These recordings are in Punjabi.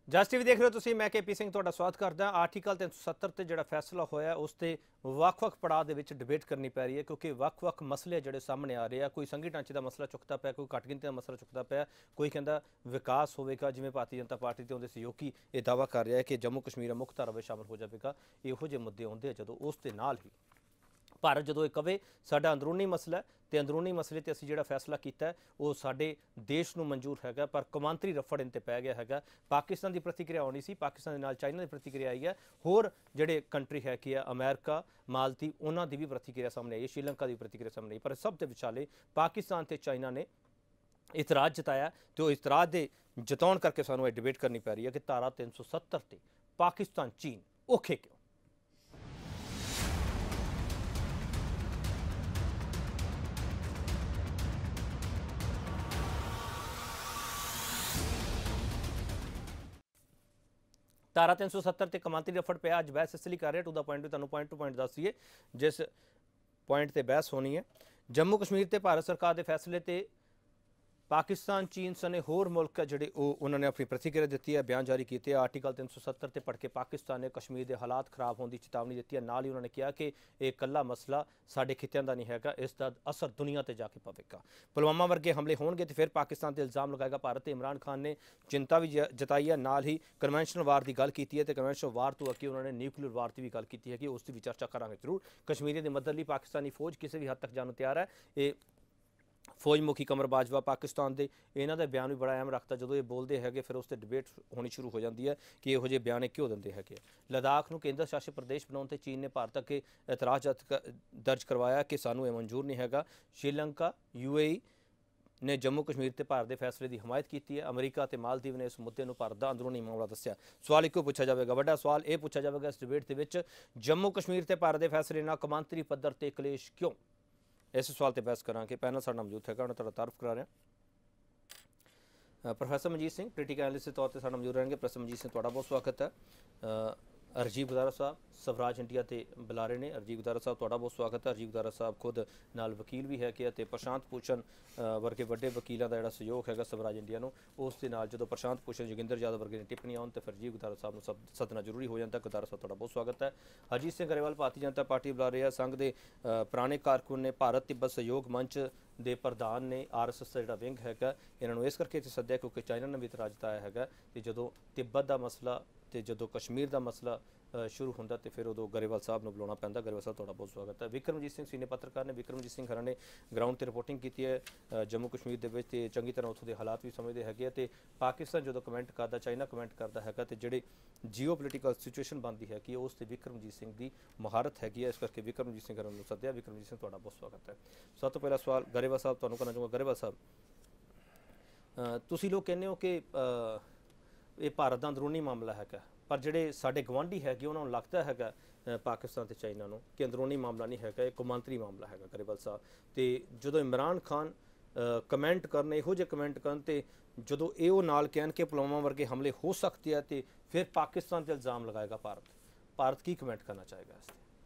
ਜਸ ਟੀਵੀ ਦੇਖ ਰਹੇ ਹੋ ਤੁਸੀਂ। ਮੈਂ केपी ਸਿੰਘ ਤੁਹਾਡਾ ਸਵਾਗਤ ਕਰਦਾ। ਆਰਟੀਕਲ 370 ਤੇ ਜਿਹੜਾ ਫੈਸਲਾ ਹੋਇਆ ਉਸ ਤੇ ਵੱਖ-ਵੱਖ ਪੜਾਅ ਦੇ ਵਿੱਚ ਡਿਬੇਟ ਕਰਨੀ ਪੈ ਰਹੀ ਹੈ ਕਿਉਂਕਿ ਵੱਖ-ਵੱਖ ਮਸਲੇ ਜਿਹੜੇ ਸਾਹਮਣੇ ਆ ਰਹੇ ਆ। ਕੋਈ ਸੰਘੀ ਢਾਂਚੇ ਦਾ ਮਸਲਾ ਚੁੱਕਦਾ ਪਿਆ, ਕੋਈ ਘੱਟ ਗਿਣਤੀ ਦਾ ਮਸਲਾ ਚੁੱਕਦਾ ਪਿਆ, ਕੋਈ ਕਹਿੰਦਾ ਵਿਕਾਸ ਹੋਵੇਗਾ, ਜਿਵੇਂ ਭਾਰਤੀ ਜਨਤਾ ਪਾਰਟੀ ਤੇ ਉਹਦੇ ਸਹਿਯੋਗੀ ਇਹ ਦਾਅਵਾ ਕਰ ਰਿਹਾ ਹੈ ਕਿ ਜੰਮੂ ਕਸ਼ਮੀਰ ਮੁੱਖ ਧਾਰਾ ਵਿੱਚ ਸ਼ਾਮਲ ਹੋ ਜਾਵੇਗਾ। ਇਹੋ ਜਿਹੇ ਮੁੱਦੇ ਆਉਂਦੇ ਆ ਜਦੋਂ ਉਸ ਦੇ ਨਾਲ ਹੀ ਭਾਰਤ ਜਦੋਂ ਇਹ ਕਵੇ ਸਾਡਾ ਅੰਦਰੂਨੀ ਮਸਲਾ ਤੇ ਅੰਦਰੂਨੀ ਮਸਲੇ ਤੇ ਅਸੀਂ ਜਿਹੜਾ ਫੈਸਲਾ ਕੀਤਾ ਉਹ ਸਾਡੇ ਦੇਸ਼ ਨੂੰ ਮਨਜ਼ੂਰ ਹੈਗਾ, ਪਰ ਕੌਮਾਂਤਰੀ ਰਫੜ ਇਨ ਤੇ ਪੈ ਗਿਆ ਹੈਗਾ। ਪਾਕਿਸਤਾਨ ਦੀ ਪ੍ਰਤੀਕਿਰਿਆ ਆਉਣੀ ਸੀ, ਪਾਕਿਸਤਾਨ ਦੇ ਨਾਲ ਚਾਈਨਾ ਦੀ ਪ੍ਰਤੀਕਿਰਿਆ ਆਈ ਹੈ, ਹੋਰ ਜਿਹੜੇ ਕੰਟਰੀ ਹੈ ਕਿ ਅਮਰੀਕਾ, ਮਾਲਦੀਵ, ਉਹਨਾਂ ਦੀ ਵੀ ਪ੍ਰਤੀਕਿਰਿਆ ਸਾਹਮਣੇ ਆਈ ਹੈ, ਸ਼੍ਰੀਲੰਕਾ ਦੀ ਪ੍ਰਤੀਕਿਰਿਆ ਸਾਹਮਣੇ ਆਈ, ਪਰ ਸਭ ਦੇ ਵਿਚਾਲੇ ਪਾਕਿਸਤਾਨ ਤੇ ਚਾਈਨਾ ਨੇ ਇਤਰਾਜ਼ ਜਤਾਇਆ ਤੇ ਉਹ ਇਤਰਾਜ਼ ਦੇ ਜਤਾਉਣ ਕਰਕੇ ਸਾਨੂੰ ਇਹ ਡਿਬੇਟ ਕਰਨੀ ਪੈ ਰਹੀ ਹੈ ਕਿ ਧਾਰਾ 370 ਤੇ ਪਾਕਿਸਤਾਨ ਚੀਨ ਔਖੇ ਕਿਉਂ। धारा 370 ਤੇ ਕਮਾਂਤਰੀ ਰਫੜ ਪਿਆ। ਅੱਜ ਬਹਿਸ ਇਸ ਲਈ ਕਰ ਰਿਹਾ ਟੂ ਦਾ ਪੁਆਇੰਟ ਵੀ ਤੁਹਾਨੂੰ ਪੁਆਇੰਟ ਟੂ ਪੁਆਇੰਟ ਦੱਸ ਦਈਏ ਜਿਸ ਪੁਆਇੰਟ ਤੇ ਬਹਿਸ ਹੋਣੀ ਹੈ। ਜੰਮੂ ਕਸ਼ਮੀਰ ਤੇ ਭਾਰਤ ਸਰਕਾਰ ਦੇ ਫੈਸਲੇ ਤੇ पाकिस्तान चीन सने होर मुल्क जिहड़े उन्होंने अपनी प्रतिक्रिया दी है, बयान जारी किए। आर्टिकल 370 ते पढ़ के पाकिस्तान ने कश्मीर के हालात खराब होने की चेतावनी दी है। नाल ही उन्होंने कहा कि यह कल्ला मसला साडे खित्तियां दा नहीं हैगा, इसका असर दुनिया ते जाके पवेगा। पुलवामा वर्गे हमले होणगे तो फिर पाकिस्तान ते इल्ज़ाम लगाएगा भारत। इमरान खान ने चिंता भी जताई है, नाल ही कन्वेंशनल वार की गल की है। कन्वेंशनल वार तो अगे उन्होंने न्यूक्लियर वार की भी गल की है कि उसकी भी चर्चा करांगे जरूर। कश्मीरियों की मदद लई पाकिस्तानी फौज किसी भी हद तक जाने तैयार है। ये फौज मुखी कमर बाजवा पाकिस्तान के इन्हों का बयान भी बड़ा अहम रखता। जो ये बोलते हैं फिर उस डिबेट होनी शुरू हो जाती है कि यहो ਜਿਹੇ बयान क्यों देंगे है। लद्दाख को केंद्र शासित प्रदेश बनाने से चीन ने भारत अगे एतराज दर्ज करवाया कि सानू यह मंजूर नहीं है। श्रीलंका, UAE ने जम्मू कश्मीर ते भारत के फैसले की हमायत की है। अमरीका ते मालदीव ने इस मुद्दे को भारत का अंदरूनी मामला दस्या। सवाल एक पूछा जाएगा, वड्डा सवाल यह पूछा जाएगा इस डिबेट के जम्मू कश्मीर ते भारत के फैसले ना कौमांतरी पद्धर ते कलेश क्यों। इस सवाल पर बहस करा कि पैनल साडा मौजूद है, उन्होंने तुहाडा तारुफ करा रहा। Professor Manjit Singh political analyst के तौर पर साडा मौजूद रहेंगे। प्रोफैसर मनजीत सिंह तुहाडा बहुत स्वागत है। राजीव गुदारा साहब स्वराज इंडिया के बुलारे ने। राजीव गुदारा साहब तुहाडा बहुत स्वागत है। राजीव गुदारा साहब खुद नाल वकील भी है कि प्रशांत भूषण वर्गे वड्डे वकीलों का जिहड़ा सहयोग है स्वराज इंडिया को, उस दे नाल जदों प्रशांत भूषण, जोगिंदर यादव वर्गे ने टिप्पणी आउण तो फिर राजीव गुदारा साहब को सदना जरूरी हो जाता है। गुदारा साहब तुहाडा बहुत स्वागत है। हरजीत सिंह गरेवाल भारतीय जनता पार्टी बुलारे है। संघ के पुराने कारकुन ने, भारत तिब्बत सहयोग मंच के प्रधान ने, RSS का जिहड़ा विंग हैगा इन्हों इस करके इत्थे सद्दिया क्योंकि चाइना ने भी इतराज जताया है कि जो तिब्बत का मसला तो जो कश्मीर का मसला शुरू होंदा तो फिर उदों गरेवाल साहब को बुलाना पैंदा। गरेवाल साहब तुहाडा बहुत स्वागत है। विक्रमजीत सिंह सीनियर पत्रकार ने। विक्रमजीत सिंह हरां ने ग्राउंड पर रिपोर्टिंग की है जम्मू कश्मीर के चंगी तरह उत्थों के हालात भी समझते हैं तो पाकिस्तान जो कमेंट करता, चाइना कमेंट करता है तो जिहड़ी जिओपोलिटिकल सिचुएशन बनती है कि उस विक्रमजीत सिंह की महारत हैगी है। इस करके विक्रमजीत सिंह हरां नूं सद्दिया। विक्रमजीत सिंह तुहाडा बहुत स्वागत है। सब तो पहला सवाल गरेवाल साहब तुहानूं करना चाहूँगा। गरेवाल साहब तुसीं लोग कहने हो कि ये भारत का अंदरूनी मामला है, पर जिहड़े साडे गवांढी है उन्होंने लगता है पाकिस्तान ते चाइना नूं कि अंदरूनी मामला नहीं है, ये कौमांतरी मामला है। गरेवाल साहब तो जो इमरान खान कमेंट करन, इहो जिहे कमेंट करन ते जो ये नाल कहन कि पुलवामा वर्गे हमले हो सकते हैं तो फिर पाकिस्तान ते इल्ज़ाम लगाएगा भारत। भारत की कमेंट करना चाहेगा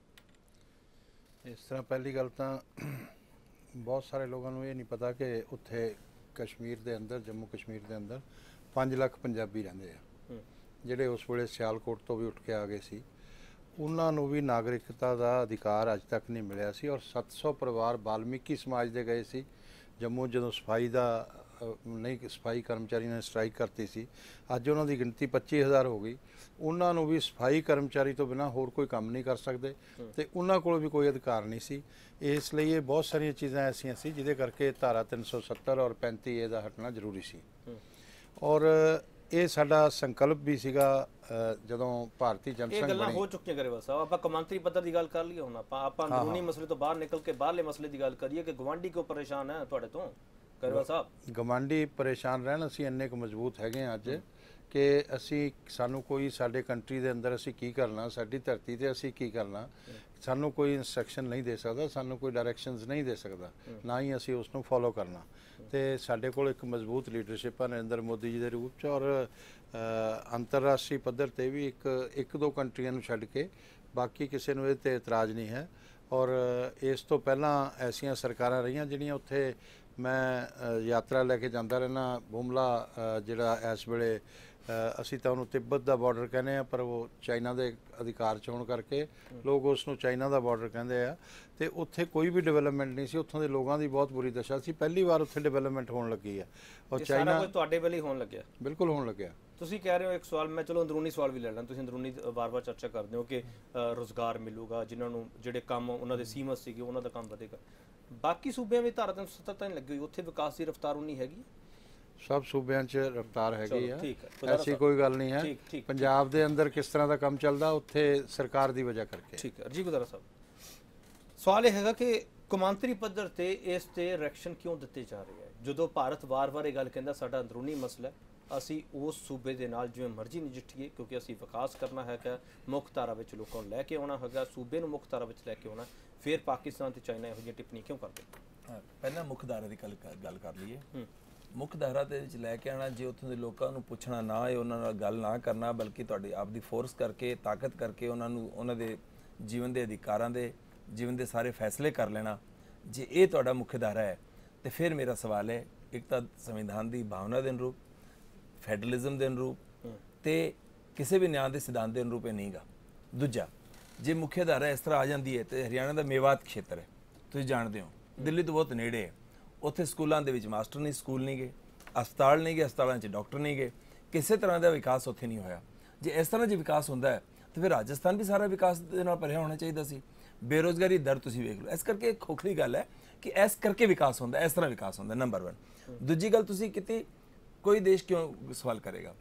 इस तरह। पहली गल तो बहुत सारे लोगों को ये नहीं पता कि उत्थे कश्मीर के अंदर, जम्मू कश्मीर के अंदर 5 लाख पंजाबी रहंदे आ ਜਿਹੜੇ उस ਵੇਲੇ सियालकोट तो भी उठ के आ गए सी। उन्होंने भी नागरिकता का अधिकार अज तक नहीं मिलया सी। और 700 परिवार वाल्मीकि समाज दे गए सी जम्मू जो सफाई का नहीं, सफाई कर्मचारी ने स्ट्राइक करती सी। अज उन्होंने गिनती 25,000 हो गई। उन्होंने भी सफाई कर्मचारी तो बिना होर कोई काम नहीं कर सकते तो उन्होंने को भी कोई अधिकार नहीं सी। इसलिए ये बहुत सारिया चीज़ां ऐसियां सी जिहदे करके धारा 370 और 35A का हटना जरूरी सी। और ये साडा संकल्प भी सीगा जदों भारतीय जनसंघ बनी हो चुकी गरेवाल साहब। आप कौमांतरी पद्धर की गल कर ली हुण, आप अंदरूनी मसले तो बाहर निकल के बाहरले मसले की गल करिए कि गवांढी क्यों परेशान है तुहाडे तो गरेवाल साहब। गवांढी परेशान रहन, असीं इन्ने क मजबूत हैगे अज कि असीं सानू कोई साडे कंट्री दे अंदर असीं की करना, साडी धरती ते असीं की करना, सानू कोई इंस्ट्रक्शन नहीं दे सकदा, सानू कोई डायरैक्शनस नहीं दे सकदा, ना ही असीं उसनूं फॉलो करना। तो साडे कोल एक मजबूत लीडरशिप है नरेंद्र मोदी जी के रूप च। और अंतरराष्ट्रीय पद्धर ते भी एक दो कंट्रियां नूं छड्ड के बाकी किसी नूं इह ते इतराज़ नहीं है। और इस तो पहलां ऐसियां सरकारां रहियां जिहड़ियां उत्थे मैं यात्रा लैके जाता रहना। बुमला जिहड़ा इस वेले ਅਸੀਂ ਤਾਂ ਉਹਨੂੰ ਤਿੱਬਤ ਦਾ ਬਾਰਡਰ ਕਹਿੰਦੇ ਆ, ਪਰ ਉਹ ਚਾਈਨਾ ਦੇ ਅਧਿਕਾਰ 'ਚ ਹੋਣ ਕਰਕੇ ਲੋਕ ਉਸ ਨੂੰ ਚਾਈਨਾ ਦਾ ਬਾਰਡਰ ਕਹਿੰਦੇ ਆ। ਤੇ ਉੱਥੇ ਕੋਈ ਵੀ ਡਿਵੈਲਪਮੈਂਟ ਨਹੀਂ ਸੀ, ਉੱਥੋਂ ਦੇ ਲੋਕਾਂ ਦੀ ਬਹੁਤ ਬੁਰੀ ਦਸ਼ਾ ਸੀ। ਪਹਿਲੀ ਵਾਰ ਉੱਥੇ ਡਿਵੈਲਪਮੈਂਟ ਹੋਣ ਲੱਗੀ ਆ, ਔਰ ਸਾਰਾ ਕੁਝ ਤੁਹਾਡੇ ਵੇਲੇ ਹੀ ਹੋਣ ਲੱਗਿਆ। ਬਿਲਕੁਲ ਹੋਣ ਲੱਗਿਆ। ਤੁਸੀਂ ਕਹਿ ਰਹੇ ਹੋ, ਇੱਕ ਸਵਾਲ ਮੈਂ ਚਲੋ ਅੰਦਰੂਨੀ ਸਵਾਲ ਵੀ ਲੈ ਲਾਂ, ਤੁਸੀਂ ਅੰਦਰੂਨੀ ਵਾਰ-ਵਾਰ ਚਰਚਾ ਕਰਦੇ ਹੋ ਕਿ ਰੋਜ਼ਗਾਰ ਮਿਲੂਗਾ, ਜਿਨ੍ਹਾਂ ਨੂੰ ਜਿਹੜੇ ਕੰਮ ਉਹਨਾਂ ਦੇ ਸੀਮਤ ਸੀਗੇ ਉਹਨਾਂ ਦਾ ਕੰਮ ਵਧੇਗਾ। ਬਾਕੀ ਸੂਬਿਆਂ ਵਿੱਚ ਧਾਰਾ 370 ਤਾਂ ਨਹੀਂ ਲੱਗੀ ਹੋਈ, ਉੱਥੇ ਵਿਕਾਸ ਦੀ ਰਫ਼ਤਾਰ ਉਨੀ ਹੈਗੀ? ਸਭ ਸੂਬਿਆਂ 'ਚ ਰਫ਼ਤਾਰ ਹੈਗੀ ਆ, ਠੀਕ ਹੈ, ਐਸੀ ਕੋਈ ਗੱਲ ਨਹੀਂ ਹੈ। ਪੰਜਾਬ ਦੇ ਅੰਦਰ ਕਿਸ ਤਰ੍ਹਾਂ ਦਾ ਕੰਮ ਚੱਲਦਾ, ਉੱਥੇ ਸਰਕਾਰ ਦੀ ਵਜ੍ਹਾ ਕਰਕੇ। ਠੀਕ ਹੈ ਜੀ। ਗੁਰਦਾਰਾ ਸਾਹਿਬ, ਸਵਾਲ ਇਹ ਹੈਗਾ ਕਿ ਕੌਮਾਂਤਰੀ ਪੱਧਰ ਤੇ ਇਸ ਤੇ ਰਿਐਕਸ਼ਨ ਕਿਉਂ ਦਿੱਤੇ ਜਾ ਰਹੇ ਹੈ? ਜਦੋਂ ਭਾਰਤ ਵਾਰ-ਵਾਰ ਇਹ ਗੱਲ ਕਹਿੰਦਾ ਸਾਡਾ ਅੰਦਰੂਨੀ ਮਸਲਾ ਹੈ, ਅਸੀਂ ਉਸ ਸੂਬੇ ਦੇ ਨਾਲ ਜਿਵੇਂ ਮਰਜ਼ੀ ਨਜਿੱਠੀਏ, ਕਿਉਂਕਿ ਅਸੀਂ ਵਿਕਾਸ ਕਰਨਾ ਹੈਗਾ, ਮੁੱਖ ਧਾਰਾ ਵਿੱਚ ਲੋਕਾਂ ਨੂੰ ਲੈ ਕੇ ਆਉਣਾ ਹੈਗਾ, ਸੂਬੇ ਨੂੰ ਮੁੱਖ ਧਾਰਾ ਵਿੱਚ ਲੈ ਕੇ ਆਉਣਾ, ਫਿਰ ਪਾਕਿਸਤਾਨ ਤੇ ਚਾਈਨਾ ਇਹੋ ਜਿਹੀਆਂ ਟਿੱਪਣੀ ਕਿਉਂ ਕਰਦੇ? ਪਹਿਲਾਂ ਮੁੱਖ ਧਾਰਾ ਦੀ ਗੱਲ ਕਰ ਲਈਏ। ਮੁੱਖ ਧਾਰਾ ਦੇ ਵਿੱਚ ਲੈ ਕੇ ਆਉਣਾ, ਜੇ ਉੱਥੋਂ ਦੇ ਲੋਕਾਂ ਨੂੰ ਪੁੱਛਣਾ ਨਾ ਹੈ, ਉਹਨਾਂ ਨਾਲ ਗੱਲ ਨਾ ਕਰਨਾ, ਬਲਕਿ ਤੁਹਾਡੀ ਆਪਦੀ ਫੋਰਸ ਕਰਕੇ, ਤਾਕਤ ਕਰਕੇ ਉਹਨਾਂ ਨੂੰ ਉਹਨਾਂ ਦੇ ਜੀਵਨ ਦੇ ਅਧਿਕਾਰਾਂ ਦੇ, ਜੀਵਨ ਦੇ ਸਾਰੇ ਫੈਸਲੇ ਕਰ ਲੈਣਾ, ਜੇ ਇਹ ਤੁਹਾਡਾ ਮੁੱਖ ਧਾਰਾ ਹੈ, ਤੇ ਫਿਰ ਮੇਰਾ ਸਵਾਲ ਹੈ, ਇੱਕ ਤਾਂ ਸੰਵਿਧਾਨ ਦੀ ਭਾਵਨਾ ਦੇ ਅਨੁਰੂਪ, ਫੈਡਰਲਿਜ਼ਮ ਦੇ ਅਨੁਰੂਪ, ਤੇ ਕਿਸੇ ਵੀ ਨਿਆਂ ਦੇ ਸਿਧਾਂਤ ਦੇ ਅਨੁਰੂਪ ਇਹ ਨਹੀਂਗਾ। ਦੂਜਾ, ਜੇ ਮੁੱਖ ਧਾਰਾ ਇਸ ਤਰ੍ਹਾਂ ਆ ਜਾਂਦੀ ਹੈ, ਤੇ ਹਰਿਆਣਾ ਦਾ ਮੇਵਾਤ ਖੇਤਰ ਹੈ, ਤੁਸੀਂ ਜਾਣਦੇ ਹੋ, ਦਿੱਲੀ ਤੋਂ ਬਹੁਤ ਨੇੜੇ ਹੈ, ਉੱਥੇ ਸਕੂਲਾਂ ਦੇ ਵਿੱਚ ਮਾਸਟਰ ਨਹੀਂ, ਸਕੂਲ ਨਹੀਂ ਗਏ, ਹਸਪਤਾਲ ਨਹੀਂ ਗਏ, ਹਸਪਤਾਲਾਂ 'ਚ ਡਾਕਟਰ ਨਹੀਂ ਗਏ, ਕਿਸੇ ਤਰ੍ਹਾਂ ਦਾ ਵਿਕਾਸ ਉੱਥੇ ਨਹੀਂ ਹੋਇਆ। ਜੇ ਇਸ ਤਰ੍ਹਾਂ ਜੇ ਵਿਕਾਸ ਹੁੰਦਾ ਹੈ, ਤਾਂ ਫਿਰ ਰਾਜਸਥਾਨ ਵੀ ਸਾਰਾ ਵਿਕਾਸ ਦੇ ਨਾਲ ਭਰਿਆ ਹੋਣਾ ਚਾਹੀਦਾ ਸੀ। ਬੇਰੁਜ਼ਗਾਰੀ ਦਰ ਤੁਸੀਂ ਵੇਖ ਲਓ। ਇਸ ਕਰਕੇ ਇੱਕ ਖੋਖਲੀ ਗੱਲ ਹੈ ਕਿ ਇਸ ਕਰਕੇ ਵਿਕਾਸ ਹੁੰਦਾ, ਇਸ ਤਰ੍ਹਾਂ ਵਿਕਾਸ ਹੁੰਦਾ, ਨੰਬਰ 1। ਦੂਜੀ ਗੱਲ ਤੁਸੀਂ ਕੀਤੀ, ਕੋਈ ਦੇਸ਼ ਕਿਉਂ ਸਵਾਲ ਕਰੇਗਾ?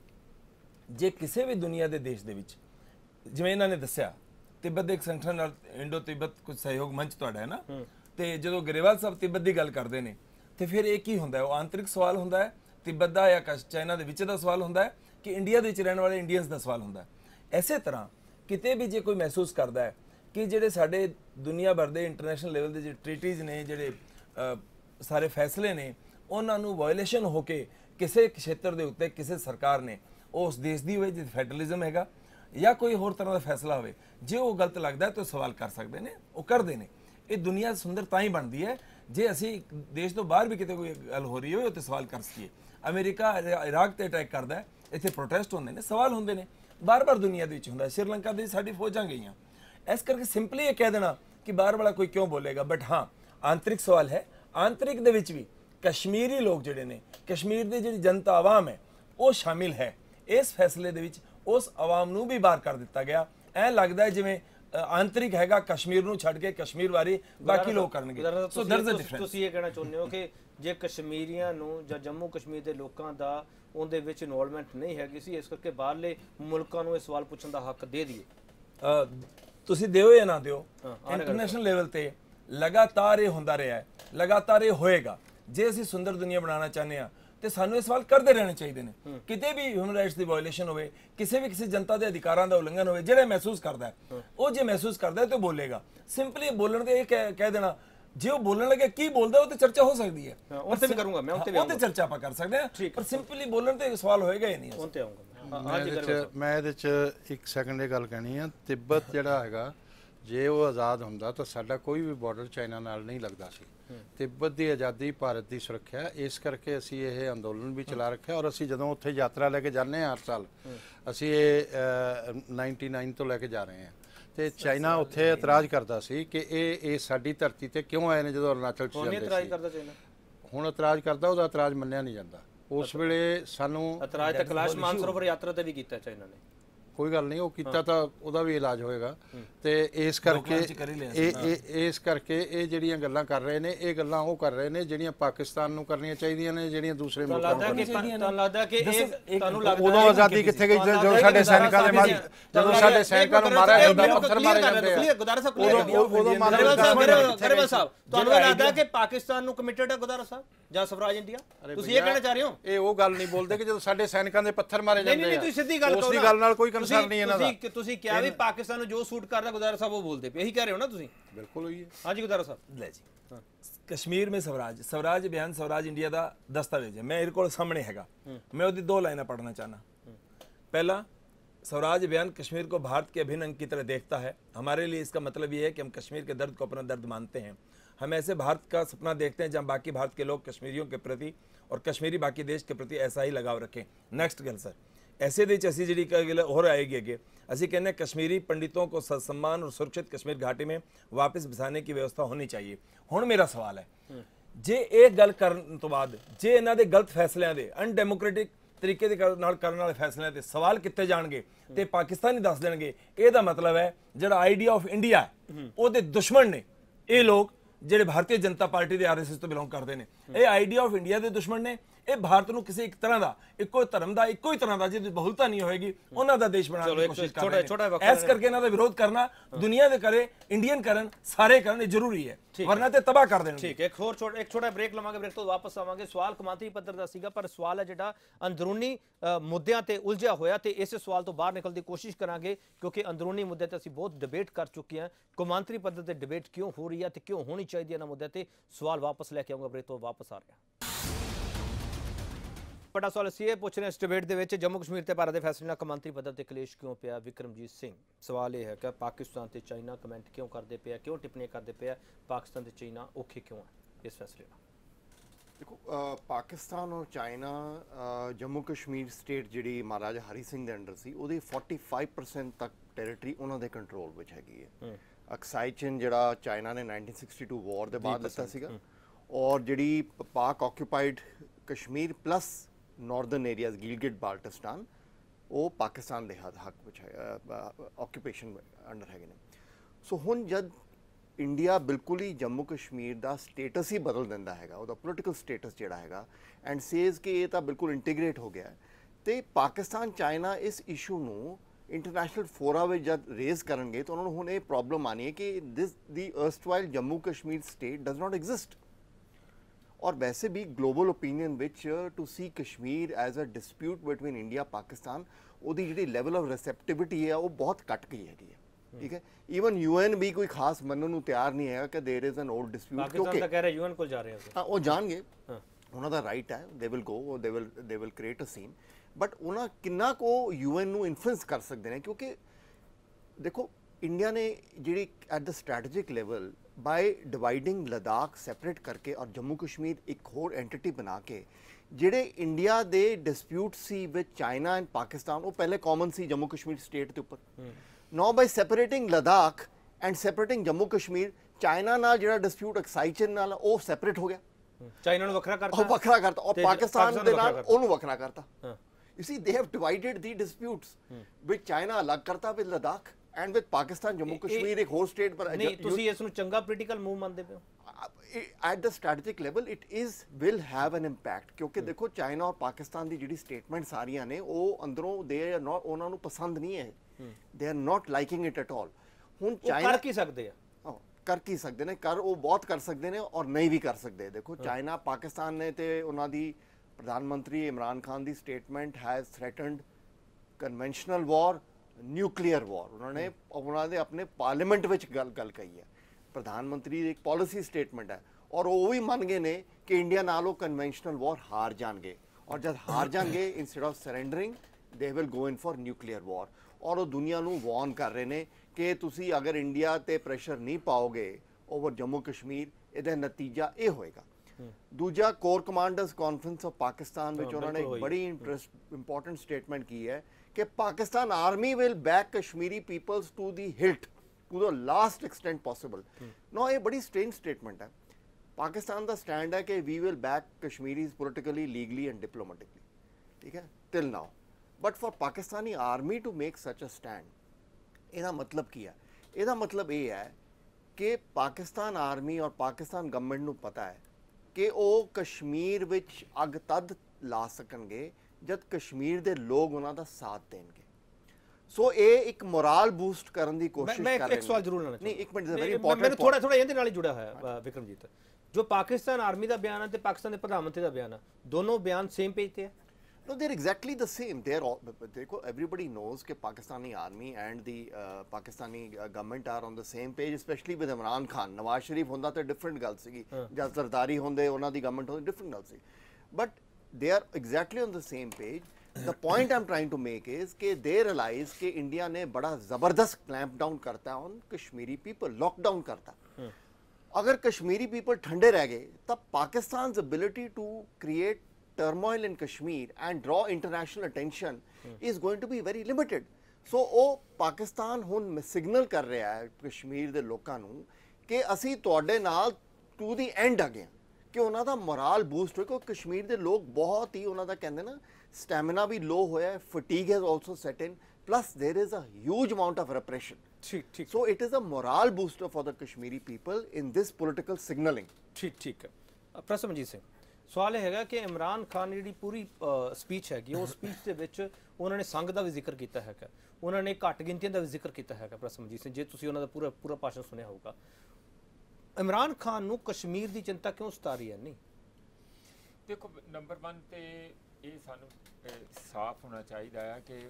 ਜੇ ਕਿਸੇ ਵੀ ਦੁਨੀਆ ਦੇ ਦੇਸ਼ ਦੇ ਵਿੱਚ, ਜਿਵੇਂ ਇਹਨਾਂ ਨੇ ਦੱਸਿਆ, ਤਿੱਬਤ ਦੇ ਇੱਕ ਸੰਗਠਨ ਨਾਲ ਇੰਡੋ ਤਿੱਬਤ ਕੁਝ ਸਹਿਯੋਗ ਮੰਚ ਤੁਹਾਡਾ ਹੈ ਨਾ, ਤੇ ਜਦੋਂ ਗਰੇਵਾਲ ਸਾਹਿਬ ਤਿੱਬਤ ਦੀ ਗੱਲ ਕਰਦੇ ਨੇ, ਤੇ ਫਿਰ ਇਹ ਕੀ ਹੁੰਦਾ ਹੈ? ਉਹ ਆਂਤਰਿਕ ਸਵਾਲ ਹੁੰਦਾ ਹੈ ਤਿੱਬਤ ਦਾ ਜਾਂ ਚਾਈਨਾ ਦੇ ਵਿੱਚ ਦਾ ਸਵਾਲ ਹੁੰਦਾ ਹੈ, ਕਿ ਇੰਡੀਆ ਦੇ ਵਿੱਚ ਰਹਿਣ ਵਾਲੇ ਇੰਡੀਅਨਸ ਦਾ ਸਵਾਲ ਹੁੰਦਾ ਹੈ। ਐਸੇ ਤਰ੍ਹਾਂ ਕਿਤੇ ਵੀ ਜੇ ਕੋਈ ਮਹਿਸੂਸ ਕਰਦਾ ਹੈ ਕਿ ਜਿਹੜੇ ਸਾਡੇ ਦੁਨੀਆ ਭਰ ਦੇ ਇੰਟਰਨੈਸ਼ਨਲ ਲੈਵਲ ਦੇ ਜਿਹੜੇ ਟ੍ਰੀਟੀਜ਼ ਨੇ, ਜਿਹੜੇ ਸਾਰੇ ਫੈਸਲੇ ਨੇ, ਉਹਨਾਂ ਨੂੰ ਵਾਇਲੇਸ਼ਨ ਹੋ ਕੇ ਕਿਸੇ ਖੇਤਰ ਦੇ ਉੱਤੇ ਕਿਸੇ ਸਰਕਾਰ ਨੇ ਉਸ ਦੇਸ਼ ਦੀ ਹੋਵੇ, ਜਿੱਥੇ ਫੈਡਰਲਿਜ਼ਮ ਹੈਗਾ, ਜਾਂ ਕੋਈ ਹੋਰ ਤਰ੍ਹਾਂ ਦਾ ਫੈਸਲਾ ਹੋਵੇ, ਜੇ ਉਹ ਗਲਤ ਲੱਗਦਾ ਤਾਂ ਸਵਾਲ ਕਰ ਸਕਦੇ ਨੇ, ਉਹ ਕਰਦੇ ਨੇ। ਇਹ ਦੁਨੀਆ ਸੁੰਦਰ ਤਾਂ ਹੀ ਬਣਦੀ ਹੈ ਜੇ ਅਸੀਂ ਦੇਸ਼ ਤੋਂ ਬਾਹਰ ਵੀ ਕਿਤੇ ਕੋਈ ਗੱਲ ਹੋ ਰਹੀ ਹੋਵੇ ਉੱਤੇ ਸਵਾਲ ਕਰ ਸਕੀਏ। ਅਮਰੀਕਾ ਇਰਾਕ ਤੇ ਅਟੈਕ ਕਰਦਾ ਹੈ, ਇੱਥੇ ਪ੍ਰੋਟੈਸਟ ਹੁੰਦੇ ਨੇ, ਸਵਾਲ ਹੁੰਦੇ ਨੇ, ਬਾਰ-ਬਾਰ ਦੁਨੀਆ ਦੇ ਵਿੱਚ ਹੁੰਦਾ। ਸ਼੍ਰੀਲੰਕਾ ਦੇ ਸਾਡੀ ਫੌਜਾਂ ਗਈਆਂ। ਇਸ ਕਰਕੇ ਸਿੰਪਲੀ ਇਹ ਕਹਿ ਦੇਣਾ ਕਿ ਬਾਹਰ ਵਾਲਾ ਕੋਈ ਕਿਉਂ ਬੋਲੇਗਾ, ਬਟ ਹਾਂ ਆਂਤਰਿਕ ਸਵਾਲ ਹੈ। ਆਂਤਰਿਕ ਦੇ ਵਿੱਚ ਵੀ ਕਸ਼ਮੀਰੀ ਲੋਕ ਜਿਹੜੇ ਨੇ, ਕਸ਼ਮੀਰ ਦੀ ਜਿਹੜੀ ਜਨਤਾ ਆਵਾਮ ਹੈ, ਉਹ ਸ਼ਾਮਿਲ ਹੈ ਇਸ ਫੈਸਲੇ ਦੇ ਵਿੱਚ। ਉਸ ਆਵਾਮ ਨੂੰ ਵੀ ਬਾਹਰ ਕਰ ਦਿੱਤਾ ਗਿਆ। ਐ ਲੱਗਦਾ ਹੈ ਜਿਵੇਂ ਆਂਤਰਿਕ ਹੈਗਾ, ਕਸ਼ਮੀਰ ਨੂੰ ਛੱਡ ਕੇ ਕਸ਼ਮੀਰ ਵਾਰੀ ਬਾਕੀ ਲੋਕ ਕਰਨਗੇ। So there is a difference. ਤੁਸੀਂ ਇਹ ਕਹਿਣਾ ਚਾਹੁੰਦੇ ਹੋ ਕਿ ਜੇ ਕਸ਼ਮੀਰੀਆਂ ਨੂੰ ਜਾਂ ਜੰਮੂ ਕਸ਼ਮੀਰ ਦੇ ਲੋਕਾਂ ਦਾ ਉਹਦੇ ਵਿੱਚ ਇਨਵੋਲਵਮੈਂਟ ਨਹੀਂ ਹੈਗੀ ਸੀ, ਇਸ ਕਰਕੇ ਬਾਹਰਲੇ ਮੁਲਕਾਂ ਨੂੰ ਇਹ ਸਵਾਲ ਪੁੱਛਣ ਦਾ ਹੱਕ ਦੇ ਦਈਏ? ਤੁਸੀਂ ਦਿਓ ਜਾਂ ਨਾ ਦਿਓ, ਇੰਟਰਨੈਸ਼ਨਲ ਲੈਵਲ ਤੇ ਲਗਾਤਾਰ ਇਹ ਹੁੰਦਾ ਰਿਹਾ ਹੈ, ਲਗਾਤਾਰ ਇਹ ਹੋਏਗਾ। ਜੇ ਅਸੀਂ ਸੁੰਦਰ ਦੁਨੀਆ ਬਣਾਉਣਾ ਚਾਹੁੰਦੇ ਹਾਂ ਤੇ ਸਾਨੂੰ ਇਹ ਸਵਾਲ ਕਰਦੇ ਰਹਿਣੇ ਚਾਹੀਦੇ ਨੇ। ਕਿਤੇ ਵੀ ਹਿਊਮਨ ਰਾਈਟਸ ਦੀ ਵਾਇਓਲੇਸ਼ਨ ਹੋਵੇ, ਕਿਸੇ ਜਨਤਾ ਦੇ ਅਧਿਕਾਰਾਂ ਦਾ ਉਲੰਘਣ ਹੋਵੇ, ਜਿਹੜਾ ਮਹਿਸੂਸ ਕਰਦਾ ਹੈ, ਉਹ ਜੇ ਮਹਿਸੂਸ ਕਰਦਾ ਹੈ ਤਾਂ ਬੋਲੇਗਾ। ਸਿੰਪਲੀ ਬੋਲਣ ਤੇ ਇਹ ਕਹਿ ਦੇਣਾ, ਜੇ ਉਹ ਬੋਲਣ ਲੱਗੇ ਕੀ ਬੋਲਦਾ, ਉਹ ਤੇ ਚਰਚਾ ਹੋ ਸਕਦੀ ਹੈ। ਉੱਥੇ ਵੀ ਕਰੂੰਗਾ ਮੈਂ, ਉੱਥੇ ਵੀ ਉਹਤੇ ਚਰਚਾ ਆਪਾਂ ਕਰ ਸਕਦੇ ਹਾਂ, ਪਰ ਸਿੰਪਲੀ ਬੋਲਣ ਤੇ ਸਵਾਲ ਹੋਏਗਾ ਹੀ ਨਹੀਂ। ਉੱਥੇ ਆਉਂਗਾ ਮੈਂ ਇਹਦੇ 'ਚ ਇੱਕ ਸੈਕਿੰਡ ਇਹ ਗੱਲ ਕਹਿਣੀ ਆ। ਤਿੱਬਤ ਜਿਹੜਾ ਹੈਗਾ, ਜੇ ਉਹ ਆਜ਼ਾਦ ਹੁੰਦਾ ਤਾਂ ਸਾਡਾ ਕੋਈ ਵੀ ਬਾਰਡਰ ਚਾਈਨਾ ਨਾਲ ਨਹੀਂ ਲੱਗਦਾ ਸੀ। ਤਿੱਬਤ ਦੀ ਆਜ਼ਾਦੀ ਭਾਰਤ ਦੀ ਸੁਰੱਖਿਆ, ਇਸ ਕਰਕੇ ਅਸੀਂ ਇਹ ਅੰਦੋਲਨ ਵੀ ਚਲਾ ਰੱਖਿਆ। ਔਰ ਅਸੀਂ ਜਦੋਂ ਉੱਥੇ ਯਾਤਰਾ ਲੈ ਕੇ ਜਾਂਦੇ ਹਾਂ ਹਰ ਸਾਲ, ਅਸੀਂ ਇਹ 99 ਤੋਂ ਲੈ ਕੇ ਜਾ ਰਹੇ ਹਾਂ। ਤੇ ਚਾਈਨਾ ਉੱਥੇ ਇਤਰਾਜ਼ ਕਰਦਾ ਸੀ ਕਿ ਇਹ ਸਾਡੀ ਧਰਤੀ ਤੇ ਕਿਉਂ ਆਏ ਨੇ ਜਦੋਂ ਅਰੁਣਾਚਲ 'ਚ ਜਾਂਦੇ ਸੀ। ਹੁਣ ਇਤਰਾਜ਼ ਕਰਦਾ, ਉਹਦਾ ਇਤਰਾਜ਼ ਮੰਨਿਆ ਨਹੀਂ ਜਾਂਦਾ। ਉਸ ਵੇਲੇ ਸਾਨੂੰ ਇਤਰਾਜ਼ ਤਾਂ ਕੈਲਾਸ਼ ਮਾਨਸਰੋਵਰ ਯਾਤਰਾ ਤੇ ਵੀ ਕੀਤਾ ਚਾਈਨਾ ਨੇ। ਕੋਈ ਗੱਲ ਨਹੀਂ, ਉਹ ਕੀਤਾ ਤਾਂ ਉਹਦਾ ਵੀ ਇਲਾਜ ਹੋਏਗਾ। ਤੇ ਇਸ ਕਰਕੇ ਇਹ ਜਿਹੜੀਆਂ ਗੱਲਾਂ ਕਰ ਰਹੇ ਨੇ, ਇਹ ਗੱਲਾਂ ਉਹ ਕਰ ਰਹੇ ਨੇ ਜਿਹੜੀਆਂ ਪਾਕਿਸਤਾਨ ਨੂੰ ਕਰਨੀਆਂ ਚਾਹੀਦੀਆਂ ਨੇ, ਜਿਹੜੀਆਂ ਦੂਸਰੇ ਮੁਲਕਾਂ ਨੂੰ ਕਰਨੀਆਂ ਚਾਹੀਦੀਆਂ ਨੇ। ਲੱਗਦਾ ਕਿ ਤੁਹਾਨੂੰ ਲੱਗਦਾ ਉਦੋਂ ਆਜ਼ਾਦੀ ਕਿੱਥੇ ਗਈ ਜਦੋਂ ਸਾਡੇ ਸੈਨਿਕਾਂ ਦੇ ਮਾਰੇ, ਜਦੋਂ ਸਾਡੇ ਸੈਨਿਕਾਂ ਨੂੰ ਮਾਰਿਆ ਜਾਂਦਾ, ਪੱਥਰ ਮਾਰੇ ਜਾਂਦੇ ਆ। ਗੁਰਦਾਰਾ ਸਾਹਿਬ ਉਦੋਂ ਗਰੇਵਾਲ ਸਾਹਿਬ, ਤੁਹਾਨੂੰ ਲੱਗਦਾ ਕਿ ਪਾਕਿਸਤਾਨ ਨੂੰ ਕਮਿਟਡ ਹੈ ਗੁਰਦਾਰਾ ਸਾਹਿਬ ਜਾਂ ਸਵਰਾਜ ਇੰਡੀਆ? ਤੁਸੀਂ ਇਹ ਕਹਿਣਾ ਚਾਹ ਰਹੇ ਹੋ? ਇਹ ਉਹ ਗੱਲ ਨਹੀਂ ਬੋਲਦੇ ਕਿ ਜਦੋਂ ਸਾਡੇ ਸੈਨਿਕਾਂ ਦੇ ਪੱਥਰ ਮਾਰੇ ਜਾਂਦੇ ਆ। ਨਹੀਂ, ਤੁਸੀਂ ਸਿੱਧੀ ਗੱਲ ਕਰੋ। ਉਸ ਦੀ ਗੱਲ ਨਾਲ ਕੋਈ ਕੰਸਰਨ ਨਹੀਂ ਇਹਨਾਂ ਦਾ। ਤੁਸੀਂ ਕਿਹਾ ਵੀ ਪਾਕਿਸਤਾਨ ਨੂੰ ਜੋ ਸੂਟ ਕਰਦਾ ਗੁਰਦਾਰਾ ਸਾਹਿਬ ਉਹ ਬੋਲਦੇ ਪਏ, ਇਹੀ ਕਹਿ ਰਹੇ ਹੋ ਨਾ ਤੁਸੀਂ? ਬਿਲਕੁਲ ਹੋਈ ਹੈ। ਹਾਂਜੀ ਗੁਰਦਾਰਾ ਸਾਹਿਬ। ਲੈ ਜੀ, ਕਸ਼ਮੀਰ में स्वराज ਬਿਆਨ स्वराज इंडिया ਦਾ ਦਸਤਾਵੇਜ਼ ਹੈ, ਮੇਰੇ ਕੋਲ ਸਾਹਮਣੇ ਹੈਗਾ। मैं ਉਹਦੀ 2 लाइनें पढ़ना चाहना। पहला, स्वराज बयान कश्मीर को भारत के अभिन्न अंग की तरह देखता है। हमारे लिए इसका मतलब ये है कि हम कश्मीर के दर्द को अपना दर्द मानते हैं। हम ऐसे भारत का सपना देखते हैं जहाँ बाकी भारत के लोग कश्मीरियों के प्रति और कश्मीरी बाकी देश के प्रति ऐसा ही लगाव रखें। नेक्स्ट गल सर, ऐसे दे ਅਸੀਂ ਜਿਹੜੀ ਗੱਲ ਹੋਰ आएगी ਅੱਗੇ ਅਸੀਂ ਕਹਿੰਦੇ कश्मीरी पंडितों को सम्मान और सुरक्षित कश्मीर घाटी में वापस बसाने की व्यवस्था होनी चाहिए। ਹੁਣ ਮੇਰਾ ਸਵਾਲ ਹੈ ਜੇ ਇਹ ਗੱਲ ਕਰਨ ਤੋਂ ਬਾਅਦ ਜੇ ਇਹਨਾਂ ਦੇ ਗਲਤ ਫੈਸਲਿਆਂ ਦੇ ਅਨਡੈਮੋਕ੍ਰੈਟਿਕ ਤਰੀਕੇ ਦੇ ਨਾਲ ਕਰਨ ਵਾਲੇ ਫੈਸਲਿਆਂ ਤੇ ਸਵਾਲ ਕੀਤੇ ਜਾਣਗੇ ਤੇ ਪਾਕਿਸਤਾਨੀ ਦੱਸ ਦੇਣਗੇ, ਇਹਦਾ ਮਤਲਬ ਹੈ ਜਿਹੜਾ ਆਈਡੀਆ ਆਫ ਇੰਡੀਆ ਉਹਦੇ ਦੁਸ਼ਮਣ ਨੇ ਇਹ ਲੋਕ ਜਿਹੜੇ ਭਾਰਤੀ ਜਨਤਾ ਪਾਰਟੀ ਦੇ ਆਰਐਸਐਸ ਤੋਂ ਬਿਲੋਂਗ ਕਰਦੇ ਨੇ। ਇਹ ਆਈਡੀਆ ਆਫ ਇੰਡੀਆ ਦੇ ਦੁਸ਼ਮਣ ਨੇ। ਇਹ ਭਾਰਤ ਨੂੰ ਕਿਸੇ ਇੱਕ ਤਰ੍ਹਾਂ ਦਾ ਇੱਕੋ ਧਰਮ ਦਾ ਇੱਕੋ ਹੀ ਤਰ੍ਹਾਂ ਦਾ ਜਿਹਦੀ ਬਹੁਲਤਾ ਨਹੀਂ ਹੋਏਗੀ ਉਹਨਾਂ ਦਾ ਦੇਸ਼ ਬਣਾਉਣ ਦੀ ਕੋਸ਼ਿਸ਼ ਕਰ ਰਹੇ ਨੇ। ਇਸ ਕਰਕੇ ਇਹਨਾਂ ਦਾ ਵਿਰੋਧ ਕਰਨਾ ਦੁਨੀਆ ਦੇ ਕਰੇ, ਇੰਡੀਅਨ ਕਰਨ, ਸਾਰੇ ਕਰਨ, ਇਹ ਜ਼ਰੂਰੀ ਹੈ, ਵਰਨਾ ਤੇ ਤਬਾਹ ਕਰ ਦੇਣਗੇ। ਠੀਕ ਹੈ, ਇੱਕ ਛੋਟਾ ਬ੍ਰੇਕ ਲਵਾਂਗੇ, ਬ੍ਰੇਕ ਤੋਂ ਵਾਪਸ ਆਵਾਂਗੇ। ਸਵਾਲ ਕੌਮਾਂਤਰੀ ਪੱਧਰ ਦਾ ਸੀਗਾ, ਪਰ ਸਵਾਲ ਹੈ ਜਿਹੜਾ ਅੰਦਰੂਨੀ ਮੁੱਦਿਆਂ ਤੇ ਉਲਝਿਆ ਹੋਇਆ, ਤੇ ਇਸ ਸਵਾਲ ਤੋਂ ਬਾਹਰ ਨਿਕਲਣ ਦੀ ਕੋਸ਼ਿਸ਼ ਕਰਾਂਗੇ ਕਿਉਂਕਿ ਅੰਦਰੂਨੀ ਮੁੱਦੇ ਤੇ ਅਸੀਂ ਬਹੁਤ ਡਿਬੇਟ ਕਰ ਚੁੱਕੇ ਹਾਂ। ਕੌਮਾਂਤਰੀ ਪੱਧਰ ਤੇ ਡਿਬੇਟ ਕਿਉਂ ਹੋ ਰਹੀ ਹੈ ਤੇ ਕਿਉਂ ਹੋਣੀ ਚਾਹੀਦੀ ਹੈ ਇਹਨਾਂ ਮੁੱਦਿਆਂ ਤੇ ਸਵਾਲ ਵਾਪਸ ਲੈ ਕੇ ਆਊਂਗਾ। ਬ੍ਰੇਕ ਤੋਂ ਵਾਪਸ ਆ ਰਿਹਾ ਵੱਡਾ ਸਵਾਲ ਅਸੀਂ ਇਹ ਪੁੱਛ ਰਹੇ ਇਸ ਡਿਬੇਟ ਦੇ ਵਿੱਚ, ਜੰਮੂ ਕਸ਼ਮੀਰ ਤੇ ਭਾਰਤ ਦੇ ਫੈਸਲੇ ਨਾਲ ਕੌਮਾਂਤਰੀ ਪੱਧਰ ਤੇ ਕਲੇਸ਼ ਕਿਉਂ ਪਿਆ। ਵਿਕਰਮਜੀਤ ਸਿੰਘ, ਸਵਾਲ ਇਹ ਹੈ ਕਿ ਪਾਕਿਸਤਾਨ ਤੇ ਚਾਈਨਾ ਕਮੈਂਟ ਕਿਉਂ ਕਰਦੇ ਪਿਆ, ਕਿਉਂ ਟਿੱਪਣੀਆਂ ਕਰਦੇ ਪਿਆ, ਪਾਕਿਸਤਾਨ ਤੇ ਚਾਈਨਾ ਔਖੇ ਕਿਉਂ ਹੈ ਇਸ ਫੈਸਲੇ ਨਾਲ। देखो पाकिस्तान और चाइना जम्मू कश्मीर स्टेट जी महाराजा हरी सिंह के अंडर सी 45% तक टैरेटरी उन्होंने कंट्रोल में हैगी है। अक्साई चिन जड़ा चाइना ने 1962 वॉर के बाद दिता सीगा, और जी Pak occupied Kashmir plus northern areas Gilgit Baltistan वो पाकिस्तान के हक में है, ऑक्यूपेशन अंडर है। सो हुण जब इंडिया बिल्कुल ही जम्मू कश्मीर का स्टेटस ही बदल दिंदा हैगा, उहदा पोलिटिकल स्टेटस जिहड़ा हैगा, एंड सेज कि ये तो बिल्कुल इंटीग्रेट हो गया है, तो पाकिस्तान चाइना इस इशू नूं इंटरनेशनल फोरा में जब रेज करेंगे तो उन्होंने हुण ये प्रॉब्लम आनी है कि this the erstwhile Jammu Kashmir state does not exist. और वैसे भी global opinion which to see Kashmir as a dispute between India Pakistan उहदी जिहड़ी लैवल ऑफ रिसैप्टिविटी है वो बहुत घट गई हैगी है। ठीक है, ईवन यूएन भी कोई खास मनन नूं तैयार नहीं है कि there is an old dispute, क्योंकि कह रहे यूएन को जा रहे हैं, हाँ वो जाणगे, उन्हां दा राइट है, they will go, they will create a scene, but उन्हां किन्ना को यूएन नूं इन्फ्लुएंस कर सकते हैं, क्योंकि देखो इंडिया ने जिहड़ी at the strategic level by dividing Ladakh separate करके और जम्मू कश्मीर एक होर एंटिटी बना के ਜਿਹੜੇ ਇੰਡੀਆ ਦੇ ਡਿਸਪਿਊਟ ਸੀ ਵਿਦ ਚਾਈਨਾ ਐਂਡ ਪਾਕਿਸਤਾਨ ਉਹ ਪਹਿਲੇ ਕਾਮਨ ਸੀ ਜੰਮੂ ਕਸ਼ਮੀਰ ਸਟੇਟ ਦੇ ਉੱਪਰ। Now by separating Ladakh and separating Jammu Kashmir, China ਨਾਲ ਜਿਹੜਾ ਡਿਸਪਿਊਟ ਅਕਸਾਈਚਨ ਨਾਲ ਉਹ ਸੈਪਰੇਟ ਹੋ ਗਿਆ, ਚਾਈਨਾ ਨੂੰ ਵੱਖਰਾ ਕਰਤਾ, ਉਹ ਵੱਖਰਾ ਕਰਤਾ, ਔਰ ਪਾਕਿਸਤਾਨ ਦੇ ਨਾਲ ਉਹਨੂੰ ਵੱਖਰਾ ਕਰਤਾ। You see they have divided the disputes with China ਅਲੱਗ ਕਰਤਾ, with Ladakh and with Pakistan Jammu Kashmir ਇੱਕ ਹੋਰ ਸਟੇਟ ਪਰ। ਨਹੀਂ ਤੁਸੀਂ ਇਸ ਨੂੰ ਚੰਗਾ ਪੋਲੀਟੀਕਲ ਮੂਵ ਮੰਨਦੇ ਪਏ ਹੋ? At the strategic level it is will have an impact, क्योंकि देखो चाइना और पाकिस्तान की जी स्टेटमेंट सारिया ने वो अंदरों दे आर नॉट, उन्होंने पसंद नहीं है, they are not liking it at all. हुण चाइना कर की सकते हैं, कर की सकते हैं, कर वो बहुत कर सकते हैं और नहीं भी कर सकते। देखो चाइना पाकिस्तान ने तो उन्होंने प्रधानमंत्री इमरान खान की statement has threatened conventional war, nuclear war, उन्होंने अपने पार्लीमेंट में गल कही है। प्रधानमंत्री एक पॉलिसी स्टेटमेंट है और वो भी मान गए ने कि इंडिया नालों कन्वेंशनल वॉर हार जाएंगे, और जब हार जाएंगे instead of surrendering they will go in for nuclear war. और वो दुनिया नूं वार्न कर रहे हैं कि तुसी अगर इंडिया ते प्रेशर नहीं पाओगे ओवर जम्मू कश्मीर, इहदा नतीजा ये होएगा। दूजा core commanders conference of Pakistan में उन्होंने एक बड़ी इंपॉर्टेंट स्टेटमेंट की है कि Pakistan army will back Kashmiri peoples to the hilt, to the last extent possible। No ये बड़ी स्ट्रेंज स्टेटमेंट है। पाकिस्तान का स्टैंड है कि we will back Kashmiris politically, legally and diplomatically, ठीक है, till now, but for Pakistani army to make such a stand, ਇਹਦਾ मतलब ਕੀ ਹੈ? ਇਹਦਾ मतलब ਇਹ ਹੈ ਕਿ ਪਾਕਿਸਤਾਨ ਆਰਮੀ और पाकिस्तान गवर्नमेंट ਨੂੰ ਪਤਾ ਹੈ ਕਿ ਉਹ ਕਸ਼ਮੀਰ ਵਿੱਚ ਅੱਗ ਤਦ ਲਾ ਸਕਣਗੇ ਜਦ ਕਸ਼ਮੀਰ ਦੇ ਲੋਕ ਉਹਨਾਂ ਦਾ ਸਾਥ ਦੇਣਗੇ। सो ये एक मोराल बूस्ट करने की कोशिश कर रहे हैं। एक सवाल जरूर लेना नहीं, एक मिनट, वेरी इंपॉर्टेंट, मैं थोड़ा ਇਹਦੇ ਨਾਲ ਹੀ जुड़ा है विक्रमजीत, जो पाकिस्तान आर्मी का बयान है ते पाकिस्तान के प्रधानमंत्री का बयान है, दोनों बयान सेम पेज पे है? No, they're exactly the same. They're all, देखो everybody knows कि Pakistani army and the Pakistani government are on the same page, especially with Imran Khan। Nawaz Sharif होंदा तो different गल सीगी, जब सरदारी होंदे उन्हां दी गवर्नमेंट होंदी different गल सी, but they are exactly on the same page। The point I'm trying to make is कि they realize कि इंडिया ने बड़ा ज़बरदस्त क्लैंप डाउन करता है ऑन कश्मीरी पीपल, लॉकडाउन करता। अगर कश्मीरी पीपल ठंडे रह गए तब Pakistan ability to create turmoil in Kashmir and draw international attention is going to be very limited. So ਉਹ ਪਾਕਿਸਤਾਨ ਹੁਣ ਸਿਗਨਲ ਕਰ ਰਿਹਾ ਹੈ ਕਸ਼ਮੀਰ ਦੇ ਲੋਕਾਂ ਨੂੰ ਕਿ ਅਸੀਂ ਤੁਹਾਡੇ ਨਾਲ ਟੂ ਦੀ ਐਂਡ ਆ ਗਏ ਕਿ ਉਹਨਾਂ ਦਾ ਮੋਰਲ ਬੂਸਟ ਹੋਏ ਕਿਉਂਕਿ ਕਸ਼ਮੀਰ ਦੇ ਲੋਕ ਬਹੁਤ ਹੀ ਉਹਨਾਂ ਦਾ ਕਹਿੰਦੇ ਨਾ ਸਟੈਮਿਨਾ ਵੀ ਲੋ ਹੋਇਆ ਹੈ, fatigue has also set in, plus there is a huge amount of repression. ठीक So it is a morale booster for the Kashmiri people in this political signaling. ठीक है ਪ੍ਰਸਮਜੀਤ ਸਿੰਘ, ਸਵਾਲ ਇਹ ਹੈਗਾ ਕਿ ਇਮਰਾਨ ਖਾਨ ਦੀ ਜਿਹੜੀ ਪੂਰੀ ਸਪੀਚ ਹੈਗੀ ਉਹ ਸਪੀਚ ਦੇ ਵਿੱਚ ਉਹਨਾਂ ਨੇ ਸੰਘ ਦਾ ਵੀ ਜ਼ਿਕਰ ਕੀਤਾ ਹੈਗਾ, ਉਹਨਾਂ ਨੇ ਘੱਟ ਗਿਣਤੀਆਂ ਦਾ ਵੀ ਜ਼ਿਕਰ ਕੀਤਾ ਹੈਗਾ। ਪ੍ਰਸਮਜੀਤ ਸਿੰਘ, ਜੇ ਤੁਸੀਂ ਉਹਨਾਂ ਦਾ ਪੂਰਾ ਭਾਸ਼ਣ ਸੁਣਿਆ ਹੋਊਗਾ, ਇਮਰਾਨ ਖਾਨ ਨੂੰ ਕਸ਼ਮੀਰ ਦੀ ਚਿੰਤਾ ਕਿਉਂ ਸਤਾ ਰਹੀ ਹੈ? ਨਹੀਂ ਦੇਖੋ, ਨੰਬਰ 1 ਤੇ ਇਹ ਸਾਨੂੰ ਸਾਫ਼ ਹੋਣਾ ਚਾਹੀਦਾ ਹੈ ਕਿ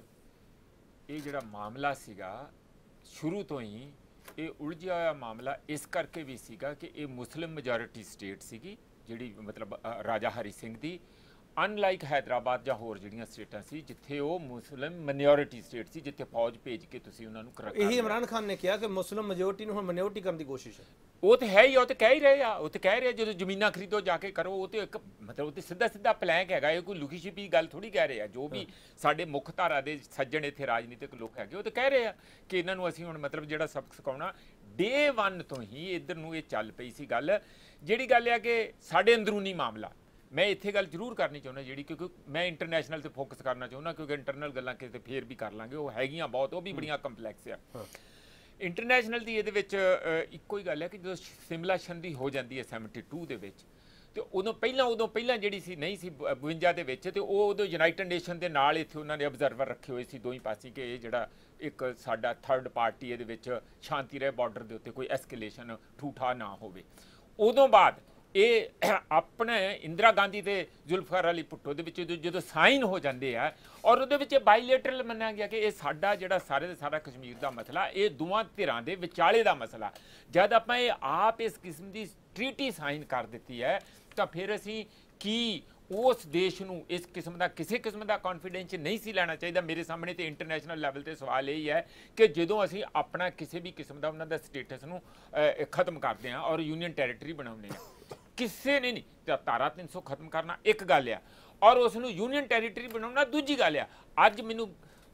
ਇਹ ਜਿਹੜਾ ਮਾਮਲਾ ਸੀਗਾ ਸ਼ੁਰੂ ਤੋਂ ਹੀ ਇਹ ਉਲਝਿਆ ਹੋਇਆ ਮਾਮਲਾ ਇਸ ਕਰਕੇ ਵੀ ਸੀਗਾ ਕਿ ਇਹ ਮੁਸਲਿਮ ਮੈਜੋਰਿਟੀ ਸਟੇਟ ਸੀਗੀ ਜਿਹੜੀ ਮਤਲਬ ਰਾਜਾ ਹਰੀ ਸਿੰਘ ਦੀ, ਅਨਲਾਈਕ ਹੈਦਰਾਬਾਦ ਜਾਂ ਹੋਰ ਜਿਹੜੀਆਂ ਸਟੇਟਾਂ ਸੀ ਜਿੱਥੇ ਉਹ ਮੁਸਲਿਮ ਮਾਈਨੋਰਿਟੀ ਸਟੇਟ ਸੀ, ਜਿੱਥੇ ਫੌਜ ਭੇਜ ਕੇ ਤੁਸੀਂ ਉਹਨਾਂ ਨੂੰ ਇਹੀ ਇਮਰਾਨ ਖਾਨ ਨੇ ਕਿਹਾ ਕਿ ਮੁਸਲਿਮ ਮੈਜੋਰਿਟੀ ਨੂੰ ਹੁਣ ਮਾਈਨੋਰਿਟੀ ਕਰਨ ਦੀ ਕੋਸ਼ਿਸ਼ ਹੈ। ਉਹ ਤਾਂ ਹੈ ਹੀ, ਉਹ ਤਾਂ ਕਹਿ ਹੀ ਰਹੇ ਆ, ਉਹ ਤਾਂ ਕਹਿ ਰਹੇ ਜਦੋਂ ਜ਼ਮੀਨਾਂ ਖਰੀਦੋ ਜਾ ਕੇ ਕਰੋ, ਉਹ ਤੇ ਇੱਕ ਮਤਲਬ ਉਹ ਤੇ ਸਿੱਧਾ ਪਲੈਂਕ ਹੈਗਾ, ਇਹ ਕੋਈ ਲੁਕੀ ਛਿਪੀ ਗੱਲ ਥੋੜੀ ਕਹਿ ਰਹੇ ਆ। ਜੋ ਵੀ ਸਾਡੇ ਮੁੱਖ ਧਾਰਾ ਦੇ ਸੱਜਣ ਇੱਥੇ ਰਾਜਨੀਤਿਕ ਲੋਕ ਹੈਗੇ ਉਹ ਤਾਂ ਕਹਿ ਰਹੇ ਆ ਕਿ ਇਹਨਾਂ ਨੂੰ ਅਸੀਂ ਹੁਣ ਮਤਲਬ ਜਿਹੜਾ ਸਬਕ ਸਿਖਾਉਣਾ। ਡੇ 1 ਤੋਂ ਹੀ ਇੱਧਰ ਨੂੰ ਇਹ ਚੱਲ ਪਈ ਸੀ ਗੱਲ। ਜਿਹੜੀ ਗੱਲ ਹੈ ਕਿ ਸਾਡੇ ਅੰਦਰੂਨੀ ਮਾਮਲਾ, ਮੈਂ ਇੱਥੇ ਗੱਲ ਜ਼ਰੂਰ ਕਰਨੀ ਚਾਹੁੰਦਾ ਜਿਹੜੀ, ਕਿਉਂਕਿ ਮੈਂ ਇੰਟਰਨੈਸ਼ਨਲ ਤੇ ਫੋਕਸ ਕਰਨਾ ਚਾਹੁੰਦਾ, ਕਿਉਂਕਿ ਇੰਟਰਨਲ ਗੱਲਾਂ ਕਿਤੇ ਫੇਰ ਵੀ ਕਰ ਲਾਂਗੇ, ਉਹ ਹੈਗੀਆਂ ਬਹੁਤ, ਉਹ ਵੀ ਬੜੀਆਂ ਕੰਪਲੈਕਸ ਆ। ਇੰਟਰਨੈਸ਼ਨਲ ਦੀ ਇਹਦੇ ਵਿੱਚ ਇੱਕੋ ਹੀ ਗੱਲ ਹੈ ਕਿ ਜਦੋਂ ਸਿਮਲਾ ਸੰਧੀ ਹੋ ਜਾਂਦੀ ਹੈ 72 ਦੇ ਵਿੱਚ, ਤੇ ਉਦੋਂ ਪਹਿਲਾਂ ਜਿਹੜੀ ਸੀ ਨਹੀਂ ਸੀ 52 ਦੇ ਵਿੱਚ, ਤੇ ਉਹ ਉਦੋਂ ਯੂਨਾਈਟਡ ਨੇਸ਼ਨ ਦੇ ਨਾਲ ਇੱਥੇ ਉਹਨਾਂ ਨੇ ਅਬਜ਼ਰਵਰ ਰੱਖੇ ਹੋਏ ਸੀ ਦੋਈ ਪਾਸੇ ਕਿ ਇਹ ਜਿਹੜਾ ਇੱਕ ਸਾਡਾ ਥਰਡ ਪਾਰਟੀ ਇਹਦੇ ਵਿੱਚ ਸ਼ਾਂਤੀ ਰਹੇ, ਬਾਰਡਰ ਦੇ ਉੱਤੇ ਕੋਈ ਐਸਕੇਲੇਸ਼ਨ ਠੂਠਾ ਨਾ ਹੋਵੇ। ਉਦੋਂ ਬਾਅਦ ਇਹ ਆਪਣੇ ਇੰਦਰਾ ਗਾਂਧੀ ਤੇ ਜ਼ੁਲਫਕਾਰ ਅਲੀ ਭੁੱਟੋ ਦੇ ਵਿੱਚ ਜਦੋਂ ਸਾਈਨ ਹੋ ਜਾਂਦੇ ਆ, ਔਰ ਉਹਦੇ ਵਿੱਚ ਬਾਈਲੇਟਰਲ ਮੰਨਿਆ ਗਿਆ ਕਿ ਇਹ ਸਾਡਾ ਜਿਹੜਾ ਸਾਰੇ ਦਾ ਸਾਰਾ ਕਸ਼ਮੀਰ ਦਾ ਮਸਲਾ ਇਹ ਦੋਵਾਂ ਧਿਰਾਂ ਦੇ ਵਿਚਾਲੇ ਦਾ ਮਸਲਾ। ਜਦ ਆਪਾਂ ਇਹ ਆਪ ਇਸ ਕਿਸਮ ਦੀ ਟ੍ਰੀਟੀ ਸਾਈਨ ਕਰ ਦਿੱਤੀ ਹੈ ਤਾਂ ਫਿਰ ਅਸੀਂ ਕੀ ਉਸ ਦੇਸ਼ ਨੂੰ ਇਸ ਕਿਸਮ ਦਾ ਕਿਸੇ ਕਿਸਮ ਦਾ ਕੌਨਫੀਡੈਂਸ ਨਹੀਂ ਸੀ ਲੈਣਾ ਚਾਹੀਦਾ। ਮੇਰੇ ਸਾਹਮਣੇ ਤੇ ਇੰਟਰਨੈਸ਼ਨਲ ਲੈਵਲ ਤੇ ਸਵਾਲ ਇਹ ਹੈ ਕਿ ਜਦੋਂ ਅਸੀਂ ਆਪਣਾ ਕਿਸੇ ਵੀ ਕਿਸਮ ਦਾ ਉਹਨਾਂ ਦਾ ਸਟੇਟਸ ਨੂੰ ਖਤਮ ਕਰਦੇ ਹਾਂ ਔਰ ਯੂਨੀਅਨ ਟੈਰੀਟਰੀ ਬਣਾਉਂਦੇ ਹਾਂ, ਕਿਸੇ ਨੇ ਨਹੀਂ ਧਾਰਾ 300 ਖਤਮ ਕਰਨਾ ਇੱਕ ਗੱਲ ਆ, ਔਰ ਉਸ ਨੂੰ ਯੂਨੀਅਨ ਟੈਰੀਟਰੀ ਬਣਾਉਣਾ ਦੂਜੀ ਗੱਲ ਆ। ਅੱਜ ਮੈਨੂੰ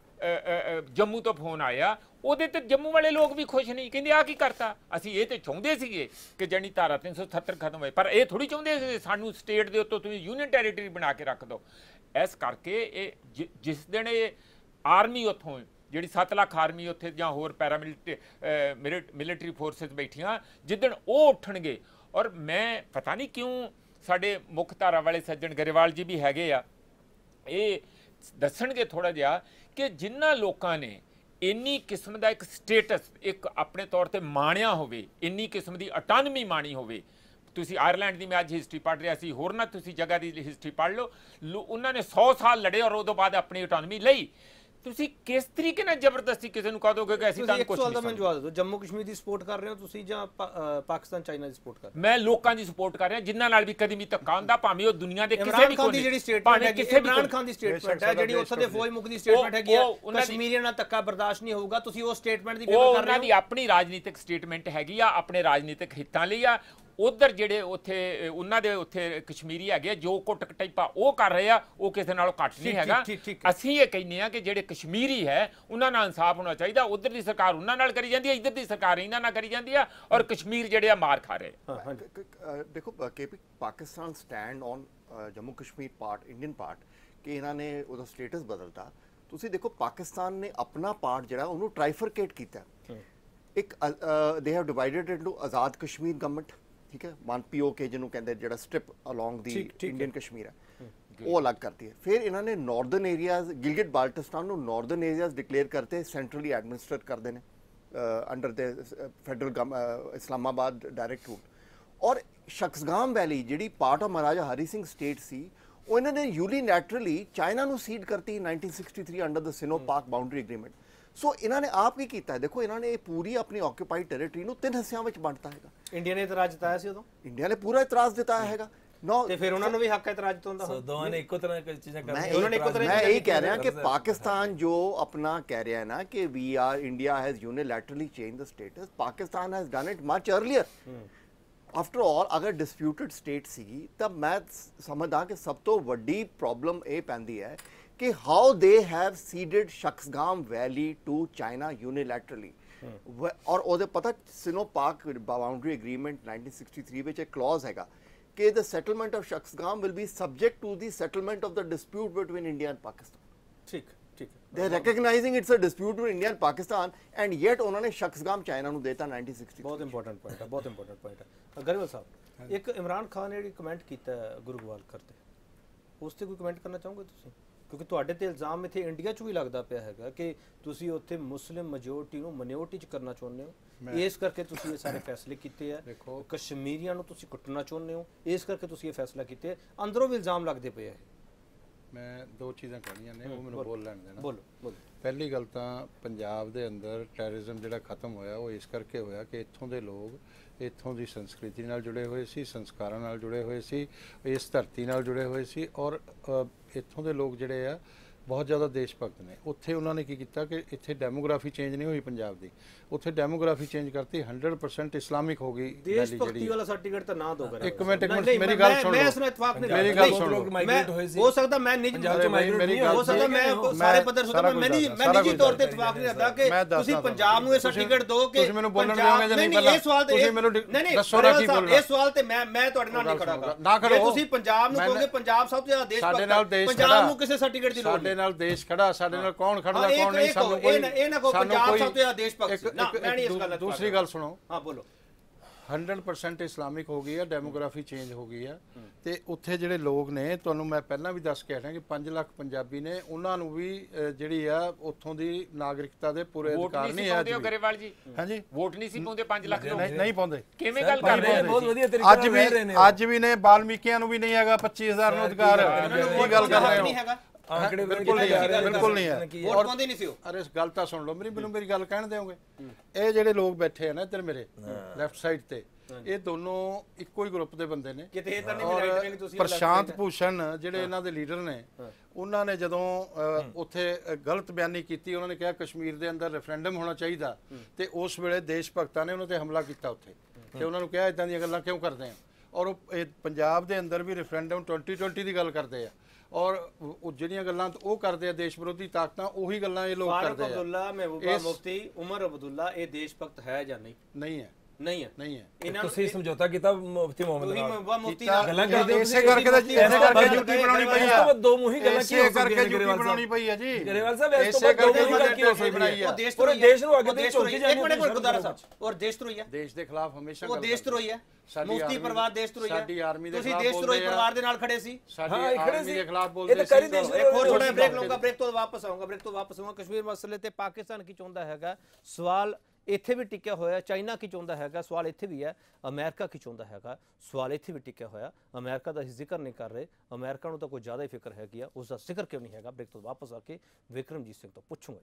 ਜੰਮੂ ਤੋਂ ਫੋਨ ਆਇਆ, ਉਹਦੇ ਤੇ ਜੰਮੂ ਵਾਲੇ ਲੋਕ ਵੀ ਖੁਸ਼ ਨਹੀਂ, ਕਹਿੰਦੇ ਆ ਕੀ ਕਰਤਾ। ਅਸੀਂ ਇਹ ਤੇ ਚਾਹੁੰਦੇ ਸੀਗੇ ਕਿ ਜਾਨੀ ਧਾਰਾ 370 ਖਤਮ ਹੋਏ, ਪਰ ਇਹ ਥੋੜੀ ਚਾਹੁੰਦੇ ਸੀ ਸਾਨੂੰ ਸਟੇਟ ਦੇ ਉੱਤੋਂ ਤੁਸੀਂ ਯੂਨੀਅਨ ਟੈਰੀਟਰੀ ਬਣਾ ਕੇ ਰੱਖ ਦਿਓ। ਇਸ ਕਰਕੇ ਇਹ ਜਿਸ ਦਿਨ ਇਹ ਆਰਮੀ ਉੱਥੋਂ ਜਿਹੜੀ 7 ਲੱਖ ਆਰਮੀ ਉੱਥੇ ਜਾਂ ਹੋਰ ਮਿਲਟਰੀ ਫੋਰਸਿਸ ਬੈਠੀਆਂ, ਜਿੱਦਣ ਉਹ ਉੱਠਣਗੇ, ਔਰ ਮੈਂ ਪਤਾ ਨਹੀਂ ਕਿਉਂ ਸਾਡੇ ਮੁੱਖ ਧਾਰਾ ਵਾਲੇ ਸੱਜਣ ਗਰੇਵਾਲ ਜੀ ਵੀ ਹੈਗੇ ਆ, ਇਹ ਦੱਸਣਗੇ ਥੋੜਾ ਜਿਹਾ ਕਿ ਜਿਨ੍ਹਾਂ ਲੋਕਾਂ ਨੇ ਇੰਨੀ ਕਿਸਮ ਦਾ ਇੱਕ ਸਟੇਟਸ ਇੱਕ ਆਪਣੇ ਤੌਰ ਤੇ ਮਾਣਿਆ ਹੋਵੇ, ਇੰਨੀ ਕਿਸਮ ਦੀ ਆਟੋਨਮੀ ਮਾਣੀ ਹੋਵੇ। ਤੁਸੀਂ ਆਇਰਲੈਂਡ ਦੀ ਮੈਂ ਅੱਜ ਹਿਸਟਰੀ ਪੜ੍ਹ ਰਿਹਾ ਸੀ, ਹੋਰ ਨਾ ਤੁਸੀਂ ਜਗ੍ਹਾ ਦੀ ਹਿਸਟਰੀ ਪੜ੍ਹ ਲਓ, ਉਹਨਾਂ ਨੇ 100 ਸਾਲ ਲੜੇ ਔਰ ਉਦੋਂ ਬਾਅਦ ਆਪਣੀ ਆਟੋਨਮੀ ਲਈ। ਤੁਸੀਂ ਕਿਸ ਤਰੀਕੇ ਨਾਲ ਜ਼ਬਰਦਸਤੀ ਕਿਸੇ ਨੂੰ ਕਹ ਦੋਗੇ ਕਿ ਅਸੀਂ ਤਾਂ ਕੁਝ ਨਹੀਂ। ਮੈਨੂੰ ਜਵਾਬ ਦਿਓ, ਜੰਮੂ ਕਸ਼ਮੀਰ ਦੀ ਸਪੋਰਟ ਕਰ ਰਹੇ ਹੋ ਤੁਸੀਂ ਜਾਂ ਪਾਕਿਸਤਾਨ ਚਾਈਨਾ ਦੀ ਸਪੋਰਟ ਕਰ ਰਹੇ ਹੋ? ਮੈਂ ਲੋਕਾਂ ਦੀ ਸਪੋਰਟ ਕਰ ਰਿਹਾ ਜਿਨ੍ਹਾਂ ਨਾਲ ਵੀ ਕਦੀ ਵੀ ਧੱਕਾ ਹੁੰਦਾ, ਭਾਵੇਂ ਉਹ ਦੁਨੀਆ ਦੇ ਕਿਸੇ ਵੀ ਕੋਨੇ। ਜਿਹੜੀ ਸਟੇਟਮੈਂਟ ਹੈ ਇਮਰਾਨ ਖਾਨ ਦੀ ਸਟੇਟਮੈਂਟ ਹੈ, ਜਿਹੜੀ ਉੱਥੇ ਦੇ ਫੌਜ ਮੁਖ ਦੀ ਸਟੇਟਮੈਂਟ ਹੈਗੀ ਹੈ, ਕਸ਼ਮੀਰੀਆਂ ਨਾਲ ਧੱਕਾ ਬਰਦਾਸ਼ਤ ਨਹੀਂ ਹੋਊਗਾ, ਤੁਸੀਂ ਉਹ ਸਟੇਟਮੈਂਟ ਦੀ ਫੇਵਰ ਕਰ ਰਹੇ ਹੋ? ਉਹਨਾਂ ਦੀ ਆਪਣੀ ਰਾਜਨੀਤਿਕ ਸਟੇਟਮੈਂਟ ਹੈਗੀ ਆ, ਆਪਣੇ ਰਾਜਨੀਤਿਕ ਹਿੱਤਾਂ ਲਈ ਆ। ਉਧਰ ਜਿਹੜੇ ਉੱਥੇ ਉਹਨਾਂ ਦੇ ਉੱਥੇ ਕਸ਼ਮੀਰੀ ਹੈਗੇ ਜੋ ਕੁੱਟ ਕਟਾਈਪਾ ਉਹ ਕਰ ਰਹੇ ਆ, ਉਹ ਕਿਸੇ ਨਾਲੋਂ ਘੱਟ ਨਹੀਂ ਹੈਗਾ। ਅਸੀਂ ਇਹ ਕਹਿੰਦੇ ਆ ਕਿ ਜਿਹੜੇ ਕਸ਼ਮੀਰੀ ਹੈ ਉਹਨਾਂ ਨਾਲ ਇਨਸਾਫ ਹੋਣਾ ਚਾਹੀਦਾ। ਉਧਰ ਦੀ ਸਰਕਾਰ ਉਹਨਾਂ ਨਾਲ ਕਰੀ ਜਾਂਦੀ ਹੈ, ਇੱਧਰ ਦੀ ਸਰਕਾਰ ਇਹਨਾਂ ਨਾਲ ਕਰੀ ਜਾਂਦੀ ਆ, ਔਰ ਕਸ਼ਮੀਰ ਜਿਹੜੇ ਆ ਮਾਰ ਖਾ ਰਹੇ। ਦੇਖੋ ਕੇਪੀ, Pakistan stand on Jammu Kashmir part, Indian part, ਕਿ ਇਹਨਾਂ ਨੇ ਉਹਦਾ ਸਟੇਟਸ ਬਦਲਤਾ। ਤੁਸੀਂ ਦੇਖੋ ਪਾਕਿਸਤਾਨ ਨੇ ਆਪਣਾ ਪਾਰਟ ਜਿਹੜਾ ਉਹਨੂੰ ਟ੍ਰਾਈਫਰਕੇਟ ਕੀਤਾ। ਇੱਕ they have divided into Azad Kashmir government, ਠੀਕ ਹੈ, 1POK ਜਿਹਨੂੰ ਕਹਿੰਦੇ, ਜਿਹੜਾ strip along the Indian Kashmir ਹੈ, ਉਹ ਅਲੱਗ ਕਰਤੀ ਹੈ। ਫਿਰ ਇਹਨਾਂ ਨੇ ਨਾਰਦਰਨ ਏਰੀਆਜ਼, ਗਿਲਗਿਟ ਬਾਲਟਿਸਤਾਨ ਨੂੰ ਨਾਰਦਰਨ ਏਰੀਆਜ਼ ਡਿਕਲੇਅਰ ਕਰਤੇ, ਸੈਂਟਰਲੀ ਐਡਮਿਨਿਸਟਰੇਟ ਕਰਦੇ ਨੇ ਅੰਡਰ ਦੇ ਫੈਡਰਲ ਇਸਲਾਮਾਬਾਦ ਡਾਇਰੈਕਟ ਰੂਟ। ਔਰ ਸ਼ਖਸਗਾਮ ਵੈਲੀ ਜਿਹੜੀ part of Maharaja Hari Singh state ਸੀ, ਉਹ ਇਹਨਾਂ ਨੇ ਯੂਨੀਲੈਟਰਲੀ ਚਾਈਨਾ ਨੂੰ ਸੀਡ ਕਰਤੀ 1963 ਅੰਡਰ ਦ ਸਿਨੋ ਪਾਕ ਬਾਉਂਡਰੀ ਐਗਰੀਮੈਂਟ। ਸੋ ਇਹਨਾਂ ਨੇ ਆਪ ਕੀ ਕੀਤਾ, ਦੇਖੋ ਇਹਨਾਂ ਨੇ ਪੂਰੀ ਆਪਣੀ ਆਕਿਊਪਾਈਡ ਟੈਰੀਟਰੀ ਨੂੰ 3 ਹਿੱਸਿਆਂ ਵਿੱਚ ਵੰਡਤਾ ਹੈਗਾ। ਇੰਡੀਆ ਨੇ ਇਤਰਾਜ਼ ਜਤਾਇਆ ਸੀ ਉਦੋਂ, ਇੰਡੀਆ ਨੇ ਪੂਰਾ ਇਤਰਾਜ਼ ਦਿੱਤਾ ਹੈਗਾ ਤੇ ਫਿਰ ਉਹਨਾਂ ਨੂੰ ਵੀ ਹੱਕ ਇਤਰਾਜ਼ ਤੋਂ ਹੁੰਦਾ। ਦੋਵਾਂ ਨੇ ਇੱਕੋ ਤਰ੍ਹਾਂ ਦੀ ਚੀਜ਼ਾਂ ਮੈਂ ਇਹ ਕਹਿ ਰਿਹਾ ਕਿ ਪਾਕਿਸਤਾਨ ਜੋ ਆਪਣਾ ਕਹਿ ਰਿਹਾ ਹੈ ਨਾ ਕਿ we are India has unilaterally change the status, Pakistan has done it much earlier. After all ਅਗਰ ਡਿਸਪਿਊਟਡ ਸਟੇਟ ਸੀਗੀ ਤਾਂ ਮੈਂ ਸਮਝਦਾ ਕਿ ਸਭ ਤੋਂ ਵੱਡੀ ਪ੍ਰੋਬਲਮ ਇਹ ਪੈਂਦੀ ਹੈ ਕਿ how they have ceded Shaksgam valley to China unilaterally ਔਰ ਉਹਦੇ ਪਤਾ ਸਿਨੋ ਪਾਕ ਬਾਉਂਡਰੀ ਐਗਰੀਮੈਂਟ 1963 ਵਿੱਚ ਇੱਕ ਕਲੌਜ਼ ਹੈਗਾ ਕਿ the settlement of Shaksgam will be subject to the settlement of the dispute between India and Pakistan. ਠੀਕ ਠੀਕ They are recognizing it's a dispute between India and Pakistan, and yet ਉਹਨਾਂ ਨੇ ਸ਼ਖਸਗਾਮ ਚਾਈਨਾ ਨੂੰ ਦੇਤਾ 1963. ਬਹੁਤ ਇੰਪੋਰਟੈਂਟ ਪੁਆਇੰਟ ਹੈ, ਬਹੁਤ ਇੰਪੋਰਟੈਂਟ ਪੁਆਇੰਟ ਹੈ। ਗਰੇਵਾਲ ਸਾਹਿਬ, ਇੱਕ ਇਮਰਾਨ ਖਾਨ ਨੇ ਜਿਹੜੀ ਕਮੈਂਟ ਕੀਤਾ ਗੁਰੂ ਗਵਾਲਕਰ ਤੇ, ਉਸ ਤੇ ਕੋਈ ਕਮੈਂਟ ਕਰਨਾ ਚਾਹੋਗੇ ਤੁਸੀਂ? ਕਿਉਂਕਿ ਤੁਹਾਡੇ ਤੇ ਇਲਜ਼ਾਮ ਇੱਥੇ ਇੰਡੀਆ 'ਚ ਵੀ ਲੱਗਦਾ ਪਿਆ ਹੈਗਾ ਕਿ ਤੁਸੀਂ ਉੱਥੇ ਮੁਸਲਿਮ ਮੈਜੋਰਟੀ ਨੂੰ ਮਿਨੋਰਟੀ 'ਚ ਕਰਨਾ ਚਾਹੁੰਦੇ ਹੋ, ਇਸ ਕਰਕੇ ਤੁਸੀਂ ਇਹ ਸਾਰੇ ਫੈਸਲੇ ਕੀਤੇ ਆ। ਕਸ਼ਮੀਰੀਆਂ ਨੂੰ ਤੁਸੀਂ ਕੁੱਟਣਾ ਚਾਹੁੰਦੇ ਹੋ, ਇਸ ਕਰਕੇ ਤੁਸੀਂ ਇਹ ਫੈਸਲਾ ਕੀਤੇ। ਅੰਦਰੋਂ ਵੀ ਇਲਜ਼ਾਮ ਲੱਗਦੇ ਪਏ ਆ। ਮੈਂ ਦੋ ਚੀਜ਼ਾਂ ਕਹਿਣੀਆਂ ਨੇ, ਉਹ ਮੈਨੂੰ ਬੋਲ ਲੈਣ ਦੇਣਾ। ਬੋਲੋ ਬੋਲੋ। ਪਹਿਲੀ ਗੱਲ ਤਾਂ ਪੰਜਾਬ ਦੇ ਅੰਦਰ ਟੈਰਰਿਜ਼ਮ ਜਿਹੜਾ ਖਤਮ ਹੋਇਆ ਉਹ ਇਸ ਕਰਕੇ ਹੋਇਆ ਕਿ ਇੱਥੋਂ ਦੇ ਲੋਕ ਇੱਥੋਂ ਦੀ ਸੰਸਕ੍ਰਿਤੀ ਨਾਲ ਜੁੜੇ ਹੋਏ ਸੀ, ਸੰਸਕਾਰਾਂ ਨਾਲ ਜੁੜੇ ਹੋਏ ਸੀ, ਇਸ ਧਰਤੀ ਨਾਲ ਜੁੜੇ ਹੋਏ ਸੀ, ਔਰ ਇੱਥੋਂ ਦੇ ਲੋਕ ਜਿਹੜੇ ਆ ਬਹੁਤ ਜ਼ਿਆਦਾ ਦੇਸ਼ ਭਗਤ ਨੇ। ਉੱਥੇ ਉਹਨਾਂ ਨੇ ਕੀ ਕੀਤਾ ਕਿ ਇੱਥੇ ਡੈਮੋਗ੍ਰਾਫੀ ਚੇਂਜ ਨਹੀਂ ਹੋਈ ਪੰਜਾਬ ਦੀ, ਉੱਥੇ ਡੈਮੋਗ੍ਰਾਫੀ ਚੇਂਜ ਕਰਤੀ, 100% ਇਸਲਾਮਿਕ ਹੋ ਗਈ ਦੇਸ਼ ਭਗਤੀ ਵਾਲਾ ਸਰਟੀਫਿਕੇਟ ਤਾਂ ਨਾ ਦੋ। ਇੱਕ ਮਿੰਟ ਮੇਰੀ ਗੱਲ ਸੁਣੋ, ਮੈਂ ਇਸ ਨੂੰ ਇਤਫਾਕ ਨਹੀਂ ਮੇਰੀ ਗੱਲ ਸੁਣੋ। ਹੋ ਸਕਦਾ ਮੈਂ ਨਿੱਜੀ ਹੋ ਸਕਦਾ ਮੈਂ ਸਾਰੇ ਪੱਧਰ ਸੁਣਦਾ, ਮੈਂ ਨਿੱਜੀ ਤੌਰ ਤੇ ਇਤਫਾਕ ਨਹੀਂ ਕਰਦਾ ਕਿ ਤੁਸੀਂ ਪੰਜਾਬ ਨੂੰ ਇਹ ਸਰਟੀਫਿਕੇਟ ਦਿਓ ਕਿ ਤੁਸੀਂ ਮੈਨੂੰ ਬੋਲਣ ਦਿਓਗੇ ਜਾਂ ਨਹੀਂ? ਪਹਿਲਾਂ ਇਹ ਸਵਾਲ ਤੇ ਤੁਸੀਂ ਮੈਨੂੰ ਦੱਸੋ ਨਾ ਕੀ ਬੋਲਣਾ। ਇਹ ਸਵਾਲ ਤੇ ਮੈਂ ਤੁਹਾਡੇ ਨਾਲ ਨਹੀਂ ਖੜਾਗਾ ਨਾ ਖੜੋ। ਤੁਸੀਂ ਪੰਜਾਬ ਨੂੰ ਕਹੋਗੇ ਪੰਜਾਬ ਸਭ ਤੋਂ ਜ਼ਿਆਦਾ ਦੇਸ਼ ਭਗਤ, ਪੰਜਾਬ ਨੂੰ ਕਿਸੇ ਸਰਟੀਫਿਕੇਟ ਦੀ ਲੋੜ ਨਹੀਂ। ਸਾਡੇ ਨਾਲ ਦੇਸ਼ ਖੜਾ, ਸਾਡੇ ਨਾਲ ਕੌਣ ਖੜਦਾ ਕੌਣ ਨਹੀਂ, ਸਾਨੂੰ ਕੋਈ ਇਹ ਨਾ ਕਹੋ ਪੰਜਾਬ ਸਭ ਤੋਂ ਜ਼ਿਆਦਾ ਦੇਸ਼ ਭਗਤ ਨਾ, ਮੈਂ ਨਹੀਂ ਇਸ ਗੱਲ। ਦੂਸਰੀ ਗੱਲ ਸੁਣੋ। ਹਾਂ ਬੋਲੋ। 100% ਇਸਲਾਮਿਕ ਹੋ ਗਈ ਹੈ, ਡੈਮੋਗ੍ਰਾਫੀ ਚੇਂਜ ਹੋ ਗਈ ਹੈ, ਤੇ ਉੱਥੇ ਜਿਹੜੇ ਲੋਕ ਨੇ, ਤੁਹਾਨੂੰ ਮੈਂ ਪਹਿਲਾਂ ਵੀ ਦੱਸ ਕੇ ਹਟਿਆ ਕਿ 5 ਲੱਖ ਪੰਜਾਬੀ ਨੇ, ਉਹਨਾਂ ਨੂੰ ਵੀ ਜਿਹੜੀ ਆ ਉੱਥੋਂ ਦੀ ਨਾਗਰਿਕਤਾ ਦੇ ਪੂਰੇ ਅਧਿਕਾਰ ਨਹੀਂ ਹੈ। ਗਰੇਵਾਲ ਜੀ ਹਾਂਜੀ, ਵੋਟ ਨਹੀਂ ਸੀ ਪਾਉਂਦੇ 5 ਲੱਖ ਨੂੰ? ਨਹੀਂ ਪਾਉਂਦੇ। ਕਿਵੇਂ ਗੱਲ ਕਰ ਰਹੇ ਹੋ? ਬਹੁਤ ਵਧੀਆ ਤਰੀਕੇ ਨਾਲ ਰਹਿ ਰਹੇ ਨੇ। ਅੱਜ ਵੀ ਨੇ ਬਾਲਮੀਕੀਆਂ ਨੂੰ ਵੀ ਨਹੀਂ ਹੈਗਾ 25000 ਨੂੰ ਅਧਿਕਾਰ। ਕੀ ਗੱਲ ਕਰ ਰਹੇ ਹੋ? ਬਿਲਕੁਲ ਨਹੀਂ ਹੈ, ਬਿਲਕੁਲ ਨਹੀਂ ਹੈ। ਵੋਟ ਪਾਉਂਦੇ ਨਹੀਂ ਸੀ ਉਹ। ਅਰੇ ਗੱਲ ਤਾਂ ਸੁਣ ਲਓ ਮੇਰੀ, ਮੈਨੂੰ ਮੇਰੀ ਗੱਲ ਕਹਿਣ ਦਿਓਗੇ? ਇਹ ਜਿਹੜੇ ਲੋਕ ਬੈਠੇ ਆ ਨਾ ਇੱਧਰ ਮੇਰੇ ਲੈਫਟ ਸਾਈਡ ਤੇ, ਇਹ ਦੋਨੋਂ ਇੱਕੋ ਹੀ ਗਰੁੱਪ ਦੇ ਬੰਦੇ ਨੇ। ਕਿਤੇ ਇਹ ਤਾਂ ਨਹੀਂ ਰਾਈਟ ਵਿੰਗ ਤੁਸੀਂ? ਪ੍ਰਸ਼ਾਂਤ ਭੂਸ਼ਣ ਜਿਹੜੇ ਇਹਨਾਂ ਦੇ ਲੀਡਰ ਨੇ, ਉਹਨਾਂ ਨੇ ਜਦੋਂ ਉੱਥੇ ਗਲਤ ਬਿਆਨੀ ਕੀਤੀ, ਉਹਨਾਂ ਨੇ ਕਿਹਾ ਕਸ਼ਮੀਰ ਦੇ ਅੰਦਰ ਰੈਫਰੈਂਡਮ ਹੋਣਾ ਚਾਹੀਦਾ, ਤੇ ਉਸ ਵੇਲੇ ਦੇਸ਼ ਭਗਤਾਂ ਨੇ ਉਹਨਾਂ ਤੇ ਹਮਲਾ ਕੀਤਾ ਉੱਥੇ, ਤੇ ਉਹਨਾਂ ਨੂੰ ਕਿਹਾ ਇਦਾਂ ਦੀਆਂ ਗੱਲਾਂ ਕਿਉਂ ਕਰਦੇ ਆ? ਔਰ ਉਹ ਪੰਜਾਬ ਦੇ ਅੰਦਰ ਵੀ ਰੈਫਰੈਂਡਮ 2020 ਦੀ ਗੱਲ ਕਰਦੇ ਆ, ਔਰ ਉਹ ਜਿਹੜੀਆਂ ਗੱਲਾਂ ਉਹ ਕਰਦੇ ਆ ਦੇਸ਼ ਵਿਰੋਧੀ ਤਾਕਤਾਂ, ਉਹੀ ਗੱਲਾਂ ਇਹ ਲੋਕ ਕਰਦੇ ਆ। ਅਬਦੁੱਲਾ, ਮਹਿਬੂਬਾ ਮੁਫਤੀ, ਉਮਰ ਅਬਦੁੱਲਾ, ਇਹ ਦੇਸ਼ ਭਗਤ ਹੈ ਜਾਂ ਨਹੀਂ? ਨਹੀਂ ਹੈ, ਨਹੀਂ ਹੈ, ਨਹੀਂ ਹੈ। ਇਹਨਾਂ ਤੁਸੀਂ ਸਮਝੌਤਾ ਕੀਤਾ ਮੁਫਤੀ ਮੁਹੰਮਦ ਨਾਲ? ਮਹਿਬੂਬਾ ਮੁਫਤੀ ਗੱਲਾਂ ਕਰਦੇ ਹੋ ਇਸੇ ਕਰਕੇ ਤਾਂ ਇਸੇ ਕਰਕੇ ਡਿਊਟੀ ਬਣਾਉਣੀ ਪਈ ਆ। ਦੋ ਮੂੰਹੀ ਗੱਲਾਂ ਕੀ ਹੋ ਕਰਕੇ ਡਿਊਟੀ ਬਣਾਉਣੀ ਪਈ ਆ ਜੀ ਗਰੇਵਾਲ ਸਾਹਿਬ? ਇਸ ਤੋਂ ਬਾਅਦ ਦੋ ਮੂੰਹੀ ਗੱਲ ਕੀ ਹੋ ਸਕਦੀ ਹੈ? ਪੂਰੇ ਦੇਸ਼ ਨੂੰ ਅੱਗੇ ਤੇ ਝੋਕੀ ਜਾਣੀ। ਇੱਕ ਮਿੰਟ ਗੁਰਦਾਰਾ ਸਾਹਿਬ, ਔਰ ਦੇਸ਼ ਧਰੋਈ ਹੈ, ਦੇਸ਼ ਦੇ ਖਿਲਾਫ ਹਮੇਸ਼ਾ ਉਹ ਦੇਸ਼ ਧਰੋਈ ਹੈ। ਮੁਫਤੀ ਪਰਿਵਾਰ ਦੇਸ਼ ਧਰੋਈ ਹੈ, ਸਾਡੀ ਆਰਮੀ ਦੇ ਤੁਸੀਂ ਖਿਲਾਫ ਦੇਸ਼ ਧਰੋਈ ਪਰਿਵਾਰ ਦੇ ਨਾਲ ਖੜੇ ਸੀ। ਸਾਡੀ ਆਰਮੀ ਦੇ ਖਿਲਾਫ ਬੋਲਦੇ ਸੀ। ਇੱਕ ਹੋਰ ਛੋਟਾ ਬ੍ਰੇਕ ਲਊਂਗਾ, ਬ੍ਰੇਕ ਤੋਂ ਵਾਪਸ ਆਊਂਗਾ। ਕਸ਼ਮੀਰ ਮਸਲੇ ਤੇ ਪਾਕਿਸਤਾਨ ਕੀ ਚਾਹੁੰਦਾ ਹੈਗਾ, ਸਵਾਲ ਇੱਥੇ ਵੀ ਟਿਕਿਆ ਹੋਇਆ। ਚਾਈਨਾ ਕੀ ਚਾਹੁੰਦਾ ਹੈਗਾ, ਸਵਾਲ ਇੱਥੇ ਵੀ ਹੈ। ਅਮਰੀਕਾ ਕੀ ਚਾਹੁੰਦਾ ਹੈਗਾ, ਸਵਾਲ ਇੱਥੇ ਵੀ ਟਿਕਿਆ ਹੋਇਆ। ਅਮਰੀਕਾ ਦਾ ਜ਼ਿਕਰ ਨਹੀਂ ਕਰ ਰਹੇ, ਅਮਰੀਕਾ ਨੂੰ ਤਾਂ ਕੋਈ ਜ਼ਿਆਦਾ ਹੀ ਫਿਕਰ ਹੈਗੀ ਆ, ਉਸ ਦਾ ਜ਼ਿਕਰ ਕਿਉਂ ਨਹੀਂ ਹੈਗਾ? ਬ੍ਰੇਕ ਤੋਂ ਵਾਪਸ ਆ ਕੇ ਵਿਕਰਮਜੀਤ ਸਿੰਘ ਤੋਂ ਪੁੱਛੂੰਗਾ।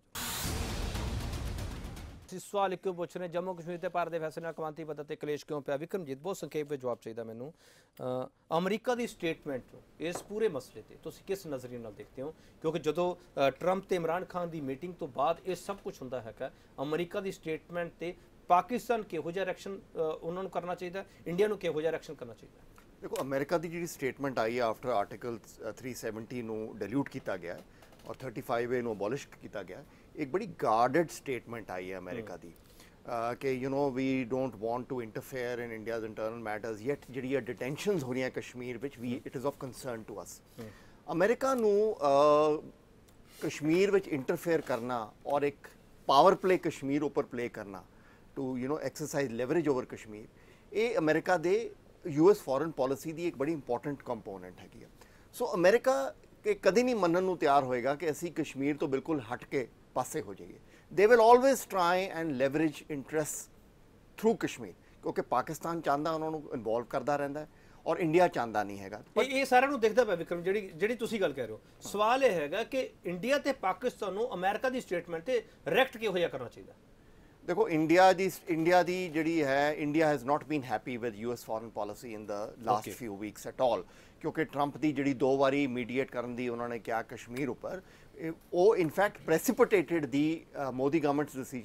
ਸਵਾਲ ਕਿਉਂ ਪੁੱਛ ਰਹੇ, ਜੰਮੂ ਕਸ਼ਮੀਰ ਤੇ ਭਾਰਤ ਦੇ ਫੈਸਲੇ ਨਾਲ ਕੌਮਾਂਤਰੀ ਪੱਧਰ ਤੇ ਕਲੇਸ਼ ਕਿਉਂ ਪਿਆ? ਵਿਕਰਮਜੀਤ, ਬਹੁਤ ਸੰਖੇਪ ਵਿੱਚ ਜਵਾਬ ਚਾਹੀਦਾ ਮੈਨੂੰ। ਅਮਰੀਕਾ ਦੀ ਸਟੇਟਮੈਂਟ ਇਸ ਪੂਰੇ ਮਸਲੇ ਤੇ ਤੁਸੀਂ ਕਿਸ ਨਜ਼ਰੀਏ ਨਾਲ ਦੇਖਦੇ ਹੋ? ਕਿਉਂਕਿ ਜਦੋਂ ਟਰੰਪ ਤੇ ਇਮਰਾਨ ਖਾਨ ਦੀ ਮੀਟਿੰਗ ਤੋਂ ਬਾਅਦ ਇਹ ਸਭ ਕੁਝ ਹੁੰਦਾ ਹੈਗਾ, ਅਮਰੀਕਾ ਦੀ ਸਟੇਟਮੈਂਟ ਤੇ ਪਾਕਿਸਤਾਨ ਕਿਹੋ ਜਿਹਾ ਰਿਐਕਸ਼ਨ ਉਹਨਾਂ ਨੂੰ ਕਰਨਾ ਚਾਹੀਦਾ, ਇੰਡੀਆ ਨੂੰ ਕਿਹੋ ਜਿਹਾ ਰਿਐਕਸ਼ਨ ਕਰਨਾ ਚਾਹੀਦਾ? ਦੇਖੋ, ਅਮਰੀਕਾ ਦੀ ਜਿਹੜੀ ਸਟੇਟਮੈਂਟ ਆਈ ਹੈ ਆਫਟਰ ਆਰਟੀਕਲ 370 ਨੂੰ ਡਿਲੀਟ ਕੀਤਾ ਗਿਆ ਔਰ 35A ਨੂੰ ਅਬੋਲਿਸ਼ ਕੀਤਾ ਗਿਆ, ਇੱਕ ਬੜੀ ਗਾਰਡਡ ਸਟੇਟਮੈਂਟ ਆਈ ਹੈ ਅਮਰੀਕਾ ਦੀ ਕਿ we don't want to interfere in India's internal matters, yet ਜਿਹੜੀਆਂ ਡਿਟੈਂਸ਼ਨਸ ਹੋ ਰਹੀਆਂ ਕਸ਼ਮੀਰ ਵਿੱਚ ਵੀ it is of concern to us. America ਨੂੰ ਕਸ਼ਮੀਰ ਵਿੱਚ ਇੰਟਰਫੇਅਰ ਕਰਨਾ ਔਰ ਇੱਕ ਪਾਵਰ ਪਲੇ ਕਸ਼ਮੀਰ ਉੱਪਰ ਪਲੇ ਕਰਨਾ to exercise leverage over Kashmir, ਇਹ ਅਮਰੀਕਾ ਦੇ US ਫੋਰਨ ਪਾਲਿਸੀ ਦੀ ਇੱਕ ਬੜੀ ਇੰਪੋਰਟੈਂਟ ਕੰਪੋਨੈਂਟ ਹੈਗੀ ਆ। ਸੋ ਅਮਰੀਕਾ ਕਿ ਕਦੇ ਨਹੀਂ ਮੰਨਣ ਨੂੰ ਤਿਆਰ ਹੋਏਗਾ ਕਿ ਅਸੀਂ ਕਸ਼ਮੀਰ ਤੋਂ ਬਿਲਕੁਲ ਹਟ ਕੇ ਪਾਸੇ ਹੋ ਜਾਈਏ। They will always try and leverage interest through Kashmir, ਕਿਉਂਕਿ ਪਾਕਿਸਤਾਨ ਚਾਹੁੰਦਾ ਉਹਨਾਂ ਨੂੰ ਇਨਵੋਲਵ ਕਰਦਾ ਰਹਿੰਦਾ ਔਰ ਇੰਡੀਆ ਚਾਹੁੰਦਾ ਨਹੀਂ ਹੈਗਾ। ਇਹ ਸਾਰਿਆਂ ਨੂੰ ਦਿਖਦਾ ਪਿਆ ਵਿਕਰਮ, ਜਿਹੜੀ ਤੁਸੀਂ ਗੱਲ ਕਹਿ ਰਹੇ ਹੋ। ਸਵਾਲ ਇਹ ਹੈਗਾ ਕਿ ਇੰਡੀਆ ਤੇ ਪਾਕਿਸਤਾਨ ਨੂੰ ਅਮਰੀਕਾ ਦੀ ਸਟੇਟਮੈਂਟ ਤੇ ਰਿਐਕਟ ਕਿਹੋ ਜਿਹਾ ਕਰਨਾ ਚਾਹੀਦਾ? ਦੇਖੋ, ਇੰਡੀਆ ਦੀ ਜਿਹੜੀ ਹੈ, India has not been happy with US foreign policy in the last few weeks at all, ਕਿਉਂਕਿ ਟਰੰਪ ਦੀ ਜਿਹੜੀ 2 ਵਾਰੀ ਮੀਡੀਏਟ ਕਰਨ ਦੀ ਉਹਨਾਂ ਨੇ ਕਿਹਾ ਕਸ਼ਮੀਰ ਉੱਪਰ, ਉਹ in fact precipitated the Modi government's decision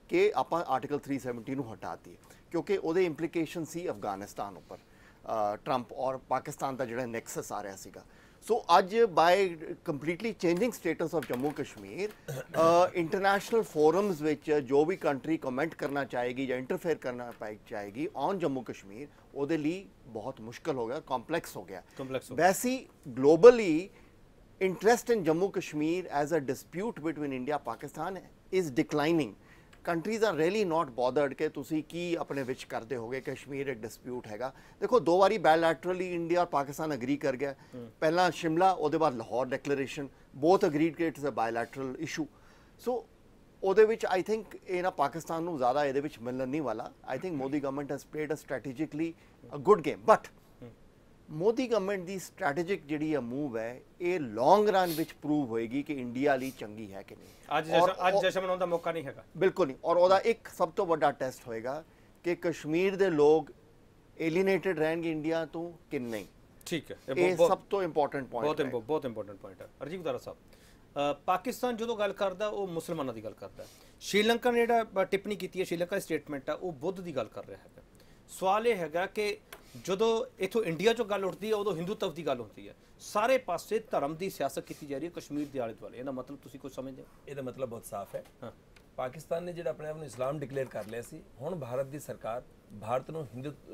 ਕਿ ਆਪਾਂ ਆਰਟੀਕਲ 370 ਨੂੰ ਹਟਾ ਦਈਏ, ਕਿਉਂਕਿ ਉਹਦੇ ਇੰਪਲੀਕੇਸ਼ਨ ਸੀ ਅਫਗਾਨਿਸਤਾਨ ਉੱਪਰ ਟਰੰਪ ਔਰ ਪਾਕਿਸਤਾਨ ਦਾ ਜਿਹੜਾ ਨੈਕਸਸ ਆ ਰਿਹਾ ਸੀਗਾ। ਸੋ ਅੱਜ by completely changing status of Jammu Kashmir, international forums ਵਿੱਚ ਜੋ ਵੀ ਕੰਟਰੀ ਕਮੈਂਟ ਕਰਨਾ ਚਾਹੇਗੀ ਜਾਂ ਇੰਟਰਫੇਅਰ ਕਰਨਾ ਚਾਹੇਗੀ ਔਨ ਜੰਮੂ ਕਸ਼ਮੀਰ, ਉਹਦੇ ਲਈ ਬਹੁਤ ਮੁਸ਼ਕਲ ਹੋ ਗਿਆ, ਕੰਪਲੈਕਸ ਹੋ ਗਿਆ। ਵੈਸੇ globally interest in Jammu Kashmir as a dispute between India Pakistan is declining. Countries are really not bothered कि तुसी की अपने विच करते होगे, कश्मीर एक dispute हैगा। देखो दो बारी bilaterally India और Pakistan agree कर गया, पहला शिमला ਉਹਦੇ ਬਾਅਦ ਲਾਹੌਰ declaration, both agreed कि it's a bilateral issue. So ਉਹਦੇ ਵਿੱਚ I think ਇਹ ਨਾ ਪਾਕਿਸਤਾਨ ਨੂੰ ਜ਼ਿਆਦਾ ਇਹਦੇ ਵਿੱਚ ਮਿਲਣ ਨਹੀਂ ਵਾਲਾ। I think Modi government has played a strategically a good game, but Modi government ਦੀ ਸਟ੍ਰੈਟੇਜਿਕ ਜਿਹੜੀ ਆ ਮੂਵ ਹੈ, ਇਹ ਲੌਂਗ ਰਨ ਵਿੱਚ ਪ੍ਰੂਵ ਹੋਏਗੀ ਕਿ ਇੰਡੀਆ ਲਈ ਚੰਗੀ ਹੈ ਕਿ ਨਹੀਂ। ਅੱਜ ਜਸ਼ਨ ਮਨਾਉਣ ਦਾ ਮੌਕਾ ਨਹੀਂ ਹੈਗਾ, ਬਿਲਕੁਲ ਨਹੀਂ। ਔਰ ਉਹਦਾ ਇੱਕ ਸਭ ਤੋਂ ਵੱਡਾ ਟੈਸਟ ਹੋਏਗਾ ਕਿ ਕਸ਼ਮੀਰ ਦੇ ਲੋਕ ਏਲੀਨੇਟਡ ਰਹਿਣਗੇ ਇੰਡੀਆ ਤੋਂ ਕਿ ਨਹੀਂ। ਠੀਕ ਹੈ, ਇਹ ਸਭ ਤੋਂ ਇੰਪੋਰਟੈਂਟ ਪੁਆਇੰਟ ਹੈ, ਬਹੁਤ ਇੰਪੋਰਟੈਂਟ ਪੁਆਇੰਟ ਹੈ। ਅਰਜੀਤ ਗੁਦਾਰਾ ਸਾਹਿਬ, ਪਾਕਿਸਤਾਨ ਜਦੋਂ ਗੱਲ ਕਰਦਾ ਉਹ ਮੁਸਲਮਾਨਾਂ ਦੀ ਗੱਲ ਕਰਦਾ, ਸ਼੍ਰੀਲੰਕਾ ਨੇ ਜਿਹੜਾ ਟਿੱਪਣੀ ਕੀਤੀ ਹੈ, ਸ਼੍ਰੀਲੰਕਾ ਦੀ ਸਟੇਟਮੈਂਟ ਆ, ਉਹ ਬੁੱਧ ਦੀ ਗੱਲ ਕਰ ਰਿਹਾ ਹੈਗਾ। ਸਵਾਲ ਇਹ ਹੈਗਾ ਕਿ ਜਦੋਂ ਇੱਥੋਂ ਇੰਡੀਆ 'ਚੋਂ ਗੱਲ ਉੱਠਦੀ ਹੈ ਉਦੋਂ ਹਿੰਦੂਤਵ ਦੀ ਗੱਲ ਹੁੰਦੀ ਹੈ, ਸਾਰੇ ਪਾਸੇ ਧਰਮ ਦੀ ਸਿਆਸਤ ਕੀਤੀ ਜਾ ਰਹੀ ਹੈ ਕਸ਼ਮੀਰ ਦੇ ਆਲੇ ਦੁਆਲੇ। ਇਹਦਾ ਮਤਲਬ ਤੁਸੀਂ ਕੁਝ ਸਮਝਦੇ ਹੋ? ਇਹਦਾ ਮਤਲਬ ਬਹੁਤ ਸਾਫ਼ ਹੈ। ਪਾਕਿਸਤਾਨ ਨੇ ਜਿਹੜਾ ਆਪਣੇ ਆਪ ਨੂੰ ਇਸਲਾਮ ਡਿਕਲੇਅਰ ਕਰ ਲਿਆ ਸੀ, ਹੁਣ ਭਾਰਤ ਦੀ ਸਰਕਾਰ ਭਾਰਤ ਨੂੰ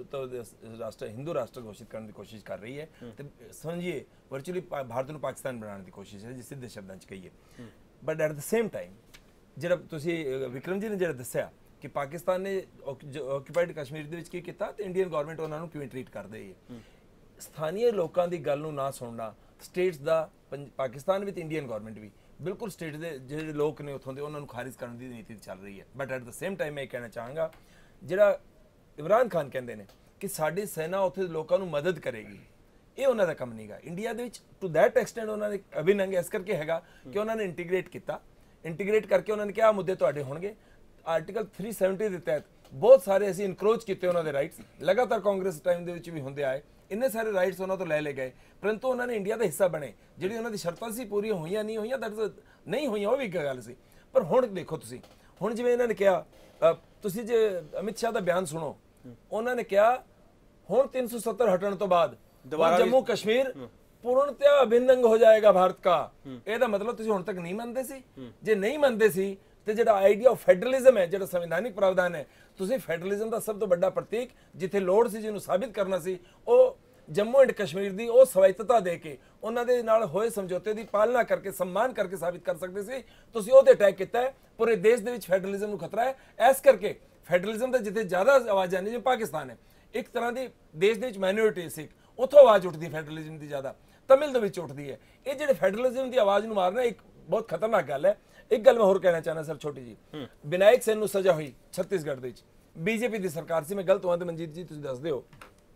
ਹਿੰਦੂ ਰਾਸ਼ਟਰ ਘੋਸ਼ਿਤ ਕਰਨ ਦੀ ਕੋਸ਼ਿਸ਼ ਕਰ ਰਹੀ ਹੈ ਤੇ ਸਮਝੀਏ ਵਰਚੁਅਲੀ ਭਾਰਤ ਨੂੰ ਪਾਕਿਸਤਾਨ ਬਣਾਉਣ ਦੀ ਕੋਸ਼ਿਸ਼ ਹੈ, ਜੇ ਸਿੱਧੇ ਸ਼ਬਦਾਂ 'ਚ ਕਹੀਏ। But at the same time ਜਿਹੜਾ ਤੁਸੀਂ ਵਿਕਰਮ ਜੀ ਨੇ ਜਿਹੜਾ ਦੱਸਿਆ ਕਿ ਪਾਕਿਸਤਾਨ ਨੇ ਆਕਿਊਪਾਈਡ ਕਸ਼ਮੀਰ ਦੇ ਵਿੱਚ ਕੀ ਕੀਤਾ ਤੇ ਇੰਡੀਅਨ ਗਵਰਨਮੈਂਟ ਉਹਨਾਂ ਨੂੰ ਕਿਵੇਂ ਟ੍ਰੀਟ ਕਰ ਰਹੀ ਹੈ, ਸਥਾਨੀ ਲੋਕਾਂ ਦੀ ਗੱਲ ਨੂੰ ਨਾ ਸੁਣਨਾ, ਸਟੇਟਸ ਦਾ ਪਾਕਿਸਤਾਨ ਵਿੱਚ ਇੰਡੀਅਨ ਗਵਰਨਮੈਂਟ ਵੀ ਬਿਲਕੁਲ ਸਟੇਟ ਦੇ ਜਿਹੜੇ ਲੋਕ ਨੇ ਉੱਥੋਂ ਦੇ ਉਹਨਾਂ ਨੂੰ ਖਾਰਿਜ ਕਰਨ ਦੀ ਨੀਤੀ ਚੱਲ ਰਹੀ ਹੈ। But at the same time ਮੈਂ ਕਹਿਣਾ ਚਾਹਾਂਗਾ, ਜਿਹੜਾ ਇਮਰਾਨ ਖਾਨ ਕਹਿੰਦੇ ਨੇ ਕਿ ਸਾਡੀ ਸੈਨਾ ਉੱਥੇ ਦੇ ਲੋਕਾਂ ਨੂੰ ਮਦਦ ਕਰੇਗੀ, ਇਹ ਉਹਨਾਂ ਦਾ ਕੰਮ ਨਹੀਂਗਾ। ਇੰਡੀਆ ਦੇ ਵਿੱਚ ਟੂ ਦੈਟ ਐਕਸਟੈਂਟ ਉਹਨਾਂ ਨੇ ਅਭਿਨੰਗ ਇਸ ਕਰਕੇ ਹੈਗਾ ਕਿ ਉਹਨਾਂ ਨੇ ਇੰਟੀਗ੍ਰੇਟ ਕੀਤਾ, ਇੰਟੀਗ੍ਰੇਟ ਕਰਕੇ ਉਹਨਾਂ ਨੇ ਕਿਹਾ ਮੁੱਦੇ ਤੁਹਾਡੇ ਹੋਣਗੇ। ਆਰਟੀਕਲ 370 ਦੇ ਤਹਿਤ ਬਹੁਤ ਸਾਰੇ ਅਸੀਂ ਇਨਕਰੋਚ ਕੀਤੇ ਉਹਨਾਂ ਦੇ ਰਾਈਟਸ, ਲਗਾਤਾਰ ਕਾਂਗਰਸ ਟਾਈਮ ਦੇ ਵਿੱਚ ਵੀ ਹੁੰਦੇ ਆਏ, ਇੰਨੇ ਸਾਰੇ ਰਾਈਟਸ ਉਹਨਾਂ ਤੋਂ ਲੈ ਲਏ ਗਏ, ਪਰੰਤੂ ਉਹਨਾਂ ਨੇ ਇੰਡੀਆ ਦਾ ਹਿੱਸਾ ਬਣੇ। ਜਿਹੜੀ ਉਹਨਾਂ ਦੀ ਸ਼ਰਤਾਂ ਸੀ ਪੂਰੀਆਂ ਹੋਈਆਂ ਨਹੀਂ ਹੋਈਆਂ, ਨਹੀਂ ਹੋਈਆਂ ਉਹ ਵੀ ਇੱਕ ਗੱਲ ਸੀ। ਪਰ ਹੁਣ ਦੇਖੋ ਤੁਸੀਂ, ਹੁਣ ਜਿਵੇਂ ਇਹਨਾਂ ਨੇ ਕਿਹਾ, ਤੁਸੀਂ ਜੇ ਅਮਿਤ ਸ਼ਾਹ ਦਾ ਬਿਆਨ ਸੁਣੋ, ਉਹਨਾਂ ਨੇ ਕਿਹਾ ਹੁਣ 370 ਹਟਣ ਤੋਂ ਬਾਅਦ ਜੰਮੂ ਕਸ਼ਮੀਰ ਪੂਰਨਤਿਆ ਅਭਿੰਨ ਅੰਗ ਹੋ ਜਾਏਗਾ ਭਾਰਤ ਦਾ। ਇਹਦਾ ਮਤਲਬ ਤੁਸੀਂ ਹੁਣ ਤੱਕ ਨਹੀਂ ਮੰਨਦੇ ਸੀ? ਜੇ ਨਹੀਂ ਮੰਨਦੇ ਸੀ ਤੇ ਜਿਹੜਾ ਆਈਡੀਆ ਆਫ ਫੈਡਰਲਿਜ਼ਮ ਹੈ, ਜਿਹੜਾ ਸੰਵਿਧਾਨਿਕ ਪ੍ਰਾਵਧਾਨ ਹੈ, ਤੁਸੀਂ ਫੈਡਰਲਿਜ਼ਮ ਦਾ ਸਭ ਤੋਂ ਵੱਡਾ ਪ੍ਰਤੀਕ ਜਿੱਥੇ ਲੋੜ ਸੀ, ਜਿਹਨੂੰ ਸਾਬਿਤ ਕਰਨਾ ਸੀ, ਉਹ ਜੰਮੂ ਐਂਡ ਕਸ਼ਮੀਰ ਦੀ ਉਹ ਸਵਾਇਤਤਾ ਦੇ ਕੇ ਉਹਨਾਂ ਦੇ ਨਾਲ ਹੋਏ ਸਮਝੌਤੇ ਦੀ ਪਾਲਣਾ ਕਰਕੇ ਸਨਮਾਨ ਕਰਕੇ ਸਾਬਿਤ ਕਰ ਸਕਦੇ ਸੀ। ਤੁਸੀਂ ਉਹਦੇ ਅਟੈਕ ਕੀਤਾ ਹੈ। ਪੂਰੇ ਦੇਸ਼ ਦੇ ਵਿੱਚ ਫੈਡਰਲਿਜ਼ਮ ਨੂੰ ਖਤਰਾ ਹੈ। ਇਸ ਕਰਕੇ ਫੈਡਰਲਿਜ਼ਮ ਦਾ ਜਿੱਥੇ ਜ਼ਿਆਦਾ ਆਵਾਜ਼ ਆਉਂਦੀ, ਜਿਵੇਂ ਪਾਕਿਸਤਾਨ ਹੈ, ਇੱਕ ਤਰ੍ਹਾਂ ਦੀ ਦੇਸ਼ ਦੇ ਵਿੱਚ ਮਾਈਨੋਰਿਟੀ ਸਿੱਖ, ਉੱਥੋਂ ਆਵਾਜ਼ ਉੱਠਦੀ ਫੈਡਰਲਿਜ਼ਮ ਦੀ ਜ਼ਿਆਦਾ, ਤਮਿਲ ਦੇ ਵਿੱਚ ਉੱਠਦੀ ਹੈ। ਇਹ ਜਿਹੜੇ ਫੈਡਰਲਿਜ਼ਮ ਦੀ ਆਵਾਜ਼ ਨੂੰ ਮਾਰਨਾ ਇੱਕ ਬਹੁਤ ਖਤਰਨਾਕ ਗੱਲ ਹੈ। ਇੱਕ ਗੱਲ ਮੈਂ ਹੋਰ ਕਹਿਣਾ ਚਾਹਨਾ ਸਰ, ਛੋਟੀ ਜੀ, ਵਿਨਾਇਕ ਸੈਨ ਨੂੰ ਸਜ਼ਾ ਹੋਈ ਛੱਤੀਸਗੜ੍ਹ ਦੇ ਵਿੱਚ, ਬੀਜੇਪੀ ਦੀ ਸਰਕਾਰ ਸੀ, ਮੈਂ ਗਲਤ ਹਾਂ ਤੇ ਮਨਜੀਤ ਜੀ ਤੁਸੀਂ ਦੱਸ ਦਿਓ।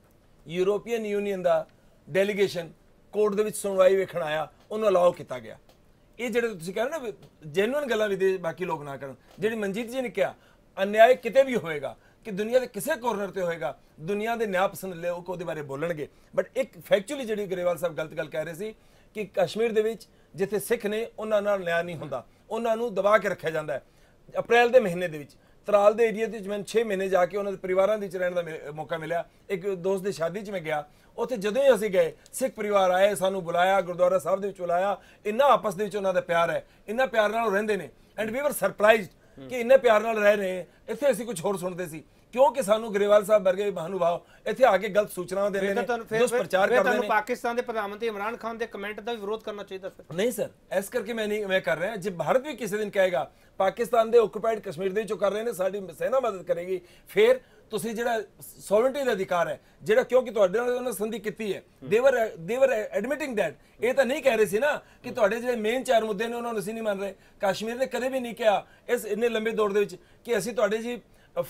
ਯੂਰੋਪੀਅਨ ਯੂਨੀਅਨ ਦਾ ਡੈਲੀਗੇਸ਼ਨ ਕੋਰਟ ਦੇ ਵਿੱਚ ਸੁਣਵਾਈ ਵੇਖਣ ਆਇਆ, ਉਹਨੂੰ ਅਲਾਉ ਕੀਤਾ ਗਿਆ। ਇਹ ਜਿਹੜੇ ਤੁਸੀਂ ਕਹਿੰਦੇ ਨਾ ਜੈਨੂਇਨ ਗੱਲਾਂ ਵੀ ਬਾਕੀ ਲੋਕ ਨਾ ਕਰਨ, ਜਿਹੜੀ ਮਨਜੀਤ ਜੀ ਨੇ ਕਿਹਾ ਅਨਿਆਏ ਕਿਤੇ ਵੀ ਹੋਏਗਾ ਕਿ ਦੁਨੀਆ ਦੇ ਕਿਸੇ ਕੋਰਨਰ ਤੇ ਹੋਏਗਾ, ਦੁਨੀਆ ਦੇ ਨਿਆਂ ਪਸੰਦ ਲੋਕ ਉਹਦੇ ਬਾਰੇ ਬੋਲਣਗੇ। ਬਟ ਇੱਕ ਫੈਕਚੁਅਲੀ ਜਿਹੜੀ ਗਰੇਵਾਲ ਸਾਹਿਬ ਗਲਤ ਗੱਲ ਕਹਿ ਰਹੇ ਸੀ ਕਿ ਕਸ਼ਮੀਰ ਦੇ ਵਿੱਚ ਜਿੱਥੇ ਸਿੱਖ ਨੇ ਉਹਨਾਂ ਨਾਲ ਨਿਆਂ ਨਹੀਂ ਹੁੰਦਾ, ਉਹਨਾਂ ਨੂੰ ਦਬਾ ਕੇ ਰੱਖਿਆ ਜਾਂਦਾ ਹੈ। ਅਪ੍ਰੈਲ ਦੇ ਮਹੀਨੇ ਦੇ ਵਿੱਚ ਤਰਾਲ ਦੇ ਏਰੀਆ ਦੇ ਵਿੱਚ ਮੈਂ 6 ਮਹੀਨੇ ਜਾ ਕੇ ਉਹਨਾਂ ਦੇ ਪਰਿਵਾਰਾਂ ਦੇ ਵਿੱਚ ਰਹਿਣ ਦਾ ਮੌਕਾ ਮਿਲਿਆ। ਇੱਕ ਦੋਸਤ ਦੀ ਸ਼ਾਦੀ 'ਚ ਮੈਂ ਗਿਆ, ਉੱਥੇ ਜਦੋਂ ਹੀ ਅਸੀਂ ਗਏ ਸਿੱਖ ਪਰਿਵਾਰ ਆਏ, ਸਾਨੂੰ ਬੁਲਾਇਆ, ਗੁਰਦੁਆਰਾ ਸਾਹਿਬ ਦੇ ਵਿੱਚ ਬੁਲਾਇਆ। ਇੰਨਾ ਆਪਸ ਦੇ ਵਿੱਚ ਉਹਨਾਂ ਦਾ ਪਿਆਰ ਹੈ, ਇੰਨਾ ਪਿਆਰ ਨਾਲ ਰਹਿੰਦੇ ਨੇ, ਐਂਡ ਵੀ ਵਰ ਸਰਪ੍ਰਾਈਜ਼ਡ ਕਿ ਇੰਨੇ ਪਿਆਰ ਨਾਲ ਰਹਿ ਰਹੇ। ਇੱਥੇ ਅਸੀਂ ਕੁਝ ਹੋਰ ਸੁਣਦੇ ਸੀ, ਕਿਉਂਕਿ ਸਾਨੂੰ ਗਰੇਵਾਲ ਸਾਹਿਬ ਵਰਗੇ ਮਹਾਨੁਭਾਵ ਇੱਥੇ ਆ ਕੇ ਗਲਤ ਸੂਚਨਾਵਾਂ ਦੇ ਰਹੇ ਨੇ, ਦੁਸ਼ਪ੍ਰਚਾਰ ਕਰਦੇ ਨੇ। ਤੁਹਾਨੂੰ ਪਾਕਿਸਤਾਨ ਦੇ ਪ੍ਰਧਾਨ ਮੰਤਰੀ ਇਮਰਾਨ ਖਾਨ ਦੇ ਕਮੈਂਟ ਦਾ ਵੀ ਵਿਰੋਧ ਕਰਨਾ ਚਾਹੀਦਾ ਫਿਰ? ਨਹੀਂ ਸਰ, ਇਸ ਕਰਕੇ ਮੈਂ ਕਰ ਰਿਹਾ। ਜੇ ਭਾਰਤ ਵੀ ਕਿਸੇ ਦਿਨ ਕਹੇਗਾ ਪਾਕਿਸਤਾਨ ਦੇ ਆਕਿਊਪਾਈਡ ਕਸ਼ਮੀਰ ਦੇ ਵਿੱਚੋਂ ਕਰ ਰਹੇ ਨੇ, ਸਾਡੀ ਸੈਨਾ ਮਦਦ ਕਰੇਗੀ, ਫਿਰ ਤੁਸੀਂ ਜਿਹੜਾ ਸੋਵਰਨਟੀ ਦਾ ਅਧਿਕਾਰ ਹੈ, ਜਿਹੜਾ ਕਿਉਂਕਿ ਤੁਹਾਡੇ ਨਾਲ ਉਹਨਾਂ ਸੰਧੀ ਕੀਤੀ ਹੈ, ਦੇ ਵਰ ਐਡਮਿਟਿੰਗ ਦੈਟ। ਇਹ ਤਾਂ ਨਹੀਂ ਕਹਿ ਰਹੇ ਸੀ ਨਾ ਕਿ ਤੁਹਾਡੇ ਜਿਹੜੇ ਮੇਨ 4 ਮੁੱਦੇ ਨੇ ਉਹਨਾਂ ਨੂੰ ਅਸੀਂ ਨਹੀਂ ਮੰਨ ਰਹੇ। ਕਸ਼ਮੀਰ ਨੇ ਕਦੇ ਵੀ ਨਹੀਂ ਕਿਹਾ ਇਸ ਇੰਨੇ ਲੰਬੇ ਦੌਰ ਦੇ ਵਿੱਚ ਕਿ ਅਸੀਂ ਤੁਹਾਡੇ ਜੀ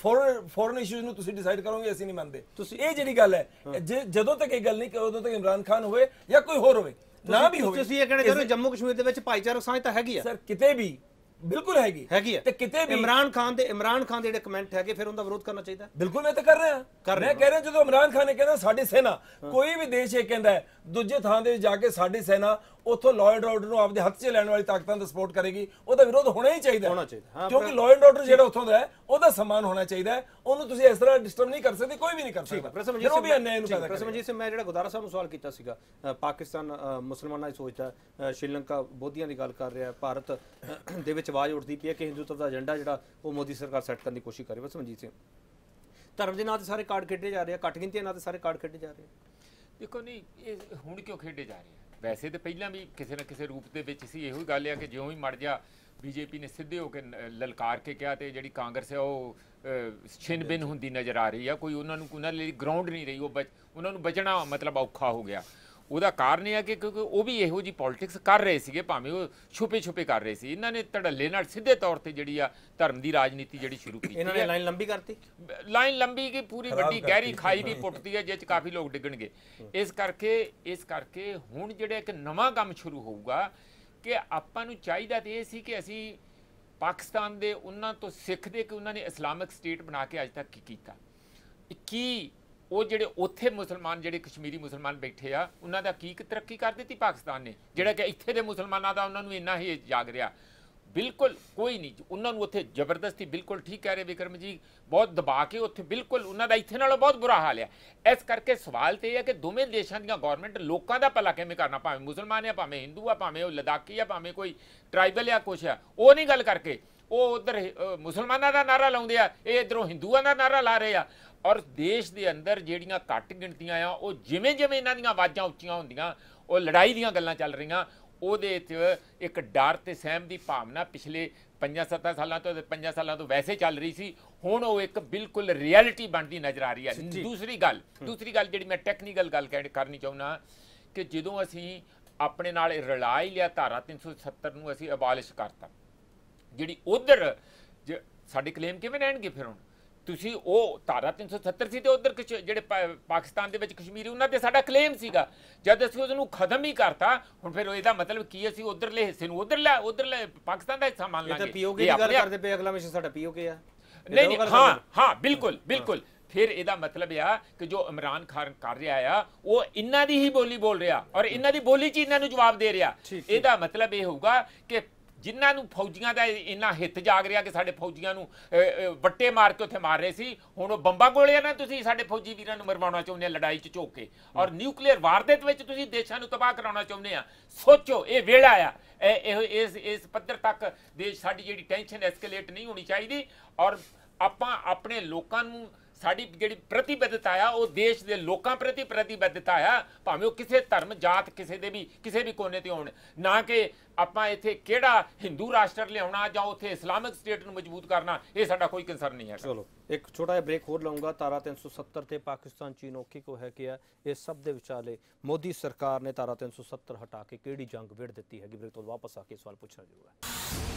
ਫੋਰਨ ਇਸ਼ੂਜ਼ ਨੂੰ ਤੁਸੀਂ ਡਿਸਾਈਡ ਕਰੋਗੇ, ਅਸੀਂ ਨਹੀਂ ਮੰਨਦੇ। ਤੁਸੀਂ ਇਹ ਜਿਹੜੀ ਗੱਲ ਹੈ, ਜਦੋਂ ਤੱਕ ਇਹ ਗੱਲ ਨਹੀਂ ਕਿ ਉਦੋਂ ਤੱਕ ਇਮਰਾਨ ਖਾਨ ਹੋਵੇ ਜਾਂ ਕੋਈ ਹੋਰ ਹੋਵੇ, ਨਾ ਵੀ ਹੋਵੇ। ਤੁਸੀਂ ਇਹ ਕਹਿਣਾ ਚਾਹੁੰਦੇ ਜੰਮੂ ਕਸ਼ਮੀਰ ਦੇ ਵਿੱਚ ਭਾਈਚਾਰਕ ਸਾਂਝ ਤਾਂ ਹੈਗੀ ਆ ਸਰ, ਕਿਤੇ ਵੀ ਬਿਲਕੁਲ ਹੈਗੀ ਹੈ ਤੇ ਕਿਤੇ ਵੀ ਇਮਰਾਨ ਖਾਨ ਦੇ ਜਿਹੜੇ ਕਮੈਂਟ ਹੈਗੇ ਫਿਰ ਉਹਦਾ ਵਿਰੋਧ ਕਰਨਾ ਚਾਹੀਦਾ। ਬਿਲਕੁਲ ਮੈਂ ਤਾਂ ਕਰ ਰਿਹਾ ਮੈਂ ਕਹਿ ਰਿਹਾ ਜਦੋਂ ਇਮਰਾਨ ਖਾਨ ਨੇ ਕਹਿੰਦਾ ਸਾਡੀ ਸੈਨਾ ਕੋਈ ਵੀ ਦੇਸ਼ ਇਹ ਕਹਿੰਦਾ ਹੈ ਦੂਜੇ ਥਾਂ ਦੇ ਜਾ ਕੇ ਸਾਡੀ ਸੈਨਾ ਉੱਥੋਂ ਲਾਅ ਐਂਡ ਆਰਡਰ ਨੂੰ ਆਪਦੇ ਹੱਥ 'ਚ ਲੈਣ ਵਾਲੀ ਤਾਕਤਾਂ ਦਾ ਸਪੋਰਟ ਕਰੇਗੀ, ਉਹਦਾ ਵਿਰੋਧ ਹੋਣਾ ਹੀ ਚਾਹੀਦਾ ਕਿਉਂਕਿ ਲਾਅ ਐਂਡ ਆਰਡਰ ਜਿਹੜਾ ਉੱਥੋਂ ਦਾ ਹੈ ਉਹਦਾ ਸਨਮਾਨ ਹੋਣਾ ਚਾਹੀਦਾ ਹੈ, ਉਹਨੂੰ ਤੁਸੀਂ ਇਸ ਤਰ੍ਹਾਂ ਡਿਸਟਰਬ ਨਹੀਂ ਕਰ ਸਕਦੇ, ਕੋਈ ਵੀ ਨਹੀਂ ਕਰ ਸਕਦਾ। ਪ੍ਰਸਮਜੀਤ ਸਿੰਘ ਮੈਂ ਜਿਹੜਾ ਗੁਰਦਾਰਾ ਸਾਹਿਬ ਨੂੰ ਸਵਾਲ ਕੀਤਾ ਸੀਗਾ, ਪਾਕਿਸਤਾਨ ਮੁਸਲਮਾਨਾਂ ਦੀ ਸੋਚਦਾ, ਸ਼੍ਰੀਲੰਕਾ ਬੋਧੀਆਂ ਦੀ ਗੱਲ ਕਰ ਰਿਹਾ, ਭਾਰਤ ਦੇ ਵਿੱਚ ਆਵਾਜ਼ ਉੱਠਦੀ ਪਈ ਹੈ ਕਿ ਹਿੰਦੂਤਵ ਦਾ ਏਜੰਡਾ ਜਿਹੜਾ ਉਹ ਮੋਦੀ ਸਰਕਾਰ ਸੈੱਟ ਕਰਨ ਦੀ ਕੋਸ਼ਿਸ਼ ਕਰ ਰਹੀ ਹੈ। ਪ੍ਰਸਮਜੀਤ ਸਿੰਘ, ਧਰਮ ਦੇ ਨਾਂ ਤੇ ਸਾਰੇ ਕਾਰਡ ਖੇਡੇ ਜਾ ਰਹੇ ਆ, ਘੱਟ ਗਿਣਤੀ ਦੇ ਨਾਂ ਤੇ ਸਾਰੇ ਕਾਰਡ ਖੇਡੇ ਜਾ ਰਹੇ ਆ। ਦੇਖੋ ਨਹੀਂ ਇਹ ਹੁਣ ਕਿਉਂ ਖੇਡੇ ਜਾ ਰਹੇ ਆ, ਵੈਸੇ ਤਾਂ ਪਹਿਲਾਂ ਵੀ ਕਿਸੇ ਨਾ ਕਿਸੇ ਰੂਪ ਦੇ ਵਿੱਚ ਸੀ। ਇਹੋ ਹੀ ਗੱਲ ਆ ਕਿ ਜਿਉਂ ਹੀ ਮੜ ਜਾ ਬੀਜੇਪੀ ਨੇ ਸਿੱਧੇ ਹੋ ਕੇ ਲਲਕਾਰ ਕੇ ਕਿਹਾ ਤੇ ਜਿਹੜੀ ਕਾਂਗਰਸ ਹੈ ਉਹ ਛਿੰਨ-ਬਿੰਨ ਹੁੰਦੀ ਨਜ਼ਰ ਆ ਰਹੀ ਆ। ਕੋਈ ਉਹਨਾਂ ਲਈ ਗਰਾਊਂਡ ਨਹੀਂ ਰਹੀ, ਉਹਨਾਂ ਨੂੰ ਬਚਣਾ ਮਤਲਬ ਔਖਾ ਹੋ ਗਿਆ। ਉਹਦਾ ਕਾਰਨ ਇਹ ਆ ਕਿ ਕਿਉਂਕਿ ਉਹ ਵੀ ਇਹੋ ਜੀ ਪੋਲਿਟਿਕਸ ਕਰ ਰਹੇ ਸੀਗੇ, ਭਾਵੇਂ ਉਹ ਛੁਪੇ ਕਰ ਰਹੇ ਸੀ। ਇਹਨਾਂ ਨੇ ਧੜੱਲੇ ਨਾਲ ਸਿੱਧੇ ਤੌਰ ਤੇ ਜਿਹੜੀ ਆ ਧਰਮ ਦੀ ਰਾਜਨੀਤੀ ਜਿਹੜੀ ਸ਼ੁਰੂ ਕੀਤੀ, ਇਹਨਾਂ ਨੇ ਲਾਈਨ ਲੰਬੀ ਕਰਤੀ, ਲਾਈਨ ਲੰਬੀ ਕਿ ਪੂਰੀ ਵੱਡੀ ਗਹਿਰੀ ਖਾਈ ਦੀ ਪੁੱਟਦੀ ਹੈ ਜਿਸ 'ਚ ਕਾਫੀ ਲੋਕ ਡਿੱਗਣਗੇ। ਇਸ ਕਰਕੇ ਹੁਣ ਜਿਹੜਾ ਇੱਕ ਨਵਾਂ ਕੰਮ ਸ਼ੁਰੂ ਹੋਊਗਾ ਕਿ ਆਪਾਂ ਨੂੰ ਚਾਹੀਦਾ ਤੇ ਇਹ ਸੀ ਕਿ ਅਸੀਂ ਪਾਕਿਸਤਾਨ ਦੇ ਉਹਨਾਂ ਤੋਂ ਸਿੱਖਦੇ ਕਿ ਉਹਨਾਂ ਨੇ ਇਸਲਾਮਿਕ ਸਟੇਟ ਬਣਾ ਕੇ ਅੱਜ ਤੱਕ ਕੀ ਕੀਤਾ, ਕੀ ਉਹ ਜਿਹੜੇ ਉੱਥੇ ਮੁਸਲਮਾਨ ਜਿਹੜੇ ਕਸ਼ਮੀਰੀ ਮੁਸਲਮਾਨ ਬੈਠੇ ਆ ਉਹਨਾਂ ਦਾ ਕੀ ਤਰੱਕੀ ਕਰ ਦਿੱਤੀ ਪਾਕਿਸਤਾਨ ਨੇ, ਜਿਹੜਾ ਕਿ ਇੱਥੇ ਦੇ ਮੁਸਲਮਾਨਾਂ ਦਾ ਉਹਨਾਂ ਨੂੰ ਇੰਨਾ ਹੀ ਜਾਗ ਰਿਹਾ। ਬਿਲਕੁਲ ਕੋਈ ਨਹੀਂ, ਉਹਨਾਂ ਨੂੰ ਉੱਥੇ ਜ਼ਬਰਦਸਤੀ, ਬਿਲਕੁਲ ਠੀਕ ਕਹਿ ਰਹੇ ਵਿਕਰਮ ਜੀ, ਬਹੁਤ ਦਬਾ ਕੇ ਉੱਥੇ ਬਿਲਕੁਲ ਉਹਨਾਂ ਦਾ ਇੱਥੇ ਨਾਲੋਂ ਬਹੁਤ ਬੁਰਾ ਹਾਲ ਹੈ। ਇਸ ਕਰਕੇ ਸਵਾਲ ਤੇ ਇਹ ਹੈ ਕਿ ਦੋਵੇਂ ਦੇਸ਼ਾਂ ਦੀਆਂ ਗੌਰਮੈਂਟ ਲੋਕਾਂ ਦਾ ਭਲਾ ਕਿਵੇਂ ਕਰਨਾ, ਭਾਵੇਂ ਮੁਸਲਮਾਨ ਆ, ਭਾਵੇਂ ਹਿੰਦੂ ਆ, ਭਾਵੇਂ ਉਹ ਲਦਾਖੀ ਆ, ਭਾਵੇਂ ਕੋਈ ਟਰਾਈਬਲ ਆ, ਕੁਛ ਆ, ਉਹ ਨਹੀਂ ਗੱਲ ਕਰਕੇ ਉਹ ਉਧਰ ਮੁਸਲਮਾਨਾਂ ਦਾ ਨਾਰਾ ਲਾਉਂਦੇ ਆ, ਇਹ ਇੱਧਰੋਂ ਹਿੰਦੂਆਂ ਦਾ ਨਾਰਾ ਲਾ ਰਹੇ ਆ। ਔਰ ਦੇਸ਼ ਦੇ ਅੰਦਰ ਜਿਹੜੀਆਂ ਘੱਟ ਗਿਣਤੀਆਂ ਆ ਉਹ ਜਿਵੇਂ ਇਹਨਾਂ ਦੀਆਂ ਆਵਾਜ਼ਾਂ ਉੱਚੀਆਂ ਹੁੰਦੀਆਂ, ਉਹ ਲੜਾਈ ਦੀਆਂ ਗੱਲਾਂ ਚੱਲ ਰਹੀਆਂ, ਉਹਦੇ 'ਚ ਇੱਕ ਡਰ ਤੇ ਸਹਿਮ ਦੀ ਭਾਵਨਾ ਪਿਛਲੇ 5-7 ਸਾਲਾਂ ਤੋਂ 5 ਸਾਲਾਂ ਤੋਂ ਵੈਸੇ ਚੱਲ ਰਹੀ ਸੀ, ਹੁਣ ਉਹ ਇੱਕ ਬਿਲਕੁਲ ਰਿਐਲਿਟੀ ਬਣਦੀ ਨਜ਼ਰ ਆ ਰਹੀ ਹੈ। ਦੂਸਰੀ ਗੱਲ ਜਿਹੜੀ ਮੈਂ ਟੈਕਨੀਕਲ ਗੱਲ ਕਰਨੀ ਚਾਹੁੰਦਾ ਕਿ ਜਦੋਂ ਅਸੀਂ ਆਪਣੇ ਨਾਲ ਰਲਾ ਹੀ ਲਿਆ ਧਾਰਾ 370 ਨੂੰ ਅਸੀਂ ਅਬਾਲਿਸ਼ ਕਰਤਾ, ਜਿਹੜੀ ਉਧਰ ਸਾਡੇ ਕਲੇਮ ਕਿਵੇਂ ਰਹਿਣਗੇ ਫਿਰ? ਹੁਣ ਤੁਸੀਂ ਉਹ ਧਾਰਾ 370 ਸੀ ਤੇ ਉਧਰ ਜਿਹੜੇ ਪਾਕਿਸਤਾਨ ਦੇ ਵਿੱਚ ਕਸ਼ਮੀਰੀ ਉਹਨਾਂ ਤੇ ਸਾਡਾ ਕਲੇਮ ਸੀਗਾ, ਜਦ ਅਸੀਂ ਉਹਨੂੰ ਖਤਮ ਹੀ ਕਰਤਾ, ਹੁਣ ਫਿਰ ਇਹਦਾ ਮਤਲਬ ਕੀ ਅਸੀਂ ਉਧਰਲੇ ਹਿੱਸੇ ਨੂੰ ਉਧਰਲੇ ਪਾਕਿਸਤਾਨ ਦਾ ਹਿੱਸਾ ਮੰਨ ਲਾਂਗੇ। ਇਹ ਪੀਓਕੇ ਦੀ ਗੱਲ ਕਰਦੇ ਪਏ, ਅਗਲਾ ਮਿਸ਼ਨ ਸਾਡਾ ਪੀਓਕੇ ਆ। ਨਹੀਂ ਹਾਂ ਬਿਲਕੁਲ ਫਿਰ ਇਹਦਾ ਮਤਲਬ ਆ ਕਿ ਜੋ ਇਮਰਾਨ ਖਾਨ ਕਰ ਰਿਹਾ ਆ ਉਹ ਇਹਨਾਂ ਦੀ ਹੀ ਬੋਲੀ ਬੋਲ ਰਿਹਾ ਔਰ ਇਹਨਾਂ ਦੀ ਬੋਲੀ 'ਚ ਇਹਨਾਂ ਨੂੰ ਜਵਾਬ ਦੇ ਰਿਹਾ। ਇਹਦਾ ਮਤਲਬ ਇਹ ਹੋਊਗਾ ਕਿ ਜਿਨ੍ਹਾਂ ਨੂੰ ਫੌਜੀਆਂ ਦਾ ਇੰਨਾ ਹਿੱਤ ਜਾਗ ਰਿਹਾ ਕਿ ਸਾਡੇ ਫੌਜੀਆਂ ਨੂੰ ਵੱਟੇ ਮਾਰ ਕੇ ਉੱਥੇ ਮਾਰ ਰਹੇ ਸੀ, ਹੁਣ ਉਹ ਬੰਬਾਂ ਗੋਲੀਆਂ ਨਾਲ ਤੁਸੀਂ ਸਾਡੇ ਫੌਜੀ ਵੀਰਾਂ ਨੂੰ ਮਰਵਾਉਣਾ ਚਾਹੁੰਦੇ ਆ ਲੜਾਈ 'ਚ ਝੋਕ ਕੇ, ਔਰ ਨਿਊਕਲੀਅਰ ਵਾਰਦਾਤ ਵਿੱਚ ਤੁਸੀਂ ਦੇਸ਼ਾਂ ਨੂੰ ਤਬਾਹ ਕਰਾਉਣਾ ਚਾਹੁੰਦੇ ਆ। ਸੋਚੋ, ਇਹ ਵੇਲਾ ਆ, ਇਸ ਪੱਧਰ ਤੱਕ ਦੇਸ਼ ਸਾਡੀ ਜਿਹੜੀ ਟੈਨਸ਼ਨ ਐਸਕੇਲੇਟ ਨਹੀਂ ਹੋਣੀ ਚਾਹੀਦੀ। ਔਰ ਆਪਾਂ ਆਪਣੇ ਲੋਕਾਂ ਨੂੰ ਸਾਡੀ ਜਿਹੜੀ ਪ੍ਰਤੀਬੱਧਤਾ ਆ ਉਹ ਦੇਸ਼ ਦੇ ਲੋਕਾਂ ਪ੍ਰਤੀ ਪ੍ਰਤੀਬੱਧਤਾ ਆ, ਭਾਵੇਂ ਉਹ ਕਿਸੇ ਧਰਮ ਜਾਤ ਕਿਸੇ ਵੀ ਕੋਨੇ ਤੇ ਹੋਣ, ਨਾ ਕਿ ਆਪਾਂ ਇੱਥੇ ਕਿਹੜਾ ਹਿੰਦੂ ਰਾਸ਼ਟਰ ਲਿਆਉਣਾ ਜਾਂ ਉੱਥੇ ਇਸਲਾਮਿਕ ਸਟੇਟ ਨੂੰ ਮਜ਼ਬੂਤ ਕਰਨਾ, ਇਹ ਸਾਡਾ ਕੋਈ ਕੰਸਰਨ ਨਹੀਂ ਹੈ। ਚਲੋ ਇੱਕ ਛੋਟਾ ਜਿਹਾ ਬ੍ਰੇਕ ਹੋਰ ਲਾਉਂਗਾ। ਧਾਰਾ 370 ਤੇ ਪਾਕਿਸਤਾਨ ਚੀਨ ਔਖੀ ਕੋ ਹੈ ਕਿ ਇਹ ਸਭ ਦੇ ਵਿਚਾਲੇ ਮੋਦੀ ਸਰਕਾਰ ਨੇ ਧਾਰਾ 370 ਹਟਾ ਕੇ ਕਿਹੜੀ ਜੰਗ ਵਿੜ ਦਿੱਤੀ ਹੈਗੀ। ਬ੍ਰੇਕ ਤੋਂ ਵਾਪਸ ਆ ਕੇ ਸਵਾਲ ਪੁੱਛਣਾ ਜ਼ਰੂਰ ਹੈ।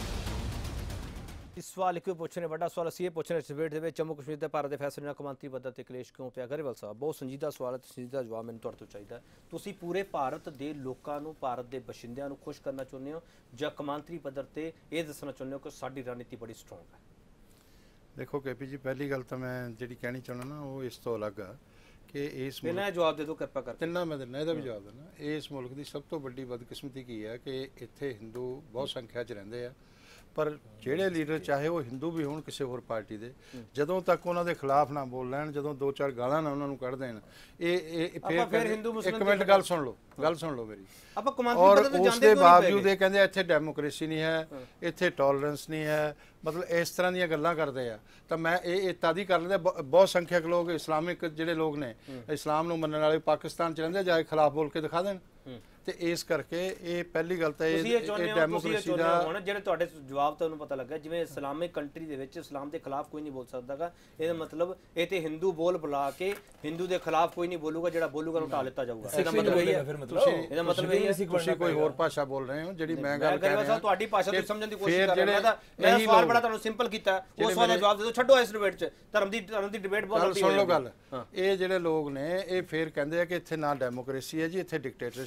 ਇਸ ਸਵਾਲ ਇੱਕ ਪੁੱਛ ਰਹੇ ਵੱਡਾ ਸਵਾਲ ਅਸੀਂ ਇਹ ਪੁੱਛ ਰਹੇ ਡਿਬੇਟ ਦੇ ਵਿੱਚ ਜੰਮੂ ਕਸ਼ਮੀਰ ਦੇ ਭਾਰਤ ਦੇ ਫੈਸਲੇ ਨਾਲ ਕੌਮਾਂਤਰੀ ਪੱਧਰ ਤੇ ਕਲੇਸ਼ ਕਿਉਂ ਪਿਆ। ਗਰੇਵਾਲ ਸਾਹਿਬ, ਬਹੁਤ ਸੰਜੀਦਾ ਸਵਾਲ ਹੈ, ਸੰਜੀਦਾ ਜਵਾਬ ਮੈਨੂੰ ਤੁਹਾਡੇ ਤੋਂ ਚਾਹੀਦਾ। ਤੁਸੀਂ ਪੂਰੇ ਭਾਰਤ ਦੇ ਲੋਕਾਂ ਨੂੰ, ਭਾਰਤ ਦੇ ਬਸ਼ਿੰਦਿਆਂ ਨੂੰ ਖੁਸ਼ ਕਰਨਾ ਚਾਹੁੰਦੇ ਹੋ ਜਾਂ ਕੌਮਾਂਤਰੀ ਪੱਧਰ ਤੇ ਇਹ ਦੱਸਣਾ ਚਾਹੁੰਦੇ ਹੋ ਕਿ ਸਾਡੀ ਰਣਨੀਤੀ ਬੜੀ ਸਟਰੋਂਗ ਹੈ? ਦੇਖੋ ਕੇਪੀ ਜੀ, ਪਹਿਲੀ ਗੱਲ ਤਾਂ ਮੈਂ ਜਿਹੜੀ ਕਹਿਣੀ ਚਾਹੁੰਦਾ ਨਾ ਉਹ ਇਸ ਤੋਂ ਅਲੱਗ ਆ ਕਿ ਇਸ ਪਹਿਲਾਂ ਜਵਾਬ ਦੇ ਦਿਓ ਕਿਰਪਾ ਕਰਕੇ। ਤਿੰਨਾਂ ਮੈਂ ਦਿੰਦਾ, ਇਹਦਾ ਵੀ ਜਵਾਬ ਦੇਣਾ। ਇਸ ਮੁਲਕ ਦੀ ਸਭ ਤੋਂ ਵੱਡੀ ਬਦਕਿਸਮਤੀ ਕੀ ਹੈ ਕਿ ਇੱਥੇ ਹਿੰਦੂ ਬਹੁਤ ਸੰਖਿਆ 'ਚ ਰਹਿੰਦੇ ਆ, ਪਰ ਜਿਹੜੇ ਲੀਡਰ ਚਾਹੇ ਉਹ ਹਿੰਦੂ ਵੀ ਹੋਣ ਕਿਸੇ ਹੋਰ ਪਾਰਟੀ ਦੇ, ਜਦੋਂ ਤੱਕ ਉਹਨਾਂ ਦੇ ਖਿਲਾਫ ਨਾ ਬੋਲ ਲੈਣ, ਜਦੋਂ 2-4 ਗਾਲਾਂ ਨਾ ਉਹਨਾਂ ਨੂੰ ਕੱਢ ਦੇਣ, ਇਹ ਫਿਰ ਹਿੰਦੂ ਮੁਸਲਮਾਨ ਇੱਕ ਮਿੰਟ ਗੱਲ ਸੁਣ ਲਓ ਮੇਰੀ। ਔਰ ਉਸ ਦੇ ਬਾਵਜੂਦ ਇਹ ਕਹਿੰਦੇ ਇੱਥੇ ਡੈਮੋਕ੍ਰੇਸੀ ਨਹੀਂ ਹੈ, ਇੱਥੇ ਟੋਲਰੈਂਸ ਨਹੀਂ ਹੈ, ਮਤਲਬ ਇਸ ਤਰ੍ਹਾਂ ਦੀਆਂ ਗੱਲਾਂ ਕਰਦੇ ਆ। ਤਾਂ ਮੈਂ ਇਹ ਤਾਦੀ ਕਰ ਲੈਂਦਾ, ਬਹੁਤ ਸੰਖਿਅਕ ਲੋਕ ਇਸਲਾਮਿਕ ਜਿਹੜੇ ਲੋਕ ਨੇ, ਇਸਲਾਮ ਨੂੰ ਮੰਨਣ ਵਾਲੇ ਪਾਕਿਸਤਾਨ 'ਚ ਰਹਿੰਦੇ, ਜਾ ਕੇ ਖਿਲਾਫ ਬੋਲ ਕੇ ਦਿਖਾ ਦੇਣ। ਤੇ ਇਸ ਕਰਕੇ ਇਹ ਪਹਿਲੀ ਗੱਲ ਤਾਂ ਇਹ ਡੈਮੋਕ੍ਰੇਸੀ ਦਾ ਹੁਣ ਜਿਹੜੇ ਤੁਹਾਡੇ ਜਵਾਬ ਤੁਹਾਨੂੰ ਪਤਾ ਲੱਗਾ, ਜਿਵੇਂ ਇਸਲਾਮਿਕ ਕੰਟਰੀ ਦੇ ਵਿੱਚ ਇਸਲਾਮ ਦੇ ਖਿਲਾਫ ਕੋਈ ਨਹੀਂ ਬੋਲ ਸਕਦਾਗਾ, ਇਹਦਾ ਮਤਲਬ ਇਹ ਤੇ ਹਿੰਦੂ ਬੋਲ ਬੁਲਾ ਕੇ ਹਿੰਦੂ ਦੇ ਖਿਲਾਫ ਕੋਈ ਨਹੀਂ ਬੋਲੂਗਾ, ਜਿਹੜਾ ਬੋਲੂਗਾ ਉਹਨੂੰ ਢਾ ਲਿੱਤਾ ਜਾਊਗਾ। ਇਹਦਾ ਮਤਲਬ ਇਹ ਹੈ ਤੁਸੀਂ ਕੋਈ ਹੋਰ ਭਾਸ਼ਾ ਬੋਲ ਰਹੇ ਹੋ, ਜਿਹੜੀ ਮੈਂ ਗੱਲ ਕਰ ਰਿਹਾ ਤੁਹਾਡੀ ਭਾਸ਼ਾ ਤੁਸੀਂ ਸਮਝਣ ਦੀ ਕੋਸ਼ਿਸ਼ ਕਰ ਰਹੇ ਹੋ। ਮੈਂ ਸਵਾਲ ਬੜਾ ਤੁਹਾਨੂੰ ਸਿੰਪਲ ਕੀਤਾ, ਉਸ ਸਵਾਲ ਦਾ ਜਵਾਬ ਦੇ ਦਿਓ, ਛੱਡੋ ਇਸ ਡਿਬੇਟ 'ਚ ਧਰਮ ਦੀ ਡਿਬੇਟ ਬਹੁਤ ਲੰਬੀ ਸੁਣ ਲਓ ਗੱਲ। ਇਹ ਜਿਹੜੇ ਲੋਕ ਨੇ ਇਹ ਫੇਰ ਕਹਿੰਦੇ ਆ ਕਿ ਇੱਥੇ ਨਾ ਡੈਮੋਕ੍ਰੇਸੀ ਹੈ ਜੀ, ਇੱਥੇ ਡਿਕਟੇਟਰਸ਼ਿਪ ਆ,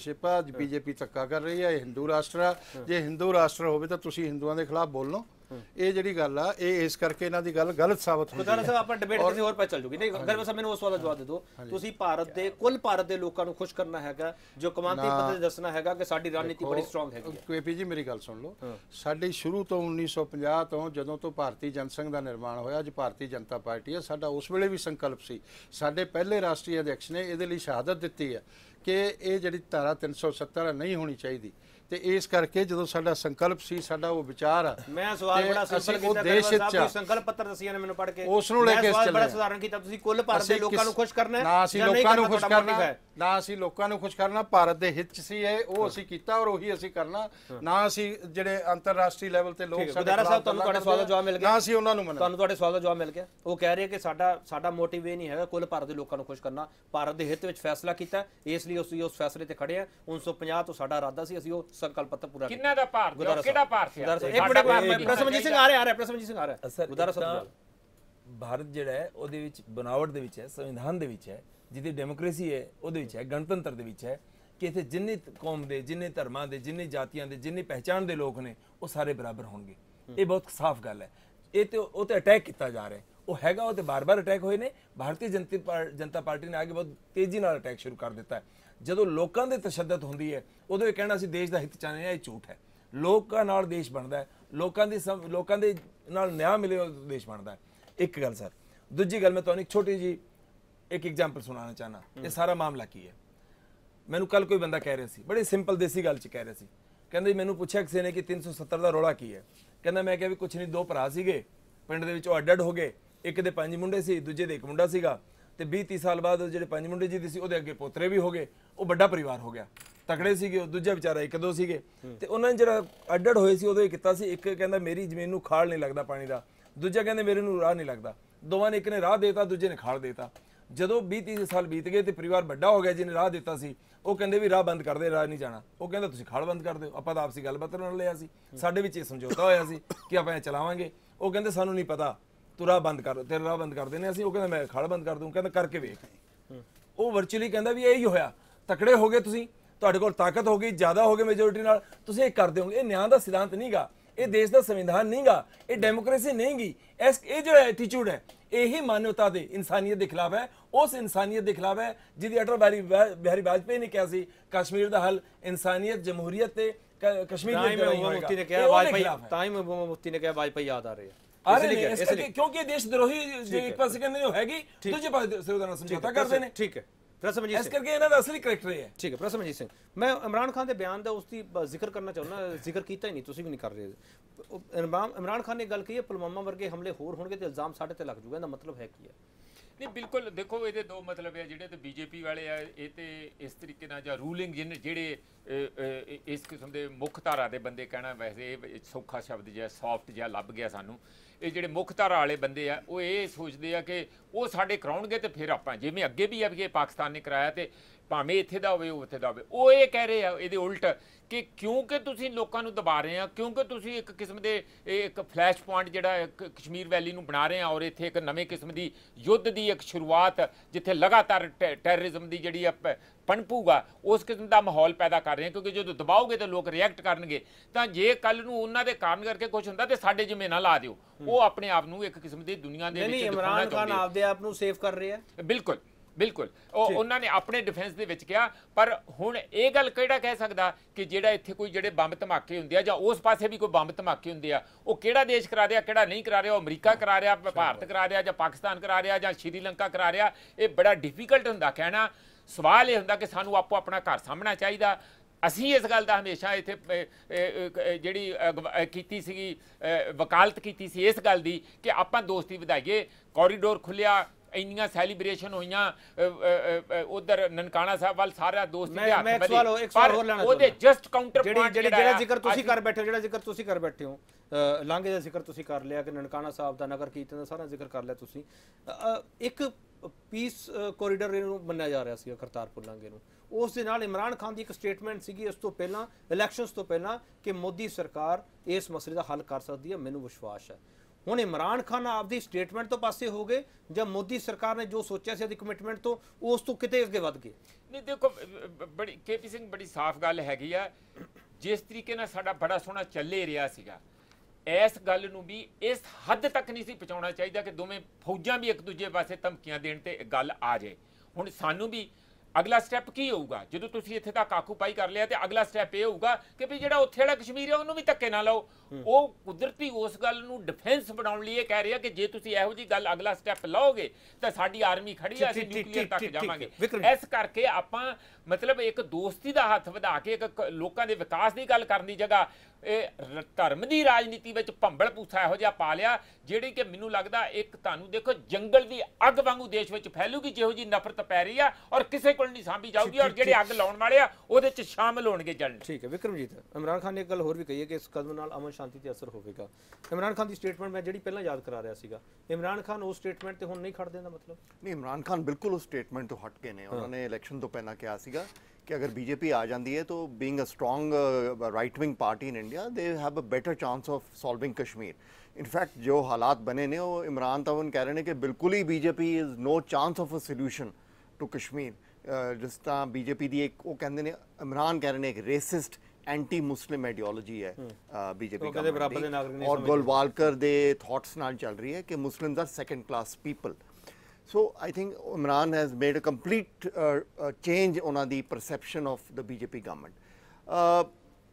ਅੱਜ ਬੀਜੇਪੀ ਧੱਕਾ ਕਰ ਰਹੀ ਹੈ, ਇਹ ਹਿੰਦੂ ਰਾਸ਼ਟਰ ਆ। ਜੇ ਹਿੰਦੂ ਰਾਸ਼ਟਰ ਹੋਵੇ ਤਾਂ ਤੁਸੀਂ ਹਿੰਦੂਆਂ ਦੇ ਖਿਲਾਫ ਬੋਲੋ। ਇਹ ਜਿਹੜੀ ਗੱਲ ਆ ਇਹ ਇਸ ਕਰਕੇ ਇਹਨਾਂ ਦੀ ਗੱਲ ਗਲਤ ਸਾਬਤ ਹੁੰਦੀ ਹੈ। ਸਾਹਿਬ ਆਪਾਂ ਡਿਬੇਟ ਕਿਸੇ ਹੋਰ ਪਾ ਚੱਲ ਜੂਗੀ ਨਹੀਂ ਗਰਵ ਸਾਹਿਬ ਮੈਨੂੰ ਉਸ ਵਾਲਾ ਜਵਾਬ ਦੇ ਦਿਓ। ਤੁਸੀਂ ਭਾਰਤ ਦੇ ਕੁੱਲ ਭਾਰਤ ਦੇ ਲੋਕਾਂ ਨੂੰ ਖੁਸ਼ ਕਰਨਾ ਹੈਗਾ, ਜੋ ਕੌਮਾਂਤਰੀ ਪੱਧਰ ਤੇ ਦੱਸਣਾ ਹੈਗਾ ਕਿ ਸਾਡੀ ਰਣਨੀਤੀ ਬੜੀ ਸਟਰੋਂਗ ਹੈਗੀ ਹੈ। ਕੇਪੀ ਜੀ ਮੇਰੀ ਗੱਲ ਸੁਣ ਲਓ, ਸਾਡੀ ਸ਼ੁਰੂ ਤੋਂ 1950 ਤੋਂ ਜਦੋਂ ਤੋਂ ਭਾਰਤੀ ਜਨਸੰਘ ਦਾ ਨਿਰਮਾਣ ਹੋਇਆ, ਅੱਜ ਭਾਰਤੀ ਜਨਤਾ ਪਾਰਟੀ ਹੈ, ਸਾਡਾ ਉਸ ਵੇਲੇ ਵੀ ਸੰਕਲਪ ਸੀ। ਸਾਡੇ ਪਹਿਲੇ ਰਾਸ਼ਟਰੀ ਅਧਿਕਸ਼ ਨੇ ਇਹਦੇ ਲਈ ਸ਼ਹਾਦਤ ਦਿੱਤੀ ਹੈ ਕਿ ਇਹ ਜਿਹੜੀ ਧਾਰਾ 370 ਨਹੀਂ ਹੋਣੀ ਚਾਹੀਦੀ। ਤੇ ਇਸ ਕਰਕੇ ਜਦੋਂ ਸਾਡਾ ਸੰਕਲਪ ਸੀ, ਸਾਡਾ ਉਹ ਵਿਚਾਰ ਆ, ਮੈਂ ਸਵਾਲ ਬੜਾ ਸਿੰਪਲ ਕੀਤਾ ਦੇਸ਼ ਸਾਹਿਬ ਦੀ ਸੰਕਲਪ ਪੱਤਰ ਦੱਸਿਆ ਨੇ ਮੈਨੂੰ ਪੜ੍ਹ ਕੇ, ਉਸ ਨੂੰ ਲੈ ਕੇ ਸਵਾਲ ਬੜਾ ਸਧਾਰਨ ਕੀਤਾ। ਤੁਸੀਂ ਕੁੱਲ ਭਾਰਤ ਦੇ ਲੋਕਾਂ ਨੂੰ ਖੁਸ਼ ਕਰਨਾ ਹੈ, ਨਾ ਅਸੀਂ ਲੋਕਾਂ ਨੂੰ ਖੁਸ਼ ਕਰਨਾ, ਨਾ ਅਸੀਂ ਲੋਕਾਂ ਨੂੰ ਖੁਸ਼ ਕਰਨਾ, ਭਾਰਤ ਦੇ ਹਿੱਤ 'ਚ ਸੀ ਇਹ, ਉਹ ਅਸੀਂ ਕੀਤਾ ਔਰ ਉਹੀ ਅਸੀਂ ਕਰਨਾ। ਨਾ ਅਸੀਂ ਜਿਹੜੇ ਅੰਤਰਰਾਸ਼ਟਰੀ ਲੈਵਲ ਤੇ ਲੋਕ ਸਾਡੇ ਸਾਹਿਬ ਤੁਹਾਨੂੰ ਤੁਹਾਡੇ ਸਵਾਲ ਦਾ ਜਵਾਬ ਮਿਲ ਗਿਆ, ਨਾ ਅਸੀਂ ਉਹਨਾਂ ਨੂੰ ਮੰਨਣਾ। ਤੁਹਾਨੂੰ ਤੁਹਾਡੇ ਸਵਾਲ ਦਾ ਜਵਾਬ ਮਿਲ ਗਿਆ। ਉਹ ਕਹਿ ਰਹੇ ਕਿ ਸਾਡਾ ਮੋਟਿਵ ਇਹ ਨਹੀਂ ਹੈਗਾ ਕੁੱਲ ਭਾਰਤ ਦੇ ਲੋਕਾਂ ਨੂੰ ਖੁਸ਼ ਕਰਨਾ, ਭਾਰਤ ਦੇ ਹਿੱਤ ਵਿੱਚ ਫੈਸਲਾ ਕੀਤਾ, ਇਸ ਲਈ ਅਸੀਂ ਉਸ ਫੈਸਲੇ ਤੇ ਖੜੇ ਆ। 1950 ਤੋਂ ਸਾਡਾ ਇਰਾਦਾ ਸੀ, ਅਸੀਂ ਉਹ ਸੰਕਲਪ ਪੱਤਰ ਪੂਰਾ ਕਿੰਨਾ ਦਾ ਭਾਰਤ ਹੈ, ਕਿਹੜਾ ਭਾਰਤ ਹੈ? ਇੱਕ ਮਿੰਟ ਪ੍ਰਸਮਜੀਤ ਸਿੰਘ ਆ ਰਿਹਾ ਪ੍ਰਸਮਜੀਤ ਸਿੰਘ ਆ ਰਿਹਾ। ਗੁਰਦਾਰਾ ਸਾਹਿਬ ਭਾਰਤ ਜਿਹੜਾ ਹੈ ਉਹਦੇ ਵਿੱਚ ਬਣਾਵਟ ਦੇ ਵਿੱਚ ਹੈ, ਸੰਵਿਧਾਨ ਦੇ ਵਿੱਚ ਹੈ, ਜਿਹਦੀ ਡੈਮੋਕ੍ਰੇਸੀ ਹੈ ਉਹਦੇ ਵਿੱਚ ਹੈ, ਗਣਤੰਤਰ ਦੇ ਵਿੱਚ ਹੈ ਕਿ ਇੱਥੇ ਜਿੰਨੇ ਕੌਮ ਦੇ, ਜਿੰਨੇ ਧਰਮਾਂ ਦੇ, ਜਿੰਨੇ ਜਾਤੀਆਂ ਦੇ, ਜਿੰਨੀ ਪਹਿਚਾਣ ਦੇ ਲੋਕ ਨੇ ਉਹ ਸਾਰੇ ਬਰਾਬਰ ਹੋਣਗੇ। ਇਹ ਬਹੁਤ ਸਾਫ਼ ਗੱਲ ਹੈ। ਇਹ ਤੇ ਉਹ ਤੇ ਅਟੈਕ ਕੀਤਾ ਜਾ ਰਿਹਾ, ਉਹ ਹੈਗਾ, ਉਹ ਤੇ ਬਾਰ-ਬਾਰ ਅਟੈਕ ਹੋਏ ਨੇ। ਭਾਰਤੀ ਜਨਤਾ ਪਾਰਟੀ ਨੇ ਆ ਕੇ ਬਹੁਤ ਤੇਜ਼ੀ ਨਾਲ ਅਟੈਕ ਸ਼ੁਰੂ ਕਰ ਦਿੱਤਾ ਹੈ। ਜਦੋਂ ਲੋਕਾਂ ਦੇ ਤਸ਼ੱਦਦ ਹੁੰਦੀ ਹੈ ਉਦੋਂ ਇਹ ਕਹਿਣਾ ਅਸੀਂ ਦੇਸ਼ ਦਾ ਹਿੱਤ ਚਾਹੁੰਦੇ ਹਾਂ, ਇਹ ਝੂਠ ਹੈ। ਲੋਕਾਂ ਨਾਲ ਦੇਸ਼ ਬਣਦਾ ਹੈ, ਲੋਕਾਂ ਦੇ ਨਾਲ ਨਿਆਂ ਮਿਲੇ ਉਹ ਦੇਸ਼ ਬਣਦਾ ਹੈ। ਇੱਕ ਗੱਲ ਸਰ। ਦੂਜੀ ਗੱਲ, ਮੈਂ ਤੁਹਾਨੂੰ ਇੱਕ ਛੋਟੀ ਜੀ ਇੱਕ ਐਗਜ਼ਾਮਪਲ ਸੁਣਾਉਣਾ ਚਾਹਨਾ। ਇਹ ਸਾਰਾ ਮਾਮਲਾ ਕੀ ਹੈ, ਮੈਨੂੰ ਕੱਲ ਕੋਈ ਬੰਦਾ ਕਹਿ ਰਿਹਾ ਸੀ, ਬੜੀ ਸਿੰਪਲ ਦੇਸੀ ਗੱਲ 'ਚ ਕਹਿ ਰਿਹਾ ਸੀ। ਕਹਿੰਦੇ ਮੈਨੂੰ ਪੁੱਛਿਆ ਕਿਸੇ ਨੇ ਕਿ 370 ਦਾ ਰੌਲਾ ਕੀ ਹੈ। ਕਹਿੰਦਾ ਮੈਂ ਕਿਹਾ ਵੀ ਕੁਛ ਨਹੀਂ, 2 ਭਰਾ ਸੀਗੇ ਪਿੰਡ ਦੇ ਵਿੱਚ, ਉਹ ਅੱਡ ਹੋ ਗਏ। ਇੱਕ ਦੇ 5 ਮੁੰਡੇ ਸੀ, ਦੂਜੇ ਦੇ 1 ਮੁੰਡਾ ਸੀਗਾ। ਤੇ 20-30 ਸਾਲ ਬਾਅਦ ਜਿਹੜੇ 5 ਮੁੰਡੇ ਜੀ ਸੀ ਉਹਦੇ ਅੱਗੇ ਪੋਤਰੇ ਵੀ ਹੋ ਗਏ, ਉਹ ਵੱਡਾ ਪਰਿਵਾਰ ਹੋ ਗਿਆ। ਤਕੜੇ ਸੀਗੇ ਉਹ, ਦੂਜਾ ਵਿਚਾਰਾ 1-2 ਸੀਗੇ। ਤੇ ਉਹਨਾਂ ਨੇ ਜਿਹੜਾ ਅੱਡ ਹੋਏ ਸੀ ਉਦੋਂ ਇਹ ਕੀਤਾ ਸੀ, ਇੱਕ ਕਹਿੰਦਾ ਮੇਰੀ ਜ਼ਮੀਨ ਨੂੰ ਖਾਲ ਨਹੀਂ ਲੱਗਦਾ ਪਾਣੀ ਦਾ, ਦੂਜਾ ਕਹਿੰਦੇ ਮੇਰੇ ਨੂੰ ਰਾਹ ਨਹੀਂ ਲੱਗਦਾ। ਦੋਵਾਂ ਨੇ, ਇੱਕ ਨੇ ਰਾਹ ਦੇਤਾ, ਦੂਜੇ ਨੇ ਖਾਲ ਦੇਤਾ। ਜਦੋਂ 20-30 ਸਾਲ ਬੀਤ ਗਏ ਤੇ ਪਰਿਵਾਰ ਵੱਡਾ ਹੋ ਗਿਆ, ਜਿਹਨੇ ਰਾਹ ਦਿੱਤਾ ਸੀ ਉਹ ਕਹਿੰਦੇ ਵੀ ਰਾਹ ਬੰਦ ਕਰ ਦੇ, ਰਾਹ ਨਹੀਂ ਜਾਣਾ। ਉਹ ਕਹਿੰਦਾ ਤੁਸੀਂ ਖਾਲ ਬੰਦ ਕਰ ਦਿਓ। ਆਪਾਂ ਤਾਂ ਆਪਸੀ ਗੱਲਬਾਤ ਨਾਲ ਲਿਆ ਸੀ, ਸਾਡੇ ਵਿੱਚ ਇਹ ਸਮਝੌਤਾ ਹੋਇਆ ਸੀ ਕਿ ਆਪਾਂ ਇਹ ਚਲਾਵਾਂਗੇ। ਉਹ ਕਹਿੰਦੇ ਸਾਨੂੰ ਨਹੀਂ ਪਤਾ, ਤੂੰ ਰਾਹ ਬੰਦ ਕਰ, ਤੇਰਾ ਰਾਹ ਬੰਦ ਕਰ ਦੇਣੇ ਅਸੀਂ। ਉਹ ਕਹਿੰਦਾ ਮੈਂ ਖਾਲ ਬੰਦ ਕਰ ਦੂੰ। ਕਹਿੰਦਾ ਕਰਕੇ ਵੇਖ। ਉਹ ਵਰਚੁਅਲੀ ਕਹਿੰਦਾ ਵੀ ਇਹੀ ਹੋਇਆ, ਤਕੜੇ ਹੋ ਗਏ ਤੁਸੀਂ, ਤੁਹਾਡੇ ਕੋਲ ਤਾਕਤ ਹੋ ਗਈ, ਜ਼ਿਆਦਾ ਹੋ ਗਏ ਮੈਜੋਰਿਟੀ ਨਾਲ, ਤੁਸੀਂ ਇਹ ਕਰ ਦਿਓਗੇ। ਇਹ ਨਿਆਂ ਦਾ ਸਿਧਾਂਤ ਨਹੀਂਗਾ, ਇਹ ਦੇਸ਼ ਦਾ ਸੰਵਿਧਾਨ ਨਹੀਂਗਾ, ਇਹ ਡੈਮੋਕ੍ਰੇਸੀ ਨਹੀਂਗੀ। ਇਹ ਜਿਹੜਾ ਐਟੀਟਿਊਡ ਹੈ ਇਹੀ ਮਾਨਵਤਾ ਦੇ, ਇਨਸਾਨੀਅਤ ਦੇ ਖਿਲਾਫ ਹੈ। ਉਸ ਇਨਸਾਨੀਅਤ ਦੇ ਖਿਲਾਫ ਹੈ ਜਿਹਦੀ ਅਟਲ ਬਿਹਾਰੀ ਵਾਜਪੇਈ ਨੇ ਕਿਹਾ ਸੀ ਕਸ਼ਮੀਰ ਦਾ ਹੱਲ ਇਨਸਾਨੀਅਤ, ਜਮਹੂਰੀਅਤ ਤੇ ਕਸ਼ਮੀਰ ਦੇ ਅੰਦਰ ਹੀ ਹੋਏਗਾ। ਮੁਫਤੀ ਨੇ ਕਿਹਾ ਵਾਜਪੇਈ, ਤਾਂ ਹੀ ਮੁਫਤੀ ਨੇ ਕਿਹਾ ਵਾਜਪੇਈ ਯਾਦ ਆ ਰਹੇ ਆ। ਕਿਉਂਕਿ ਦੇਸ਼ ਦਰੋਹੀ ਜੇ ਇੱਕ ਪਾਸੇ ਕਹਿੰਦੇ ਹੈਗੀ, ਦੂਜੇ ਪਾਸੇ ਉਹਦਾ ਨਾਲ ਸਮਝੌਤਾ ਕਰਦੇ ਨੇ। ਠੀਕ ਹੈ ਪ੍ਰਸਮਜੀਤ ਸਿੰਘ, ਇਸ ਕਰਕੇ ਇਹਨਾਂ ਦਾ ਅਸਲੀ ਕਰੈਕਟਰ ਇਹ ਹੈ। ਠੀਕ ਹੈ ਪ੍ਰਸਮਜੀਤ ਸਿੰਘ, ਮੈਂ ਇਮਰਾਨ ਖਾਨ ਦੇ ਬਿਆਨ ਦਾ ਉਸ ਦੀ ਜ਼ਿਕਰ ਕਰਨਾ ਚਾਹੁੰਦਾ, ਜ਼ਿਕਰ ਕੀਤਾ ਹੀ ਨਹੀਂ, ਤੁਸੀਂ ਵੀ ਨਹੀਂ ਕਰ ਰਹੇ। ਇਮਰਾਨ ਖਾਨ ਨੇ ਗੱਲ ਕਹੀ ਹੈ ਪੁਲਵਾਮਾ ਵਰਗੇ ਹਮਲੇ ਹੋਰ ਹੋਣਗੇ ਤੇ ਇਲਜ਼ਾਮ ਸਾਡੇ ਤੇ ਲੱਗ ਜੂਗਾ, ਇਹਦਾ ਮਤਲਬ ਹੈ ਕੀ ਹੈ? ਨਹੀਂ ਬਿਲਕੁਲ, ਦੇਖੋ ਇਹਦੇ 2 ਮਤਲਬ ਹੈ। ਜਿਹੜੇ ਤੇ ਬੀਜੇਪੀ ਵਾਲੇ ਆ ਇਹ ਤੇ ਇਸ ਤਰੀਕੇ ਨਾਲ ਜਾਂ ਰੂਲਿੰਗ ਜਿਹੜੇ ਇਸ ਕਿਸਮ ਦੇ ਮੁੱਖ ਧਾਰਾ ਦੇ ਬੰਦੇ, ਕਹਿਣਾ ਵੈਸੇ ਇਹ ਸੌਖਾ ਸ਼ਬਦ ਜਿਹਾ, ਸੌਫਟ ਜਿਹਾ ਲੱਭ ਗਿਆ ਸਾਨੂੰ। ਇਹ ਜਿਹੜੇ ਮੁੱਖ ਧਾਰਾ ਵਾਲੇ ਬੰਦੇ ਆ ਉਹ ਇਹ ਸੋਚਦੇ ਆ ਕਿ ਉਹ ਸਾਡੇ ਕਰਾਉਣਗੇ ਤੇ ਫਿਰ ਆਪਾਂ, ਜਿਵੇਂ ਅੱਗੇ ਵੀ ਆ ਵੀ ਇਹ ਪਾਕਿਸਤਾਨ ਨੇ ਕਰਾਇਆ ਤੇ ਭਾਵੇਂ ਇੱਥੇ ਦਾ ਹੋਵੇ ਉਹ ਉੱਥੇ ਦਾ ਹੋਵੇ। ਉਹ ਇਹ ਕਹਿ ਰਹੇ ਆ ਇਹਦੇ ਉਲਟ ਕਿ ਕਿਉਂਕਿ ਤੁਸੀਂ ਲੋਕਾਂ ਨੂੰ ਦਬਾ ਰਹੇ ਆ, ਕਿਉਂਕਿ ਤੁਸੀਂ ਇੱਕ ਕਿਸਮ ਦੇ ਇੱਕ ਫਲੈਸ਼ ਪੁਆਇੰਟ ਜਿਹੜਾ ਕਸ਼ਮੀਰ ਵੈਲੀ ਨੂੰ ਬਣਾ ਰਹੇ ਆ ਔਰ ਇੱਥੇ ਇੱਕ ਨਵੇਂ ਕਿਸਮ ਦੀ ਯੁੱਧ ਦੀ ਇੱਕ ਸ਼ੁਰੂਆਤ, ਜਿੱਥੇ ਲਗਾਤਾਰ ਟੈਰਰਿਜ਼ਮ ਦੀ ਜਿਹੜੀ ਪਣਪੂਗਾ, ਉਸ ਕਿਸਮ ਦਾ ਮਾਹੌਲ ਪੈਦਾ ਕਰ ਰਹੇ ਆ। ਕਿਉਂਕਿ ਜਦੋਂ ਦਬਾਓਗੇ ਤਾਂ ਲੋਕ ਰਿਐਕਟ ਕਰਨਗੇ। ਤਾਂ ਜੇ ਕੱਲ ਨੂੰ ਉਹਨਾਂ ਦੇ ਕਾਰਨ ਕਰਕੇ ਕੁਝ ਹੁੰਦਾ ਤੇ ਸਾਡੇ ਜਿੰਮੇ ਨਾ ਲਾ ਦਿਓ। ਉਹ ਆਪਣੇ ਆਪ ਨੂੰ ਇੱਕ ਕਿਸਮ ਦੀ ਦੁਨੀਆ ਦੇ ਵਿੱਚ ਇਮਰਾਨ ਖਾਨ ਆਪਦੇ ਆਪ ਨੂੰ ਸੇਵ ਕਰ ਰਿਹਾ। ਬਿਲਕੁਲ ਬਿਲਕੁਲ, ਉਹਨਾਂ ਨੇ ਆਪਣੇ ਡਿਫੈਂਸ ਦੇ ਵਿੱਚ ਕਿਹਾ। ਪਰ ਹੁਣ ਇਹ ਗੱਲ ਕਿਹੜਾ ਕਹਿ ਸਕਦਾ ਕਿ ਜਿਹੜਾ ਇੱਥੇ ਕੋਈ ਜਿਹੜੇ ਬੰਬ ਧਮਾਕੇ ਹੁੰਦੇ ਆ ਜਾਂ ਉਸ ਪਾਸੇ ਵੀ ਕੋਈ ਬੰਬ ਧਮਾਕੇ ਹੁੰਦੇ ਆ, ਉਹ ਕਿਹੜਾ ਦੇਸ਼ ਕਰਾ ਰਿਹਾ ਕਿਹੜਾ ਨਹੀਂ ਕਰਾ ਰਿਹਾ? ਉਹ ਅਮਰੀਕਾ ਕਰਾ ਰਿਹਾ, ਭਾਰਤ ਕਰਾ ਰਿਹਾ, ਜਾਂ ਪਾਕਿਸਤਾਨ ਕਰਾ ਰਿਹਾ, ਜਾਂ ਸ਼੍ਰੀਲੰਕਾ ਕਰਾ ਰਿਹਾ? ਇਹ ਬੜਾ ਡਿਫਿਕਲਟ ਹੁੰਦਾ ਕਹਿਣਾ। ਸਵਾਲ ਇਹ ਹੁੰਦਾ ਕਿ ਸਾਨੂੰ ਆਪੋ ਆਪਣਾ ਘਰ ਸਾਂਭਣਾ ਚਾਹੀਦਾ। ਅਸੀਂ ਇਸ ਗੱਲ ਦਾ ਹਮੇਸ਼ਾ ਇੱਥੇ ਜਿਹੜੀ ਕੀਤੀ ਸੀਗੀ, ਵਕਾਲਤ ਕੀਤੀ ਸੀ ਇਸ ਗੱਲ ਦੀ ਕਿ ਆਪਾਂ ਦੋਸਤੀ ਵਧਾਈਏ। ਕੋਰੀਡੋਰ ਖੁੱਲਿਆ, ਇੰਨੀਆਂ ਸੈਲੀਬ੍ਰੇਸ਼ਨ ਹੋਈਆਂ, ਉਧਰ ਨਨਕਾਣਾ ਸਾਹਿਬ ਵੱਲ ਸਾਰਾ ਦੋਸਤੀ ਦੇ ਹੱਥ ਵਧੇ। ਪਰ ਉਹਦੇ ਜਸਟ ਕਾਊਂਟਰ ਪੁਆਇੰਟ ਜਿਹੜਾ ਜ਼ਿਕਰ ਤੁਸੀਂ ਕਰ ਬੈਠੇ ਹੋ, ਲਾਂਘੇ ਦਾ ਜ਼ਿਕਰ ਤੁਸੀਂ ਕਰ ਲਿਆ ਕਿ ਨਨਕਾਣਾ ਸਾਹਿਬ ਦਾ, ਨਗਰ ਕੀਰਤਨ ਦਾ ਸਾਰਾ ਜ਼ਿਕਰ ਕਰ ਲਿਆ ਤੁਸੀਂ। ਇੱਕ ਪੀਸ ਕੋਰੀਡੋਰ ਨੂੰ ਮੰਨਿਆ ਜਾ ਰਿਹਾ ਸੀ ਕਰਤਾਰਪੁਰ ਲਾਂਘੇ ਨੂੰ। ਉਸ ਦੇ ਨਾਲ ਇਮਰਾਨ ਖਾਨ ਦੀ ਇੱਕ ਸਟੇਟਮੈਂਟ ਸੀਗੀ ਇਸ ਤੋਂ ਪਹਿਲਾਂ, ਇਲੈਕਸ਼ਨਸ ਤੋਂ ਪਹਿਲਾਂ, ਕਿ ਮੋਦੀ ਸਰਕਾਰ ਇਸ ਮਸਲੇ ਦਾ ਹੱਲ ਕਰ ਸਕਦੀ ਹੈ, ਮੈਨੂੰ ਵਿਸ਼ਵਾਸ ਹੈ। ਹੁਣ ਇਮਰਾਨ ਖਾਨ ਆਪਦੀ ਸਟੇਟਮੈਂਟ ਤੋਂ ਪਾਸੇ ਹੋ ਗਏ ਜਾਂ ਮੋਦੀ ਸਰਕਾਰ ਨੇ ਜੋ ਸੋਚਿਆ ਸੀ ਉਹਦੀ ਕਮਿਟਮੈਂਟ ਤੋਂ ਉਸ ਤੋਂ ਕਿਤੇ ਅੱਗੇ ਵੱਧ ਗਏ? ਨਹੀਂ ਦੇਖੋ, ਬੜੀ KP ਸਿੰਘ ਬੜੀ ਸਾਫ਼ ਗੱਲ ਹੈਗੀ ਆ। ਜਿਸ ਤਰੀਕੇ ਨਾਲ ਸਾਡਾ ਬੜਾ ਸੋਹਣਾ ਚੱਲੇ ਰਿਹਾ ਸੀਗਾ, ਇਸ ਗੱਲ ਨੂੰ ਵੀ ਇਸ ਹੱਦ ਤੱਕ ਨਹੀਂ ਸੀ ਪਹੁੰਚਾਉਣਾ ਚਾਹੀਦਾ ਕਿ ਦੋਵੇਂ ਫੌਜਾਂ ਵੀ ਇੱਕ ਦੂਜੇ ਪਾਸੇ ਧਮਕੀਆਂ ਦੇਣ ਤੇ ਗੱਲ ਆ ਜਾਏ। ਹੁਣ ਸਾਨੂੰ ਵੀ ਅਗਲਾ ਸਟੈਪ ਕੀ ਹੋਊਗਾ? ਜਦੋਂ ਤੁਸੀਂ ਇੱਥੇ ਤੱਕ ਆਕੂਪਾਈ ਕਰ ਲਿਆ ਤੇ ਅਗਲਾ ਸਟੈਪ ਇਹ ਹੋਊਗਾ ਕਿ ਵੀ ਜਿਹੜਾ ਉੱਥੇ ਵਾਲਾ ਕਸ਼ਮੀਰ ਹੈ ਉਹਨੂੰ ਵੀ ਧੱਕੇ ਨਾ ਲਾਓ। ਉਹ ਕੁਦਰਤੀ ਉਸ ਗੱਲ ਨੂੰ ਡਿਫੈਂਸ ਬਣਾਉਣ ਲਈ ਇਹ ਕਹਿ ਰਿਹਾ ਕਿ ਜੇ ਤੁਸੀਂ ਇਹੋ ਜੀ ਗੱਲ ਅਗਲਾ ਸਟੈਪ ਲਾਓਗੇ ਤਾਂ ਸਾਡੀ ਆਰਮੀ ਖੜੀ ਆ, ਅਸੀਂ ਨਿਊਕਲੀਅਰ ਤੱਕ ਜਾਵਾਂਗੇ। ਇਸ ਕਰਕੇ ਆਪਾਂ ਮਤਲਬ ਇੱਕ ਦੋਸਤੀ ਦਾ ਹੱਥ ਵਧਾ ਕੇ ਇੱਕ ਲੋਕਾਂ ਦੇ ਵਿਕਾਸ ਦੀ ਗੱਲ ਕਰਨ ਦੀ ਜਗ੍ਹਾ ਇਹ ਧਰਮ ਦੀ ਰਾਜਨੀਤੀ ਵਿੱਚ ਭੰਬਲ ਪੂਸਾ ਇਹੋ ਜਿਹਾ ਪਾ ਲਿਆ, ਜਿਹੜੀ ਕਿ ਮੈਨੂੰ ਲੱਗਦਾ ਇੱਕ ਤੁਹਾਨੂੰ ਦੇਖੋ ਜੰਗਲ ਦੀ ਅੱਗ ਵਾਂਗੂ ਦੇਸ਼ ਵਿੱਚ ਫੈਲੂਗੀ, ਜਿਹੋ ਜੀ ਨਫ਼ਰਤ ਪੈ ਰਹੀ ਆ ਔਰ ਕਿਸੇ ਕੋਲ ਨਹੀਂ ਸਾਂਭੀ ਜਾਊਗੀ, ਔਰ ਜਿਹੜੇ ਅੱਗ ਲਾਉਣ ਵਾਲੇ ਆ ਉਹਦੇ 'ਚ ਸ਼ਾਮਲ ਹੋਣਗੇ ਜਲਦ। ਠੀਕ ਹੈ ਵਿਕਰਮਜੀਤ, ਇਮਰਾਨ ਖਾਨ ਨੇ ਇੱਕ ਗੱਲ ਹੋਰ ਵੀ ਕਹੀ ਹੈ ਕਿ ਇਸ ਕਦਮ ਨਾਲ ਅਮਨ ਸ਼ਾਂਤੀ ਤੇ ਅਸਰ ਹੋਵੇਗਾ। ਇਮਰਾਨ ਖਾਨ ਦੀ ਸਟੇਟਮੈਂਟ ਮੈਂ ਜਿਹੜੀ ਪਹਿਲਾਂ ਯਾਦ ਕਰਾ ਰਿਹਾ ਸੀਗਾ, ਇਮਰਾਨ ਖਾਨ ਉਸ ਸਟੇਟਮੈਂਟ ਤੇ ਹੁਣ ਨਹੀਂ ਖੜਦੇ ਦਾ ਮਤਲਬ? ਨਹੀਂ, ਇਮਰਾਨ ਖਾਨ ਬਿਲਕੁਲ ਉਸ ਸਟੇਟਮੈਂਟ ਤੋਂ ਹਟ ਗਏ ਨੇ। ਉਹਨਾਂ ਨੇ ਇਲੈਕਸ਼ਨ ਤੋਂ ਪਹਿਲਾਂ ਕਿਹਾ ਸੀਗਾ कि अगर बीजेपी आ जाती है तो being a strong right wing party in India they have a better chance of solving Kashmir. In fact जो हालात बने ने वो इमरान तावन कह रहे हैं कि बिल्कुल ही BJP is no chance of a solution to Kashmir. जिस तरह बीजेपी की एक वो कहते हैं, इमरान कह रहे हैं एक रेसिस्ट एंटी मुस्लिम आइडियोलॉजी है बीजेपी का, और गोलवालकर दे थॉट्स नाल चल रही है कि Muslims are second class people. So I think Imran has made a complete change on the perception of the BJP government.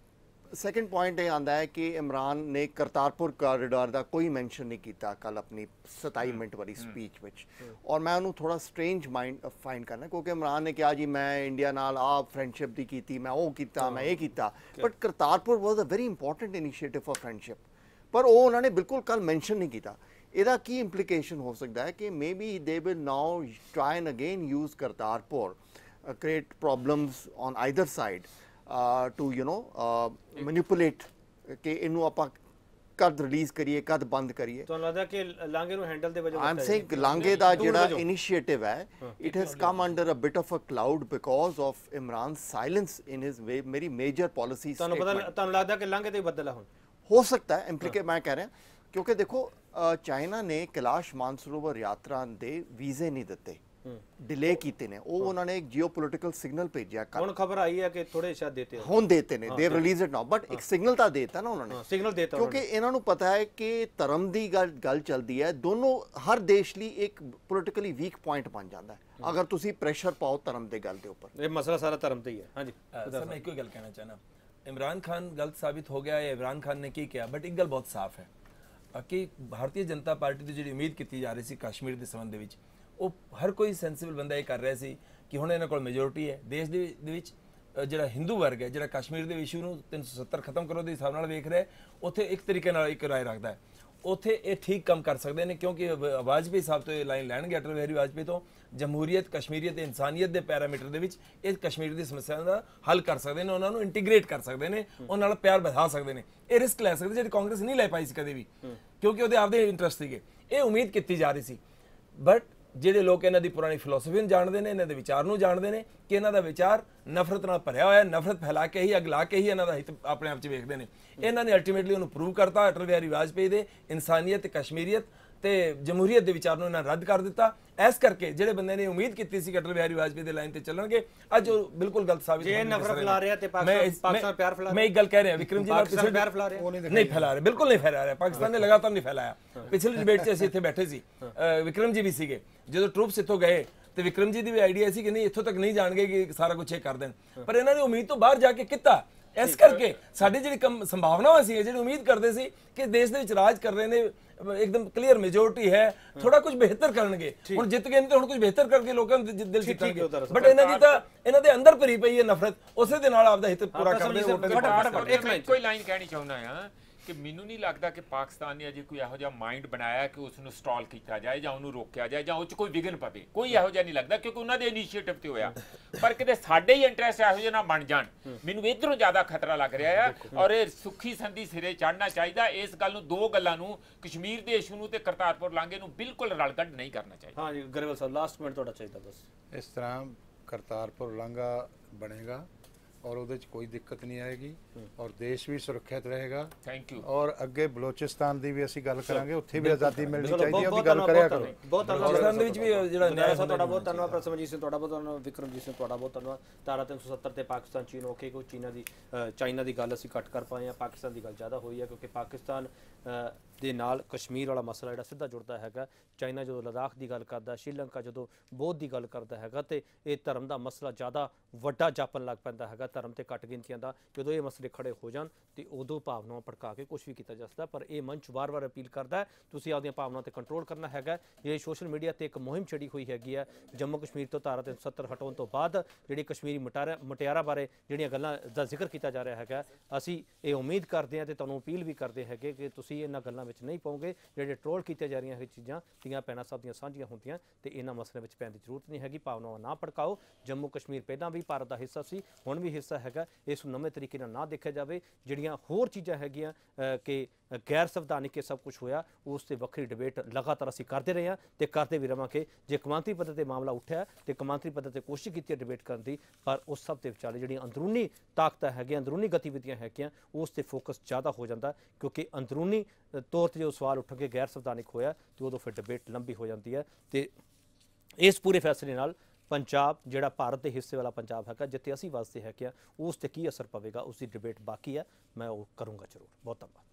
Second point ये आंदा है कि इमरान ने करतारपुर कॉरिडोर का कोई मेंशन नहीं किया कल अपनी 27 मिनट वाली स्पीच विच, और मैं उन्होंने थोड़ा स्ट्रेंज माइंड फाइंड करना, क्योंकि इमरान ने कहा जी मैं इंडिया नाल आ फ्रेंडशिप दी कीती, मैं वो कीता, मैं ये कीता, but Kartarpur was a very important initiative for friendship, पर वो उन्होंने बिल्कुल कल मेंशन नहीं किया। ਇਹਦਾ ਕੀ ਇੰਪਲੀਕੇਸ਼ਨ ਹੋ ਸਕਦਾ ਹੈ ਕਿ maybe they will now try and again use Kartarpur, create problems on either side to manipulate ਕਿ ਇਹਨੂੰ ਆਪਾਂ ਕਦ ਰਿਲੀਜ਼ ਕਰੀਏ, ਕਦ ਬੰਦ ਕਰੀਏ। ਤੁਹਾਨੂੰ ਲੱਗਦਾ ਕਿ ਲਾਂਘੇ ਨੂੰ ਹੈਂਡਲ ਦੇ ਵਜੋਂ ਆਈ ਐਮ ਸੇਇੰਗ ਲਾਂਘੇ ਦਾ ਜਿਹੜਾ ਇਨੀਸ਼ੀਏਟਿਵ ਹੈ it has come under a bit of a cloud because of Imran silence in his ਮੇਰੀ ਮੇਜਰ ਪਾਲਿਸੀ। ਤੁਹਾਨੂੰ ਲੱਗਦਾ ਕਿ ਲਾਂਘੇ ਤੇ ਬਦਲ ਹੁਣ ਹੋ ਸਕਦਾ ਹੈ ਇੰਪਲੀਕੇਟ, ਮੈਂ ਕਹਿ ਰਿਹਾ ਕਿਉਂਕਿ ਦੇਖੋ ਚਾਈਨਾ ਨੇ ਕੈਲਾਸ਼ ਮਾਨਸਰੋਵਰ ਯਾਤਰਾ ਦੇ ਵੀਜ਼ੇ ਨਹੀਂ ਦਿੱਤੇ, ਡਿਲੇ ਕੀਤੇ ਨੇ, ਉਹ ਉਹਨਾਂ ਨੇ ਇੱਕ ਜੀਓਪੋਲਿਟੀਕਲ ਸਿਗਨਲ ਭੇਜਿਆ। ਹੁਣ ਖਬਰ ਆਈ ਹੈ ਕਿ ਥੋੜੇ ਸ਼ਾਇਦ ਦੇਤੇ ਹੁਣ ਦੇਤੇ ਨੇ, they release it now, but ਇੱਕ ਸਿਗਨਲ ਤਾਂ ਦੇਤਾ ਨਾ ਉਹਨਾਂ ਨੇ, ਸਿਗਨਲ ਦੇਤਾ, ਕਿਉਂਕਿ ਇਹਨਾਂ ਨੂੰ ਪਤਾ ਹੈ ਕਿ ਧਰਮ ਦੀ ਗੱਲ ਚੱਲਦੀ ਹੈ, ਦੋਨੋਂ ਹਰ ਦੇਸ਼ ਲਈ ਇੱਕ ਪੋਲਿਟੀਕਲੀ ਵੀਕ ਪੁਆਇੰਟ ਬਣ ਜਾਂਦਾ ਹੈ ਅਗਰ ਤੁਸੀਂ ਪ੍ਰੈਸ਼ਰ ਪਾਓ ਧਰਮ ਦੇ ਗੱਲ ਦੇ ਉੱਪਰ। ਇਹ ਮਸਲਾ ਸਾਰਾ ਧਰਮ ਤੇ ਹੀ ਹੈ। ਹਾਂਜੀ ਸਰ, ਮੈਂ ਇੱਕੋ ਗੱਲ ਕਹਿਣਾ ਚਾਹਨਾ, ਇਮਰਾਨ ਖਾਨ ਗਲਤ ਸਾਬਿਤ ਹੋ ਗਿਆ ਹੈ, ਇਮਰਾਨ ਖਾਨ ਨੇ ਕੀ ਕਿਹਾ, ਬਟ ਇੱਕ ਗੱਲ ਬਹੁਤ ਸਾਫ਼ ਹੈ ਕਿ ਭਾਰਤੀ ਜਨਤਾ ਪਾਰਟੀ ਦੀ ਜਿਹੜੀ ਉਮੀਦ ਕੀਤੀ ਜਾ ਰਹੀ ਸੀ ਕਸ਼ਮੀਰ ਦੇ ਸੰਬੰਧ ਦੇ ਵਿੱਚ, ਉਹ ਹਰ ਕੋਈ ਸੈਂਸੀਬਲ ਬੰਦਾ ਇਹ ਕਰ ਰਿਹਾ ਸੀ ਕਿ ਹੁਣ ਇਹਨਾਂ ਕੋਲ ਮੈਜੋਰਿਟੀ ਹੈ ਦੇਸ਼ ਦੇ ਵਿੱਚ, ਜਿਹੜਾ ਹਿੰਦੂ ਵਰਗ ਹੈ ਜਿਹੜਾ ਕਸ਼ਮੀਰ ਦੇ ਇਸ਼ੂ ਨੂੰ 370 ਖਤਮ ਕਰੋ ਦੇ ਹਿਸਾਬ ਨਾਲ ਵੇਖ ਰਿਹਾ, ਉੱਥੇ ਇੱਕ ਤਰੀਕੇ ਨਾਲ ਇੱਕ ਰਾਏ ਰੱਖਦਾ ਹੈ, ਉੱਥੇ ਇਹ ਠੀਕ ਕੰਮ ਕਰ ਸਕਦੇ ਨੇ, ਕਿਉਂਕਿ ਵਾਜਪੇਈ ਸਾਹਿਬ ਤੋਂ ਇਹ ਲਾਈਨ ਲੈਣਗੇ, ਅਟਲ ਬਿਹਾਰੀ ਵਾਜਪੇਈ ਤੋਂ, ਜਮਹੂਰੀਅਤ, ਕਸ਼ਮੀਰੀਅਤ ਤੇ ਇਨਸਾਨੀਅਤ ਦੇ ਪੈਰਾਮੀਟਰ ਦੇ ਵਿੱਚ ਇਹ ਕਸ਼ਮੀਰ ਦੀ ਸਮੱਸਿਆ ਦਾ ਹੱਲ ਕਰ ਸਕਦੇ ਨੇ, ਉਹਨਾਂ ਨੂੰ ਇੰਟੀਗ੍ਰੇਟ ਕਰ ਸਕਦੇ ਨੇ, ਉਹਨਾਂ ਨਾਲ ਪਿਆਰ ਵਧਾ ਸਕਦੇ ਨੇ, ਇਹ ਰਿਸਕ ਲੈ ਸਕਦੇ ਜਿਹੜੀ ਕਾਂਗਰਸ ਨਹੀਂ ਲੈ ਪਾਈ ਸੀ ਕਦੇ ਵੀ, ਕਿਉਂਕਿ ਉਹਦੇ ਆਪਦੇ ਇੰਟਰਸਟ ਸੀਗੇ। ਇਹ ਉਮੀਦ ਕੀਤੀ ਜਾ ਰਹੀ ਸੀ, ਬਟ ਜਿਹੜੇ ਲੋਕ ਇਹਨਾਂ ਦੀ ਪੁਰਾਣੀ ਫਿਲਾਸਫੀ ਨੂੰ ਜਾਣਦੇ ਨੇ, ਇਹਨਾਂ ਦੇ ਵਿਚਾਰ ਨੂੰ ਜਾਣਦੇ ਨੇ ਕਿ ਇਹਨਾਂ ਦਾ ਵਿਚਾਰ ਨਫ਼ਰਤ ਨਾਲ ਭਰਿਆ ਹੋਇਆ, ਨਫ਼ਰਤ ਫੈਲਾ ਕੇ ਹੀ, ਅਗਲਾ ਕੇ ਹੀ ਇਹਨਾਂ ਦਾ ਹਿੱਤ ਆਪਣੇ ਆਪ 'ਚ ਵੇਖਦੇ ਨੇ। ਇਹਨਾਂ ਨੇ ਅਲਟੀਮੇਟਲੀ ਉਹਨੂੰ ਪ੍ਰੂਵ ਕਰਤਾ, ਅਟਲ ਬਿਹਾਰੀ ਵਾਜਪੇਈ ਦੇ ਇਨਸਾਨੀਅਤ, ਕਸ਼ਮੀਰੀਅਤ ਤੇ ਜਮਹੂਰੀਅਤ ਦੇ ਵਿਚਾਰ ਨੂੰ ਇਹਨਾਂ ਰੱਦ ਕਰ ਦਿੱਤਾ। ਇਸ ਕਰਕੇ ਜਿਹੜੇ ਬੰਦੇ ਨੇ ਉਮੀਦ ਕੀਤੀ ਸੀ ਕਿ ਅਟਲ ਬਿਹਾਰੀ ਵਾਜਪੇਈ ਦੇ ਲਾਈਨ ਤੇ ਚੱਲਣਗੇ, ਅੱਜ ਉਹ ਬਿਲਕੁਲ ਗਲਤ ਸਾਬਿਤ ਹੋ ਗਏ। ਜੇ ਨਫ਼ਰਤ ਫੈਲਾ ਰਿਹਾ ਤੇ ਪਾਕਿਸਤਾਨ ਪਿਆਰ ਫੈਲਾ ਰਿਹਾ, ਮੈਂ ਇੱਕ ਗੱਲ ਕਹਿ ਰਿਹਾ ਵਿਕਰਮ ਜੀ, ਪਾਕਿਸਤਾਨ ਪਿਆਰ ਫੈਲਾ ਰਿਹਾ ਨਹੀਂ ਫੈਲਾ ਰਿਹਾ, ਬਿਲਕੁਲ ਨਹੀਂ ਫੈਲਾ ਰਿਹਾ, ਪਾਕਿਸਤਾਨ ਨੇ ਲਗਾਤਾਰ ਨਹੀਂ ਫੈਲਾਇਆ। ਪਿਛਲੀ ਡਿਬੇਟ 'ਚ ਅਸੀਂ ਇੱਥੇ ਬੈਠੇ ਸੀ, ਵਿਕਰਮ ਜੀ ਵੀ ਸੀਗੇ, ਜਦੋਂ ਟਰੂਪਸ ਇੱਥੋਂ ਗਏ ਤੇ ਵਿਕਰਮ ਜੀ ਦੀ ਵੀ ਆਈਡੀਆ ਸੀ ਕਿ ਨਹੀਂ ਇੱਥੋਂ ਤੱਕ ਨਹੀਂ ਜਾਣਗੇ ਕਿ ਸਾਰਾ ਕੁਝ ਇਹ ਕਰ ਦੇਣ, ਪਰ ਇਹਨਾਂ ਨੇ ਉਮੀਦ ਤੋਂ ਬਾਹਰ ਜਾ ਕੇ ਕੀਤਾ। ਇਸ ਕਰਕੇ ਸਾਡੀ ਜਿਹੜੀ ਸੰਭਾਵਨਾਵਾਂ ਸੀ, ਜਿਹੜੀ ਉਮੀਦ ਕਰਦੇ ਸੀ ਕਿ ਦੇਸ਼ ਦੇ ਵਿੱਚ ਰਾਜ ਕਰ ਰਹੇ ਨੇ, एकदम क्लियर मेजोरिटी है, थोड़ा कुछ बेहतर करनगे, ਹੁਣ ਜਿੱਤ ਗਏ ਨੇ ਤੇ ਹੁਣ ਕੁਝ ਬਿਹਤਰ ਕਰਕੇ ਲੋਕਾਂ ਦੇ ਦਿਲ ਜਿੱਤਣਗੇ, ਬਟ ਇਹਨਾਂ ਦੀ ਤਾਂ ਇਹਨਾਂ ਦੇ ਅੰਦਰ ਭਰੀ ਪਈ ਹੈ ਨਫ਼ਰਤ, ਉਸੇ ਦੇ ਨਾਲ ਆਪਦਾ ਹਿੱਤ ਪੂਰਾ ਕਰਦੇ ਵੋਟਾਂ। ਕੋਈ ਲਾਈਨ ਕਹਿਣੀ ਚਾਹੁੰਦਾ ਆ ਕਿ ਮੈਨੂੰ ਨਹੀਂ ਲੱਗਦਾ ਕਿ ਪਾਕਿਸਤਾਨ ਨੇ ਅਜੇ ਕੋਈ ਇਹੋ ਜਿਹਾ ਮਾਈਂਡ ਬਣਾਇਆ ਕਿ ਉਸ ਨੂੰ ਸਟਾਲ ਕੀਤਾ ਜਾਏ ਜਾਂ ਉਹਨੂੰ ਰੋਕਿਆ ਜਾਏ ਜਾਂ ਉਹ 'ਚ ਕੋਈ ਵਿਘਨ ਪਵੇ, ਕੋਈ ਇਹੋ ਜਿਹਾ ਨਹੀਂ ਲੱਗਦਾ, ਕਿਉਂਕਿ ਉਹਨਾਂ ਦੇ ਇਨੀਸ਼ੀਏਟਿਵ ਤੇ ਹੋਇਆ। ਪਰ ਕਿਤੇ ਸਾਡੇ ਹੀ ਇੰਟਰਸਟ ਇਹੋ ਜਿਹੇ ਨਾ ਬਣ ਜਾਣ, ਮੈਨੂੰ ਇਧਰੋਂ ਜ਼ਿਆਦਾ ਖਤਰਾ ਲੱਗ ਰਿਹਾ ਆ, ਔਰ ਇਹ ਸੁੱਖੀ ਸੰਧੀ ਸਿਰੇ ਚੜ੍ਹਨਾ ਚਾਹੀਦਾ। ਇਸ ਗੱਲ ਨੂੰ, ਦੋ ਗੱਲਾਂ ਨੂੰ, ਕਸ਼ਮੀਰ ਦੇ ਇਸ਼ੂ ਨੂੰ ਤੇ ਕਰਤਾਰਪੁਰ ਲਾਂਘੇ ਨੂੰ ਬਿਲਕੁਲ ਰਲਗੱਡ ਨਹੀਂ ਕਰਨਾ ਚਾਹੀਦਾ। ਹਾਂਜੀ ਗਰੇਵਾਲ ਸਾਹਿਬ, ਲਾਸਟ ਮਿੰਟ ਤੁਹਾਡਾ ਚਾਹੀਦਾ ਬਸ। ਇਸ ਤਰ੍ਹਾਂ ਕਰਤਾਰਪੁਰ ਲਾਂਘਾ ਬਣੇਗਾ ਔਰ ਉਹਦੇ 'ਚ ਕੋਈ ਦਿੱਕਤ ਨਹੀਂ ਆਏਗੀ ਔਰ ਦੇਸ਼ ਵੀ ਸੁਰੱਖਿਅਤ ਰਹੇਗਾ। Thank you. ਔਰ ਅੱਗੇ ਬਲੋਚਿਸਤਾਨ ਦੀ ਵੀ ਅਸੀਂ ਗੱਲ ਕਰਾਂਗੇ, ਉੱਥੇ ਵੀ ਆਜ਼ਾਦੀ ਮਿਲਣੀ ਚਲੋ, ਚਾਹੀਦੀ ਹੈ, ਬਹੁਤ ਉਹਦੀ ਗੱਲ ਕਰਿਆ ਕਰੋ। ਬਹੁਤ ਪਾਕਿਸਤਾਨ ਦੇ ਵਿੱਚ ਵੀ ਜਿਹੜਾ ਨਿਆਂ ਤੁਹਾਡਾ ਬਹੁਤ ਧੰਨਵਾਦ ਪ੍ਰਸਮਜੀਤ ਸਿੰਘ, ਤੁਹਾਡਾ ਬਹੁਤ ਧੰਨਵਾਦ ਵਿਕਰਮਜੀਤ ਸਿੰਘ, ਤੁਹਾਡਾ ਬਹੁਤ ਧੰਨਵਾਦ। ਧਾਰਾ 370 ਤੇ ਪਾਕਿਸਤਾਨ ਚੀਨ ਓਕੇ, ਕੋਈ ਚਾਈਨਾ ਦੀ ਗੱਲ ਅਸੀਂ ਘੱਟ ਕਰ ਪਾਏ ਹਾਂ, ਪਾਕਿਸਤਾਨ ਦੀ ਗੱਲ ਜ਼ਿਆਦਾ ਹੋਈ ਹੈ ਕਿਉਂਕਿ ਪਾਕਿਸਤਾਨ ਦੇ ਨਾਲ ਕਸ਼ਮੀਰ ਵਾਲਾ ਮਸਲਾ ਜਿਹੜਾ ਸਿੱਧਾ ਜੁੜਦਾ ਹੈਗਾ। ਚਾਈਨਾ ਜਦੋਂ ਲਦਾਖ ਦੀ ਗੱਲ ਕਰਦਾ, ਸ਼੍ਰੀਲੰਕਾ ਜਦੋਂ ਬੌਧ ਦੀ ਗੱਲ ਕਰਦਾ ਹੈਗਾ ਤੇ ਇਹ ਧਰਮ ਦਾ ਮਸਲਾ ਜ਼ਿਆਦਾ ਵੱਡਾ ਜਾਪਣ ਲੱਗ ਪੈਂਦਾ ਹੈਗਾ, ਧਰਮ ਤੇ ਘੱਟ ਗਿਣਤੀਆਂ ਦਾ। ਜਦੋਂ ਇਹ ਮਸਲੇ ਖੜੇ ਹੋ ਜਾਣ ਤੇ ਉਦੋਂ ਭਾਵਨਾਵਾਂ ਭੜਕਾ ਕੇ ਕੁਝ ਵੀ ਕੀਤਾ ਜਾ ਸਕਦਾ, ਪਰ ਇਹ ਮੰਚ ਵਾਰ-ਵਾਰ ਅਪੀਲ ਕਰਦਾ ਹੈ ਤੁਸੀਂ ਆਪਦੀਆਂ ਭਾਵਨਾਵਾਂ ਤੇ ਕੰਟਰੋਲ ਕਰਨਾ ਹੈਗਾ। ਇਹ ਸੋਸ਼ਲ ਮੀਡੀਆ ਤੇ ਇੱਕ ਮੁਹਿੰਮ ਛਿੜੀ ਹੋਈ ਹੈਗੀ ਹੈ ਜੰਮੂ ਕਸ਼ਮੀਰ ਤੋਂ ਧਾਰਾ 370 ਹਟਾਉਣ ਤੋਂ ਬਾਅਦ, ਜਿਹੜੀ ਕਸ਼ਮੀਰੀ ਮੁਟਿਆਰਾਂ ਬਾਰੇ ਜਿਹੜੀਆਂ ਗੱਲਾਂ ਦਾ ਜ਼ਿਕਰ ਕੀਤਾ ਜਾ ਰਿਹਾ ਹੈਗਾ, ਅਸੀਂ ਇਹ ਉਮੀਦ ਕਰਦੇ ਹਾਂ ਤੇ ਤੁਹਾਨੂੰ ਅਪੀਲ ਵੀ ਕਰਦੇ ਹੈਗੇ ਕਿ ਤੁਸੀਂ ਇਹਨਾਂ ਗੱਲਾਂ ਵਿੱਚ ਨਹੀਂ ਪਾਓਗੇ। ਜਿਹੜੇ ਟਰੋਲ ਕੀਤੀਆਂ ਜਾ ਰਹੀਆਂ ਇਹ ਚੀਜ਼ਾਂ ਧੀਆਂ ਭੈਣਾਂ ਸਭ ਦੀਆਂ ਸਾਂਝੀਆਂ ਹੁੰਦੀਆਂ ਤੇ ਇਹਨਾਂ ਮਸਲਿਆਂ ਵਿੱਚ ਪੈਣ ਦੀ ਜ਼ਰੂਰਤ ਨਹੀਂ ਹੈਗੀ। ਭਾਵਨਾਵਾਂ ਨਾ ਭੜਕਾਓ। ਜੰਮੂ ਕਸ਼ਮੀਰ ਪਹਿਲਾਂ ਵੀ ਭਾਰਤ ਦਾ ਹਿੱਸਾ ਸੀ, ਹੁਣ ਵੀ ਹਿੱਸਾ ਹੈਗਾ। ਇਸ ਨੂੰ ਨਵੇਂ ਤਰੀਕੇ ਨਾਲ ਨਾ ਦੇਖਿਆ ਜਾਵੇ। ਜਿਹੜੀਆਂ ਹੋਰ ਚੀਜ਼ਾਂ ਹੈਗੀਆਂ ਕਿ ਗੈਰ ਸੰਵਿਧਾਨਿਕ ਇਹ ਸਭ ਕੁਝ ਹੋਇਆ, ਉਸ ਤੇ ਵੱਖਰੀ ਡਿਬੇਟ ਲਗਾਤਾਰ ਅਸੀਂ ਕਰਦੇ ਰਹੇ ਹਾਂ ਤੇ ਕਰਦੇ ਵੀ ਰਵਾਂਗੇ। ਜੇ ਕੌਮਾਂਤਰੀ ਪੱਧਰ ਤੇ ਮਾਮਲਾ ਉੱਠਿਆ ਤੇ ਕੌਮਾਂਤਰੀ ਪੱਧਰ ਤੇ ਕੋਸ਼ਿਸ਼ ਕੀਤੀ ਹੈ ਡਿਬੇਟ ਕਰਨ ਦੀ, ਪਰ ਉਸ ਸਭ ਦੇ ਵਿਚਾਲੇ ਜਿਹੜੀਆਂ ਅੰਦਰੂਨੀ ਤਾਕਤਾਂ ਹੈਗੀਆਂ, ਅੰਦਰੂਨੀ ਗਤੀਵਿਧੀਆਂ ਹੈਗੀਆਂ, ਉਸ ਤੇ ਫੋਕਸ ਜ਼ਿਆਦਾ ਹੋ ਜਾਂਦਾ ਕਿਉਂਕਿ ਅੰਦਰੂਨੀ ਤੌਰ ਤੇ ਜੋ ਸਵਾਲ ਉੱਠਣਗੇ ਗੈਰ ਸੰਵਿਧਾਨਿਕ ਹੋਇਆ ਤੇ ਉਦੋਂ ਫਿਰ ਡਿਬੇਟ ਲੰਬੀ ਹੋ ਜਾਂਦੀ ਹੈ। ਤੇ ਇਸ ਪੂਰੇ ਫੈਸਲੇ ਨਾਲ ਪੰਜਾਬ ਜਿਹੜਾ ਭਾਰਤ ਦੇ ਹਿੱਸੇ ਵਾਲਾ ਪੰਜਾਬ ਹੈਗਾ, ਜਿੱਥੇ ਅਸੀਂ ਵਸਦੇ ਹੈਗੇ ਆ, ਉਸ ਤੇ ਕੀ ਅਸਰ ਪਵੇਗਾ ਉਸ ਦੀ ਡਿਬੇਟ ਬਾਕੀ ਹੈ। ਮੈਂ ਉਹ ਕਰੂੰਗਾ ਜ਼ਰੂਰ। ਬਹੁਤ ਧੰਨਵਾਦ।